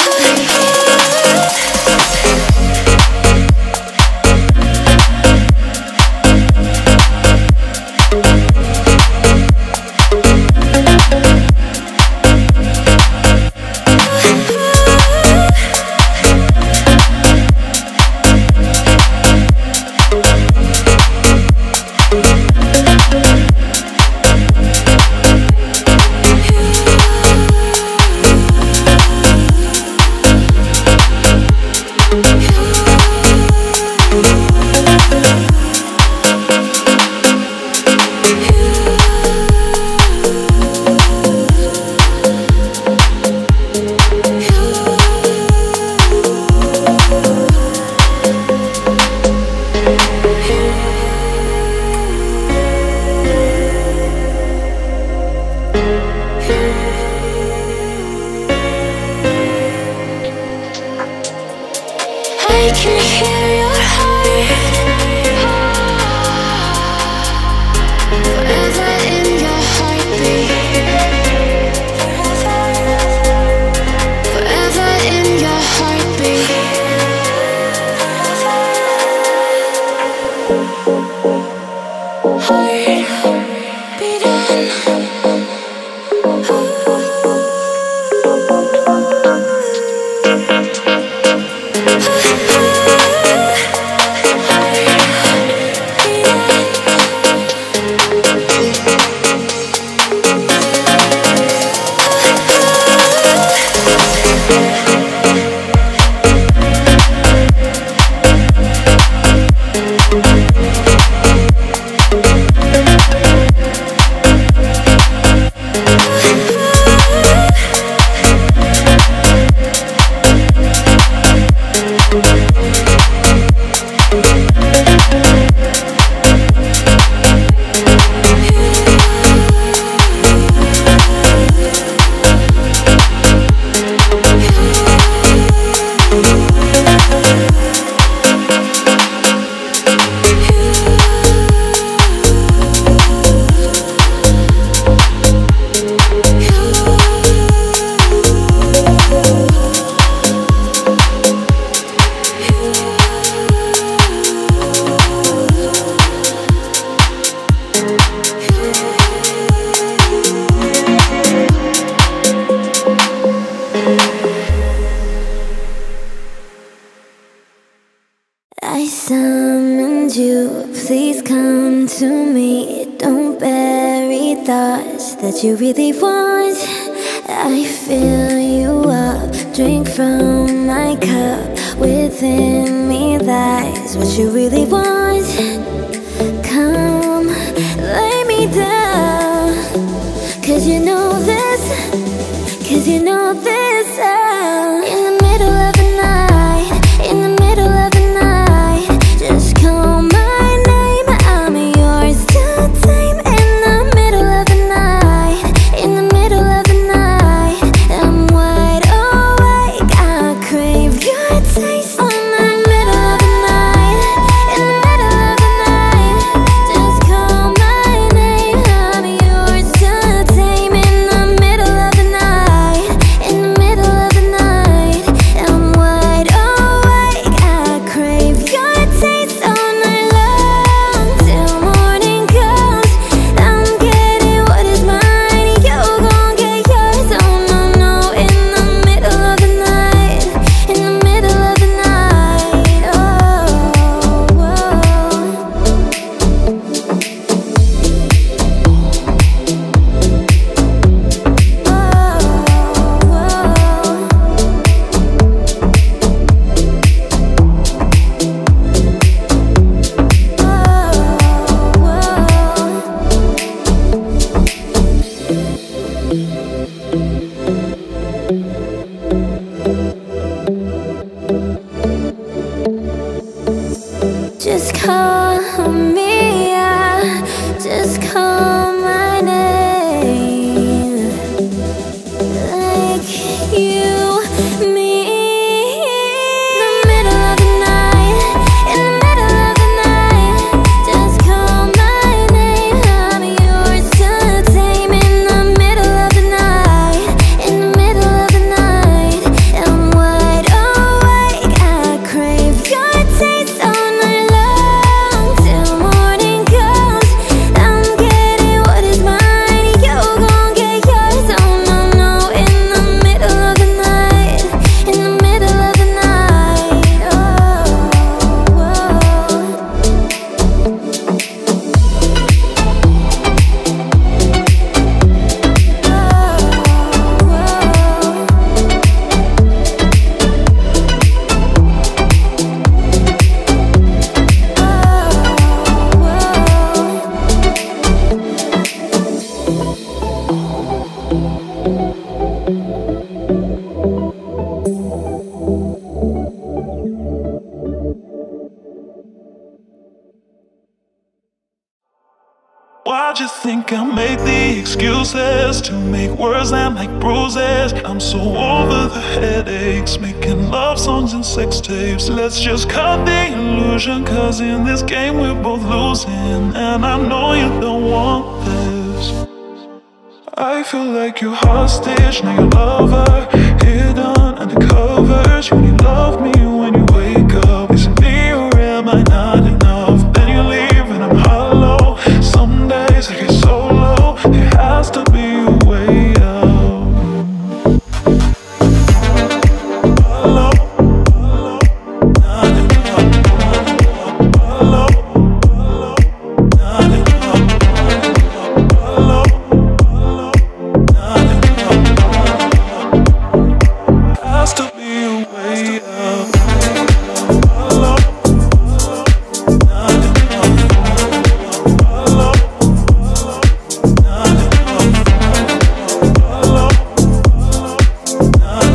I can hear your heart. Forever in your heartbeat. Forever in your heartbeat. I summoned you, please come to me. Don't bury thoughts that you really want. I fill you up, drink from my cup. Within me lies what you really want. Come, lay me down, 'cause you know this, 'cause you know this. In the middle of the night, in the middle of the night, just call my name, I'm yours to tame. In the middle of the night, in the middle of the night, I'm wide awake, I crave your taste. In the middle of the night, in the middle of the night, just call my name, I'm yours to tame. In the middle of the night, in the middle of the night, I'm like you, me. In the middle of the night, in the middle of the night, just call my name, I'm yours to tame. In the middle of the night, in the middle of the night, I'm wide awake, I crave your taste all night long till morning comes. I'm getting what is mine, you gon' get yours. Oh no, no. In the middle of the night, in the middle of the night, oh, Why'd you think I make the excuses to make words land like bruises? I'm so over the headaches, making love songs and sex tapes. Let's just cut the illusion, cause in this game we're both losing, and I know you don't want this. I feel like you're hostage, now your lover, hidden under covers. You only love me when you wake up. Is it me or am I not enough? Then you leave and I'm hollow. Some days I get so low, there has to be a way out. Hollow, hollow, not enough. Hollow, hollow, not enough. Hollow, hollow, not enough. Has to be a way out. Hollow, not enough. Hollow, not enough. Hollow, not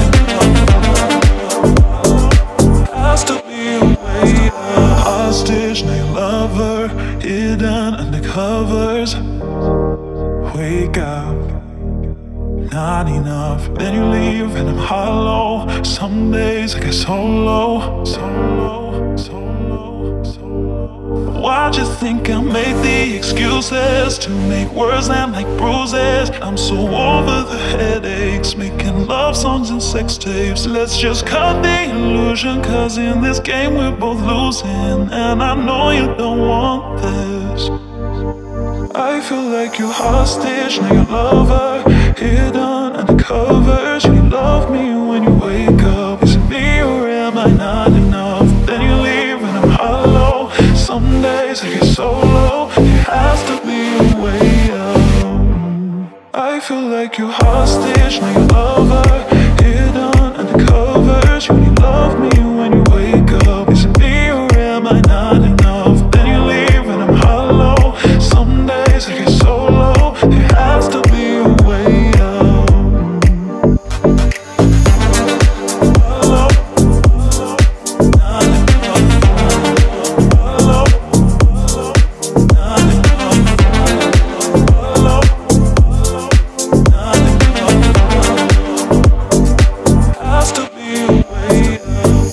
enough. Has to be a way out. Hostage, now your lover, hidden under covers. Wake up, not enough. Then you leave and I'm hollow. Some days I get so low, so low, so low, so low. Why'd you think I made the excuses to make words land like bruises? I'm so over the headaches, making love songs and sex tapes. Let's just cut the illusion, cause in this game we're both losing, and I know you don't want this. I feel like you're hostage, now your lover, hidden under covers. You love me when you wake up. Is it me or am I not enough? Then you leave and I'm hollow. Some days I get so low, there has to be a way out. I feel like you're hostage, now your lover, hidden under covers. You only love me when you wake up. Is it me or am I not enough? Then you leave and I'm hollow. Some days I get so low, there has to be a way out. Hollow, not enough. Hollow, not enough. Hollow, not enough. Has to be a way out.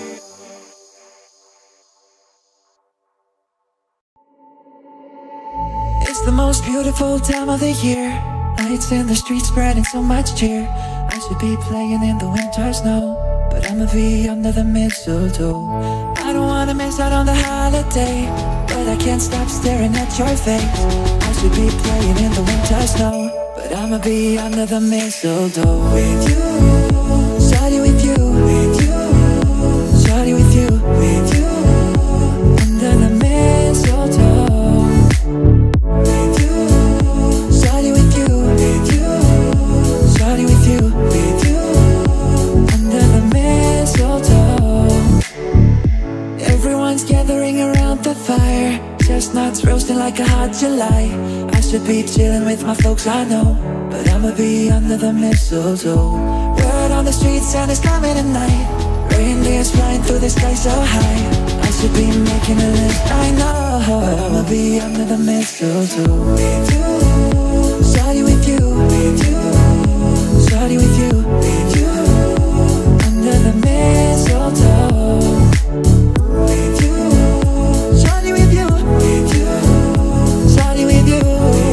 It's the most beautiful time of the year. Lights in the streets spreading so much cheer. I should be playing in the winter snow, but I'ma be under the mistletoe. I don't wanna miss out on the holiday, but I can't stop staring at your face. I should be playing in the winter snow, but I'ma be under the mistletoe. With you, shawty, with you, with you, shawty, with you, with you, under the mistletoe. With you, shawty, with you, with you, shawty, with you, with you, under the mistletoe. Everyone's gathering around the fire, chestnuts roasting like a hot July. I should be chilling with my folks, I know, but I'ma be under the mistletoe. Word on the streets, Santa's coming tonight. Reindeers flying through the sky so high. I should be making a list, I know, but I'ma be under the mistletoe. With you, shawty, with you, with you, shawty, Shawty with you, under the mistletoe. With you, shawty with you, shawty with you,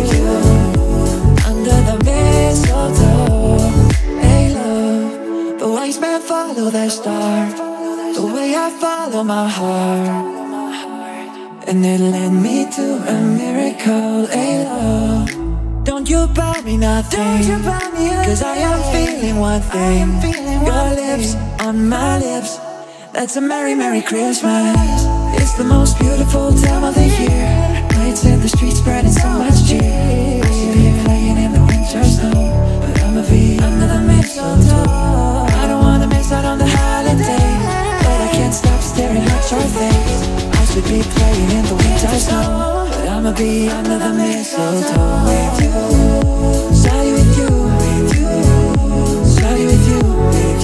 under the mistletoe. Hey love, the wise men follow their star, the way I follow my heart, and it led me to a miracle. Hey love, don't you buy me nothing, cause I am feeling one thing. Your lips on my lips, that's a merry, merry Christmas. It's the most beautiful time of the year. Lights in the streets spreading so much cheer. I should be playing in the winter snow, but I'ma be under the mistletoe. I don't wanna miss out on the holiday, but I can't stop staring at your face. I should be playing in the winter snow, but I'ma be under the mistletoe. With you, shawty with you, shawty with you,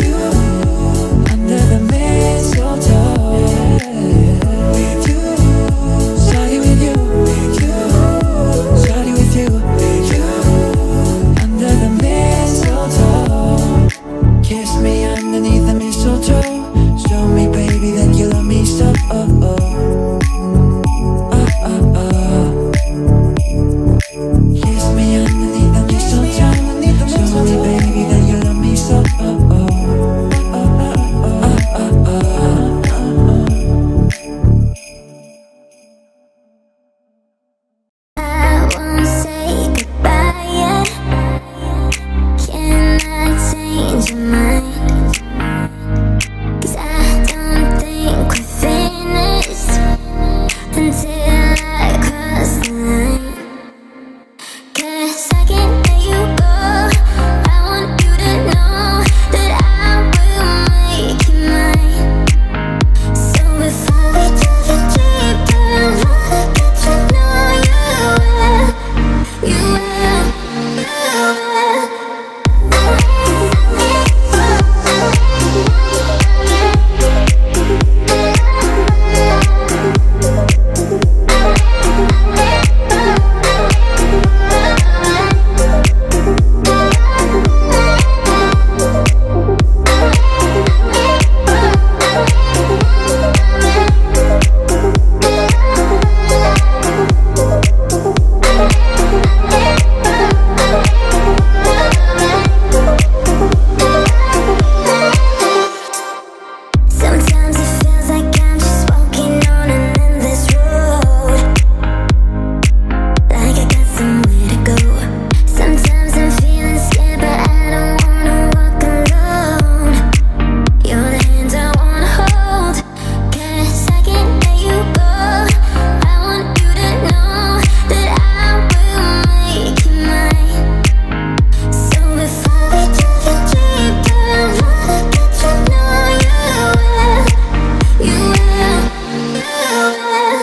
under the mistletoe. With you, shawty with you, shawty with you, under the mistletoe. Kiss me underneath the mistletoe. Show me, baby, that you love me so. Kiss me underneath the mistletoe. Show me, baby, that you love me so. I won't say goodbye yet. Can I change your mind? 'Cause I don't think we're finished until I cross the line. 'Cause I can't let you go. I want you to know that I will make you mine. So before we dive in deeper, I wanna get to know you well. You will, you will. Sometimes it feels like I'm just walking on an endless road, like I got somewhere to go. Sometimes I'm feeling scared, but I don't wanna walk alone. You're the hands I wanna hold, 'cause I can't let you go. I want you to know that I will make you mine. So before we dive in deeper, I wanna get to know you well. You will, you will.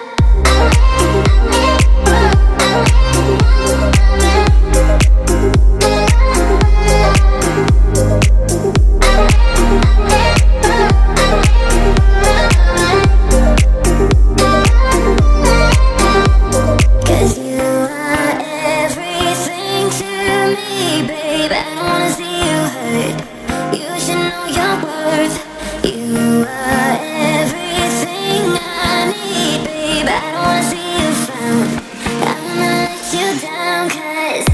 Cause you are everything to me, babe. I don't wanna see you hurt. You should know your worth. You are everything I need, babe. I don't wanna see you frown. I wanna let you down, 'cause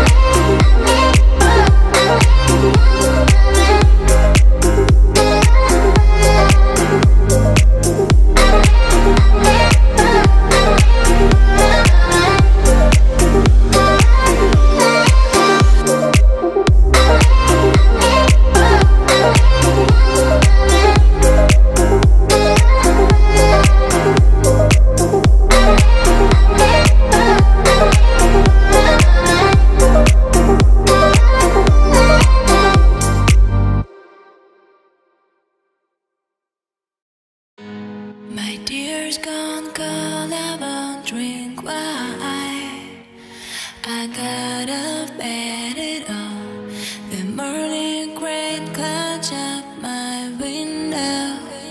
My dear's gone cold, I won't drink wine. I gotta bet it all. The morning rain clouds up my window.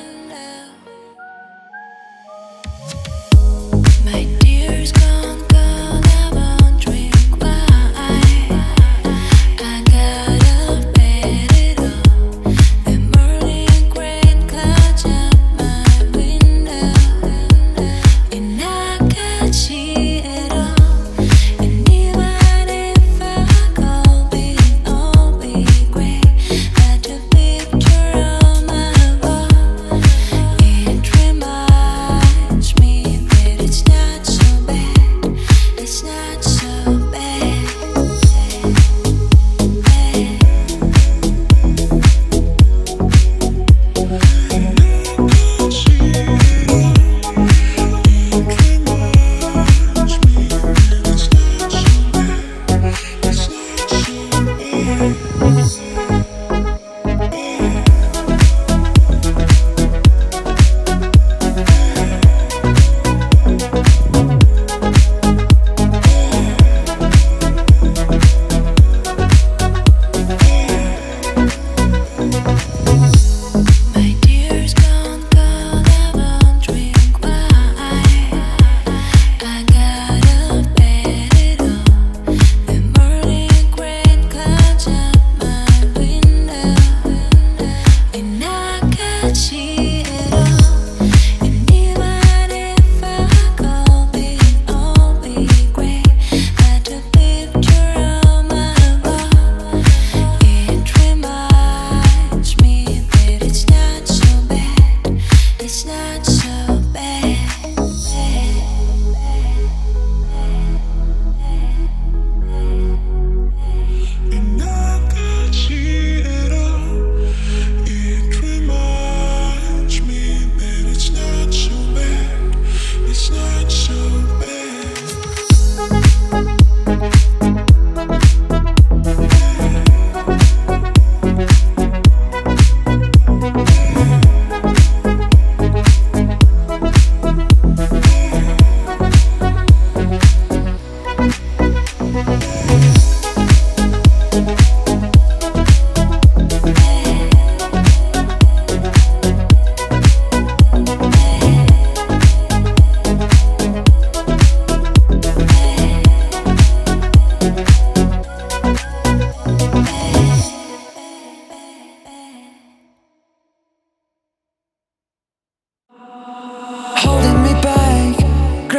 My dear's gone cold, I won't drink wine. I gotta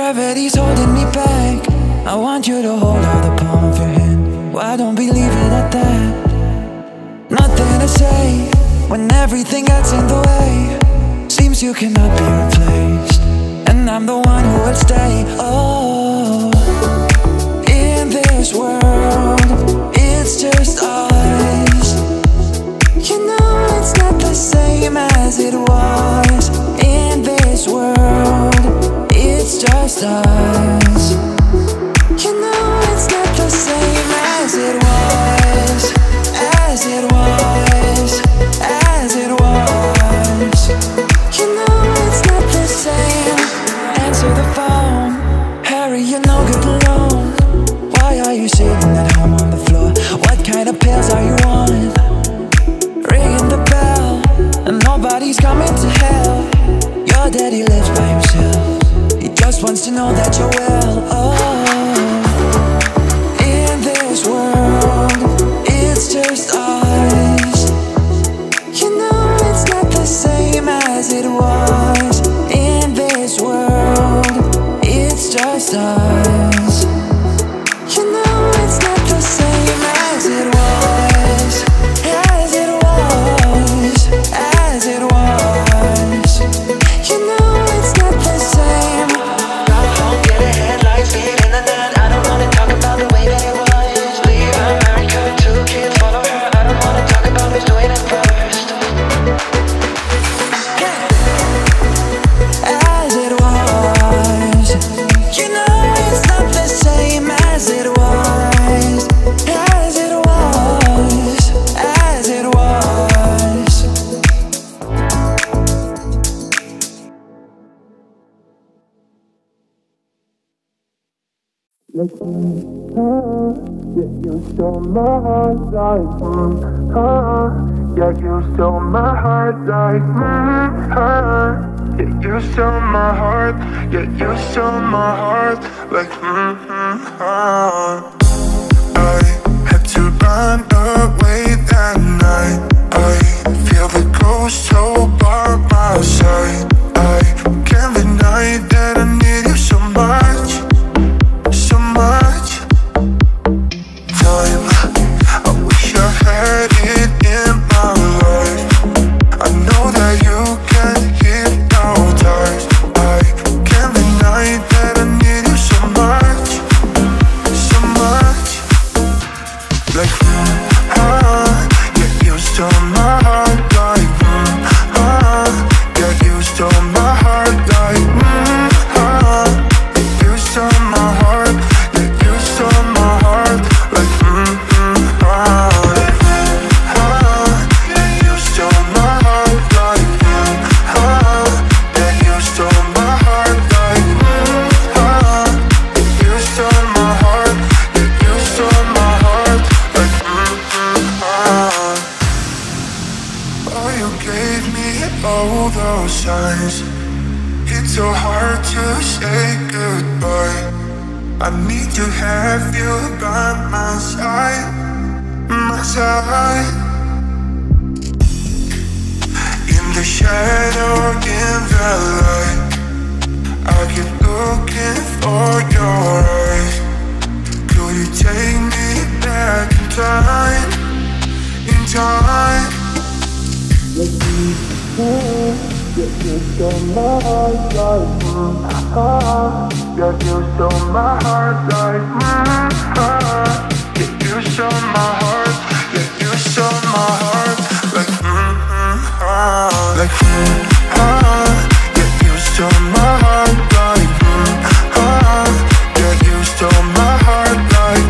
Gravity's holding me back. I want you to hold out the palm of your hand. Why don't we leave it at that? Nothing to say when everything gets in the way. Seems you cannot be replaced, and I'm the one who will stay. Oh, in this world, it's just us. You know it's not the same as it was. In this world, it's just us. You know it's not the same as it was. As it was. As it was. You know it's not the same. Answer the phone. Harry, you're no good alone. Why are you sitting at home on the floor? What kind of pills are you on? Ringing the bell, and nobody's coming to help. Your daddy lives by himself. He just wants to know that you're well. Oh, in this world, it's just us. You know it's not the same as it was. In this world, it's just us. You know it's not the same as it was. As it was. As it was. You know it's not the same. Got home, get a headlights, feet in the net. I don't wanna talk about the way that it was. Leave America, 2 kids, follow her. I don't wanna talk about who's doing it first. As it was. You know it's not the same as it was. As it was. As it was. Yeah, you stole my heart like yeah, you stole my heart like yeah, you stole my heart. Yeah, you stole my heart like I had to run away that night. I feel the ghost so by my side. I can't deny that I need you so much. So much time. I wish I had it in my life. I know that you can hypnotize. I can't deny that I need you so much. So much. Like yeah, you stole my heart like yeah, you stole my heart like you stole my heart. Yeah, you stole my heart like yeah, you stole my heart like yeah, you stole my heart like you stole my heart. Yeah, you stole my heart like oh, you gave me all those signs. It's so hard to say goodbye. I need to have you by my side. My side. In the shadow, in the light, I keep looking for your eyes. Could you take me back in time? In time. Yeah, you stole my heart like yeah, you stole my heart like yeah, you stole my heart. Yeah, you stole my heart like yeah, you stole my heart like yeah, you stole my heart like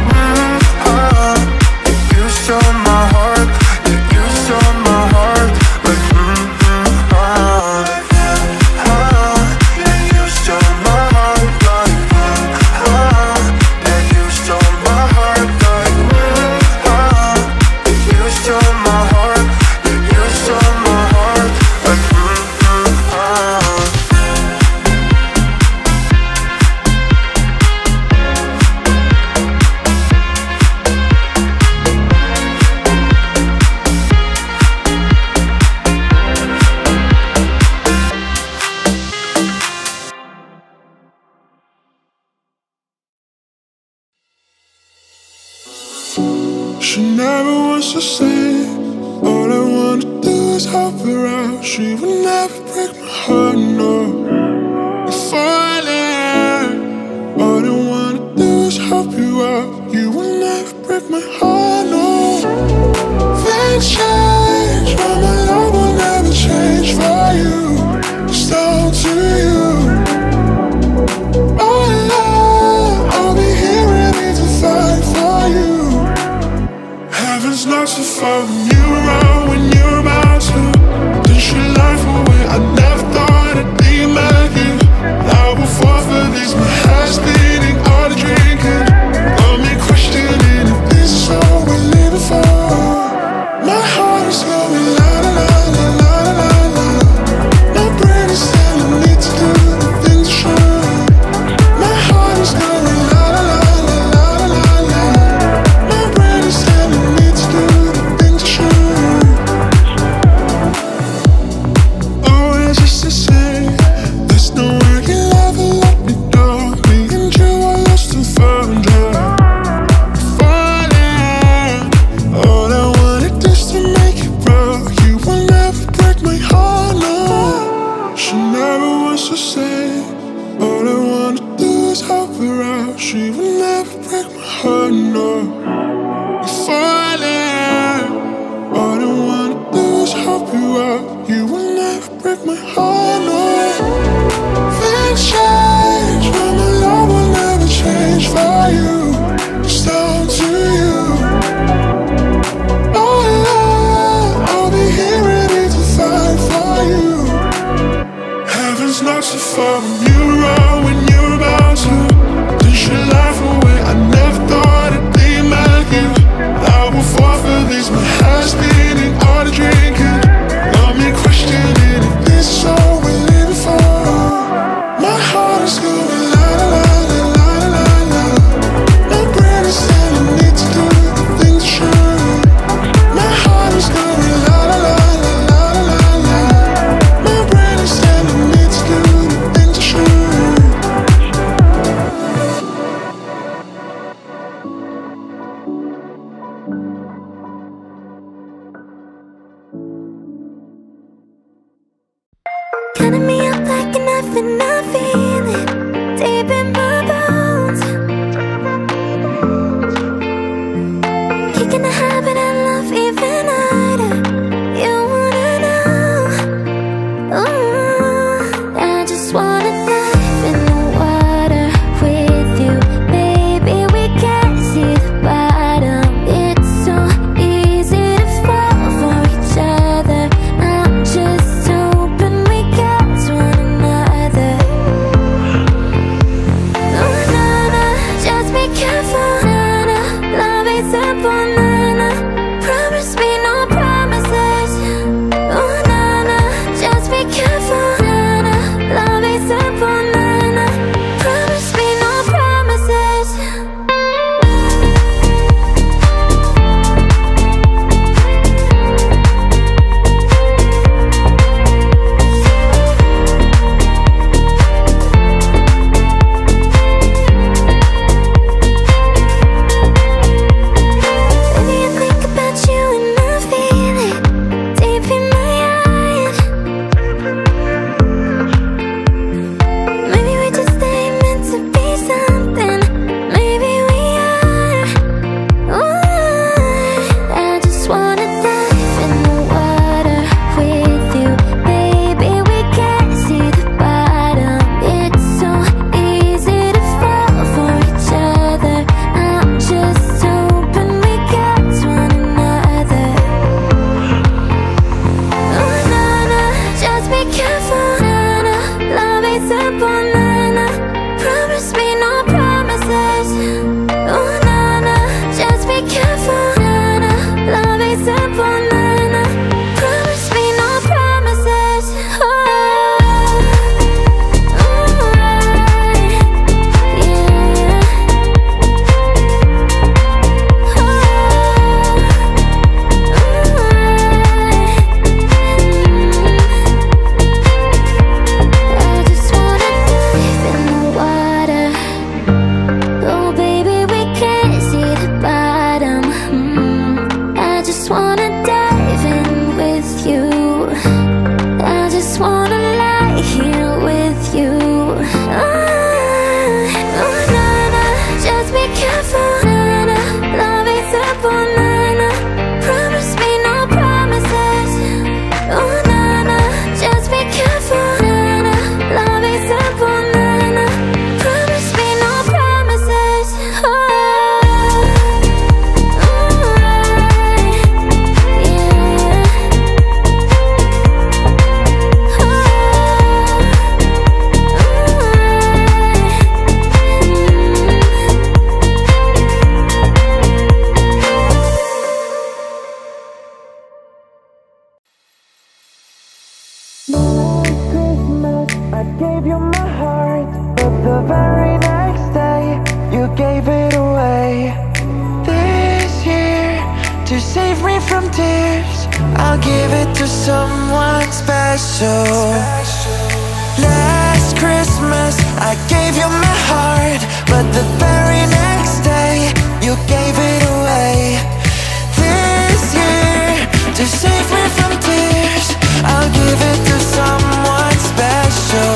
you stole my heart. Yeah, you stole my heart like yeah, you stole my heart like yeah, you stole my heart like you stole my heart. help her out. She would never break my heart, no. You're falling. All I wanna do is help you out. You will never break my heart, no. Things change, but my love will never change for you. It's down to you. Oh love, I'll be here ready to fight for you. Heaven's not so far when you're around, when you're about to dish your life away. I never thought I'd be like you. I will fall for this, my heart's beating, all the drinking got me questioning if this is all we're living for. My heart is going la la la la la la la. My brain is telling me to do the things I should. My heart is going la la la la la la la. My brain is telling me to do the things I should. Always used to say, there's no way you'll ever let me go. Me and you are lost and found, yeah. Falling. All I wanted is to make it broke. You will never break my heart, no. She never wants to say. All I wanna do is help her out. She will never break my heart, no. You're falling. All I wanna do is help you out. You will never break my heart, no. Things change, but my love will never change for you. It's down to you. Oh love, I'll be here ready to fight for you. Heaven's not so far when you're around, when you're about to dish your life away. I never thought I'd be like you. I will fall for this, my heart's beating, all the drinking got me questioning if this is all we're living for. My heart is going la la la la la la la. My brain is telling me to do the things I should. My heart is going la la la la la la la. My brain is telling me to do the things I should. Cutting me up like a knife and I feel it deep in my bones. Kicking the habit I love even harder. You wanna know? Ooh, I just wanna dive in the water with you, baby. We can't see the bottom. It's so easy to fall for each other. I'm just hoping we catch one. gave you my heart, but the very next day you gave it away. This year, to save me from tears, I'll give it to someone special. Last Christmas I gave you my heart, but the very next day you gave it away. This year, to save me from tears, I'll give it to someone special.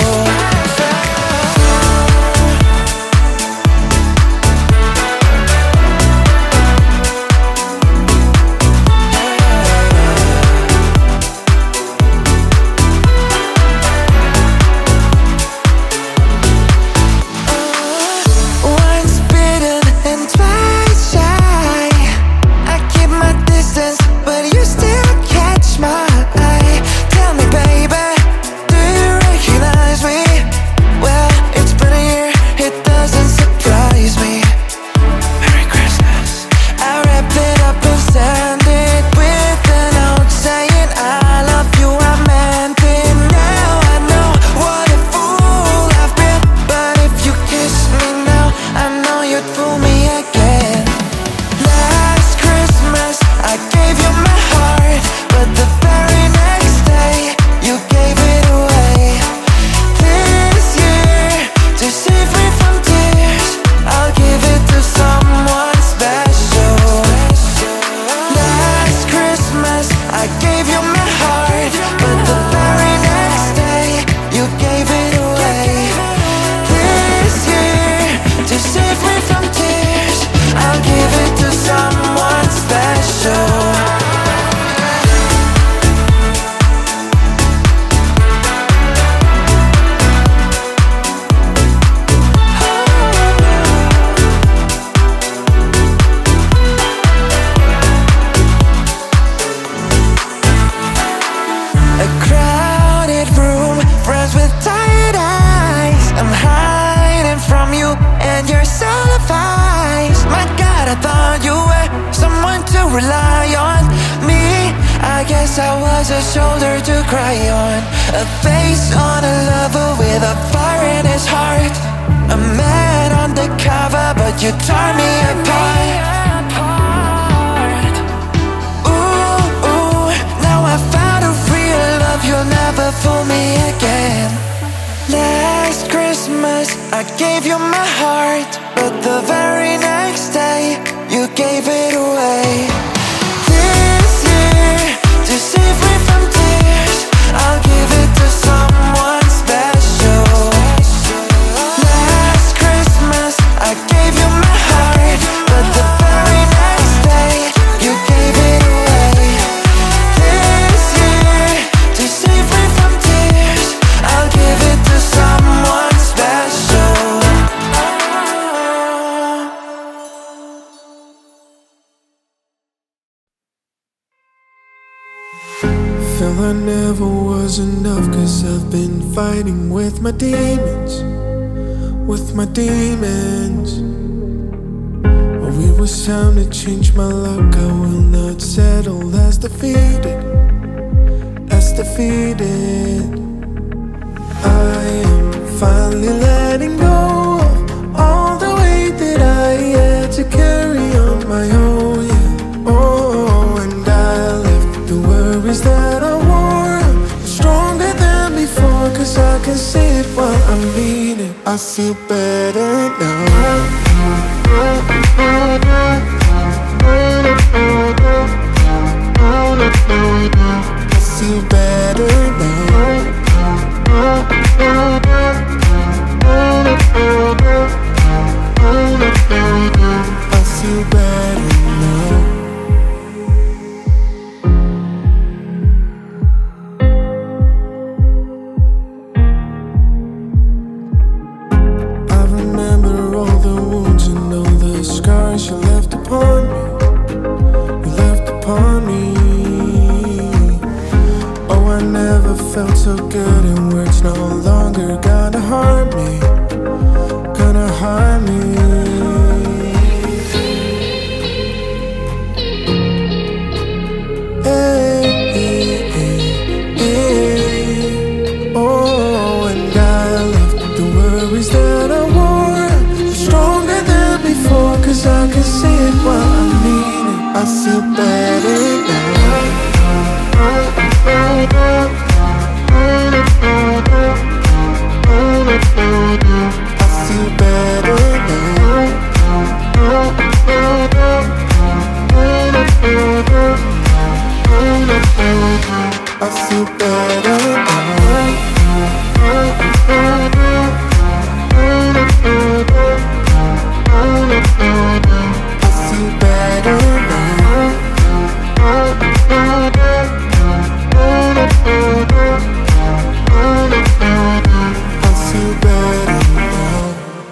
Once bitten and twice shy, I keep my distance, but you still catch my eye. Tell me, baby, do you recognize me? Well, it's been a year, it doesn't surprise me. Merry Christmas. I wrapped it up and sent it with a note saying I love you, I meant it. Now I know what a fool I've been, but if you kiss me now, I know you'd fool me again. Last Christmas I gave you my heart, but the very next day you gave it away. This year, to save me from tears, I'll give it to someone special. Last Christmas I gave you my heart, but the very next day you gave it away. This year, to save me from tears, I'll give it to someone special. A crowded room, friends with tired eyes. I'm hiding from you and your soul eyes. My God, I thought you were someone to rely on. Me, I guess I was a shoulder to cry on, a face on a lover with a fire in his heart. A man undercover, but you tore me apart. Ooh, ooh, now I found a real love, you'll never fool me again. Last Christmas I gave you my heart, but the very next day you gave it away. This year, to save me from tears, I'll give it to someone special. Last Christmas I gave you my heart, but the very next day you gave it away. This year, to save me from tears, I'll give it to someone special. Feel I never was enough, 'cause I've been fighting with my demons, with my demons. Oh, it was time to change my luck. I will not settle as defeated, as defeated. I am finally letting go of all the weight that I had to carry on my own, yeah. Oh, and I left the worries that I wore stronger than before, 'cause I can see it while I mean it. I feel better now. I feel better now. I feel better now. I remember all the wounds and all the scars you left upon me. You left upon me. Oh, I never felt so good, and words no longer gonna harm me, gonna harm me. Hey, hey, hey, hey. Oh, and I feel better now. I feel better now. I feel better now. I feel better now. I feel better now.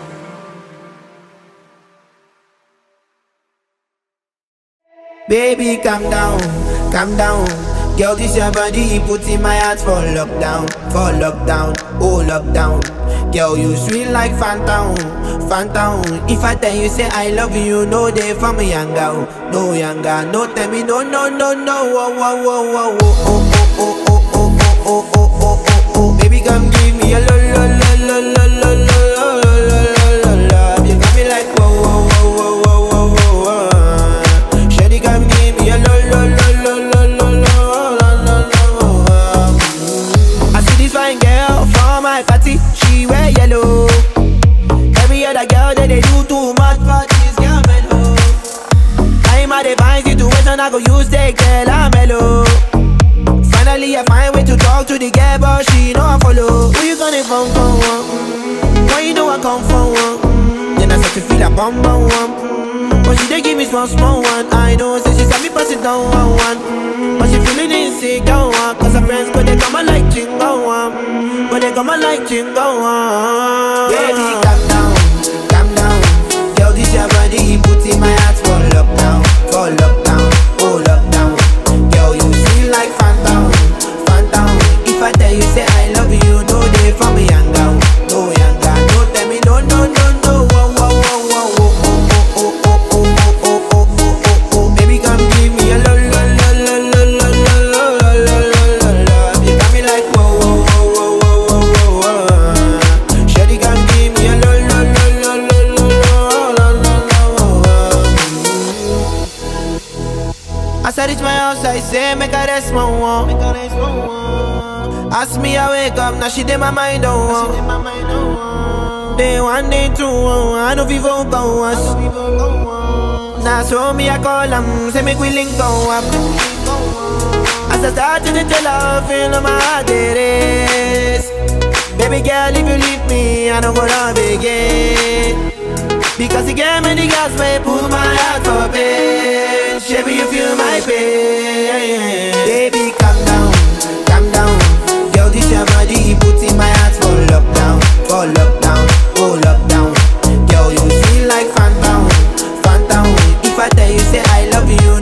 Baby, calm down, calm down. Girl, this your body, put in my heart for lockdown, oh lockdown. Girl, you sweet like phantom, phantom. If I tell you say I love you, no day for me younger, no younger, no tell me no, no, no, no, oh, oh, oh, oh, oh, oh, oh, oh, oh, oh, oh, oh, oh, oh. Baby, come give me a lo, lo, lo, lo, lo, lo, lo, lo, lo, lo, love. You got me like whoa, whoa, whoa, whoa, whoa, whoa, whoa. Shawty, come give me a lo, lo, lo, lo, lo, lo, lo, lo, lo. I see this fine girl from my party, she wear yellow. Every other girl that they do too much for this girl mellow. I'm at a fine situation, I go use the girl I'm mellow. Finally I find way to talk to the girl, but she know I follow. Who you gonna phone for one? Why you know I come for one? Then I start to feel a bum bum one. But she dey give me small small one. I know, say she said me pass it down one one. But she feeling insecure one. Cause her friends go they come and like chingo one. But they come and like chingo one. Baby, calm down, calm down. Girl, this your body, put in my heart for lockdown, oh lockdown. Girl, you feel like phantom, phantom. If I tell you say I love you, no day for me younger, no younger. No tell me no, no, no, no. Whoa, whoa, whoa, whoa, whoa, oh, oh, oh, oh, oh, oh, oh, oh, oh. Baby, come give me a lo, lo, lo, lo, lo, lo, lo, lo, lo, lo, lo. You got me like whoa, whoa, whoa, whoa, whoa, whoa, whoa. Shawty, come give me a lo, lo, lo, lo, lo, lo, lo, lo, lo. As I reach my house, I say, make a rest, my one. Ask me, I wake up, now she did my mind, oh. Day one, day two, I know people go us. Now so me, I call them, say make we link go up. As I start to tell her, feel on my heart it is. Baby girl, if you leave me, I don't go love again. Because you gave me the gas, may pull my heart for pain. Baby, you feel my pain. Baby, calm down, calm down. Girl, this your body, put in my heart for lockdown, oh lockdown. Girl, you feel like phantom, phantom. If I tell you say I love you,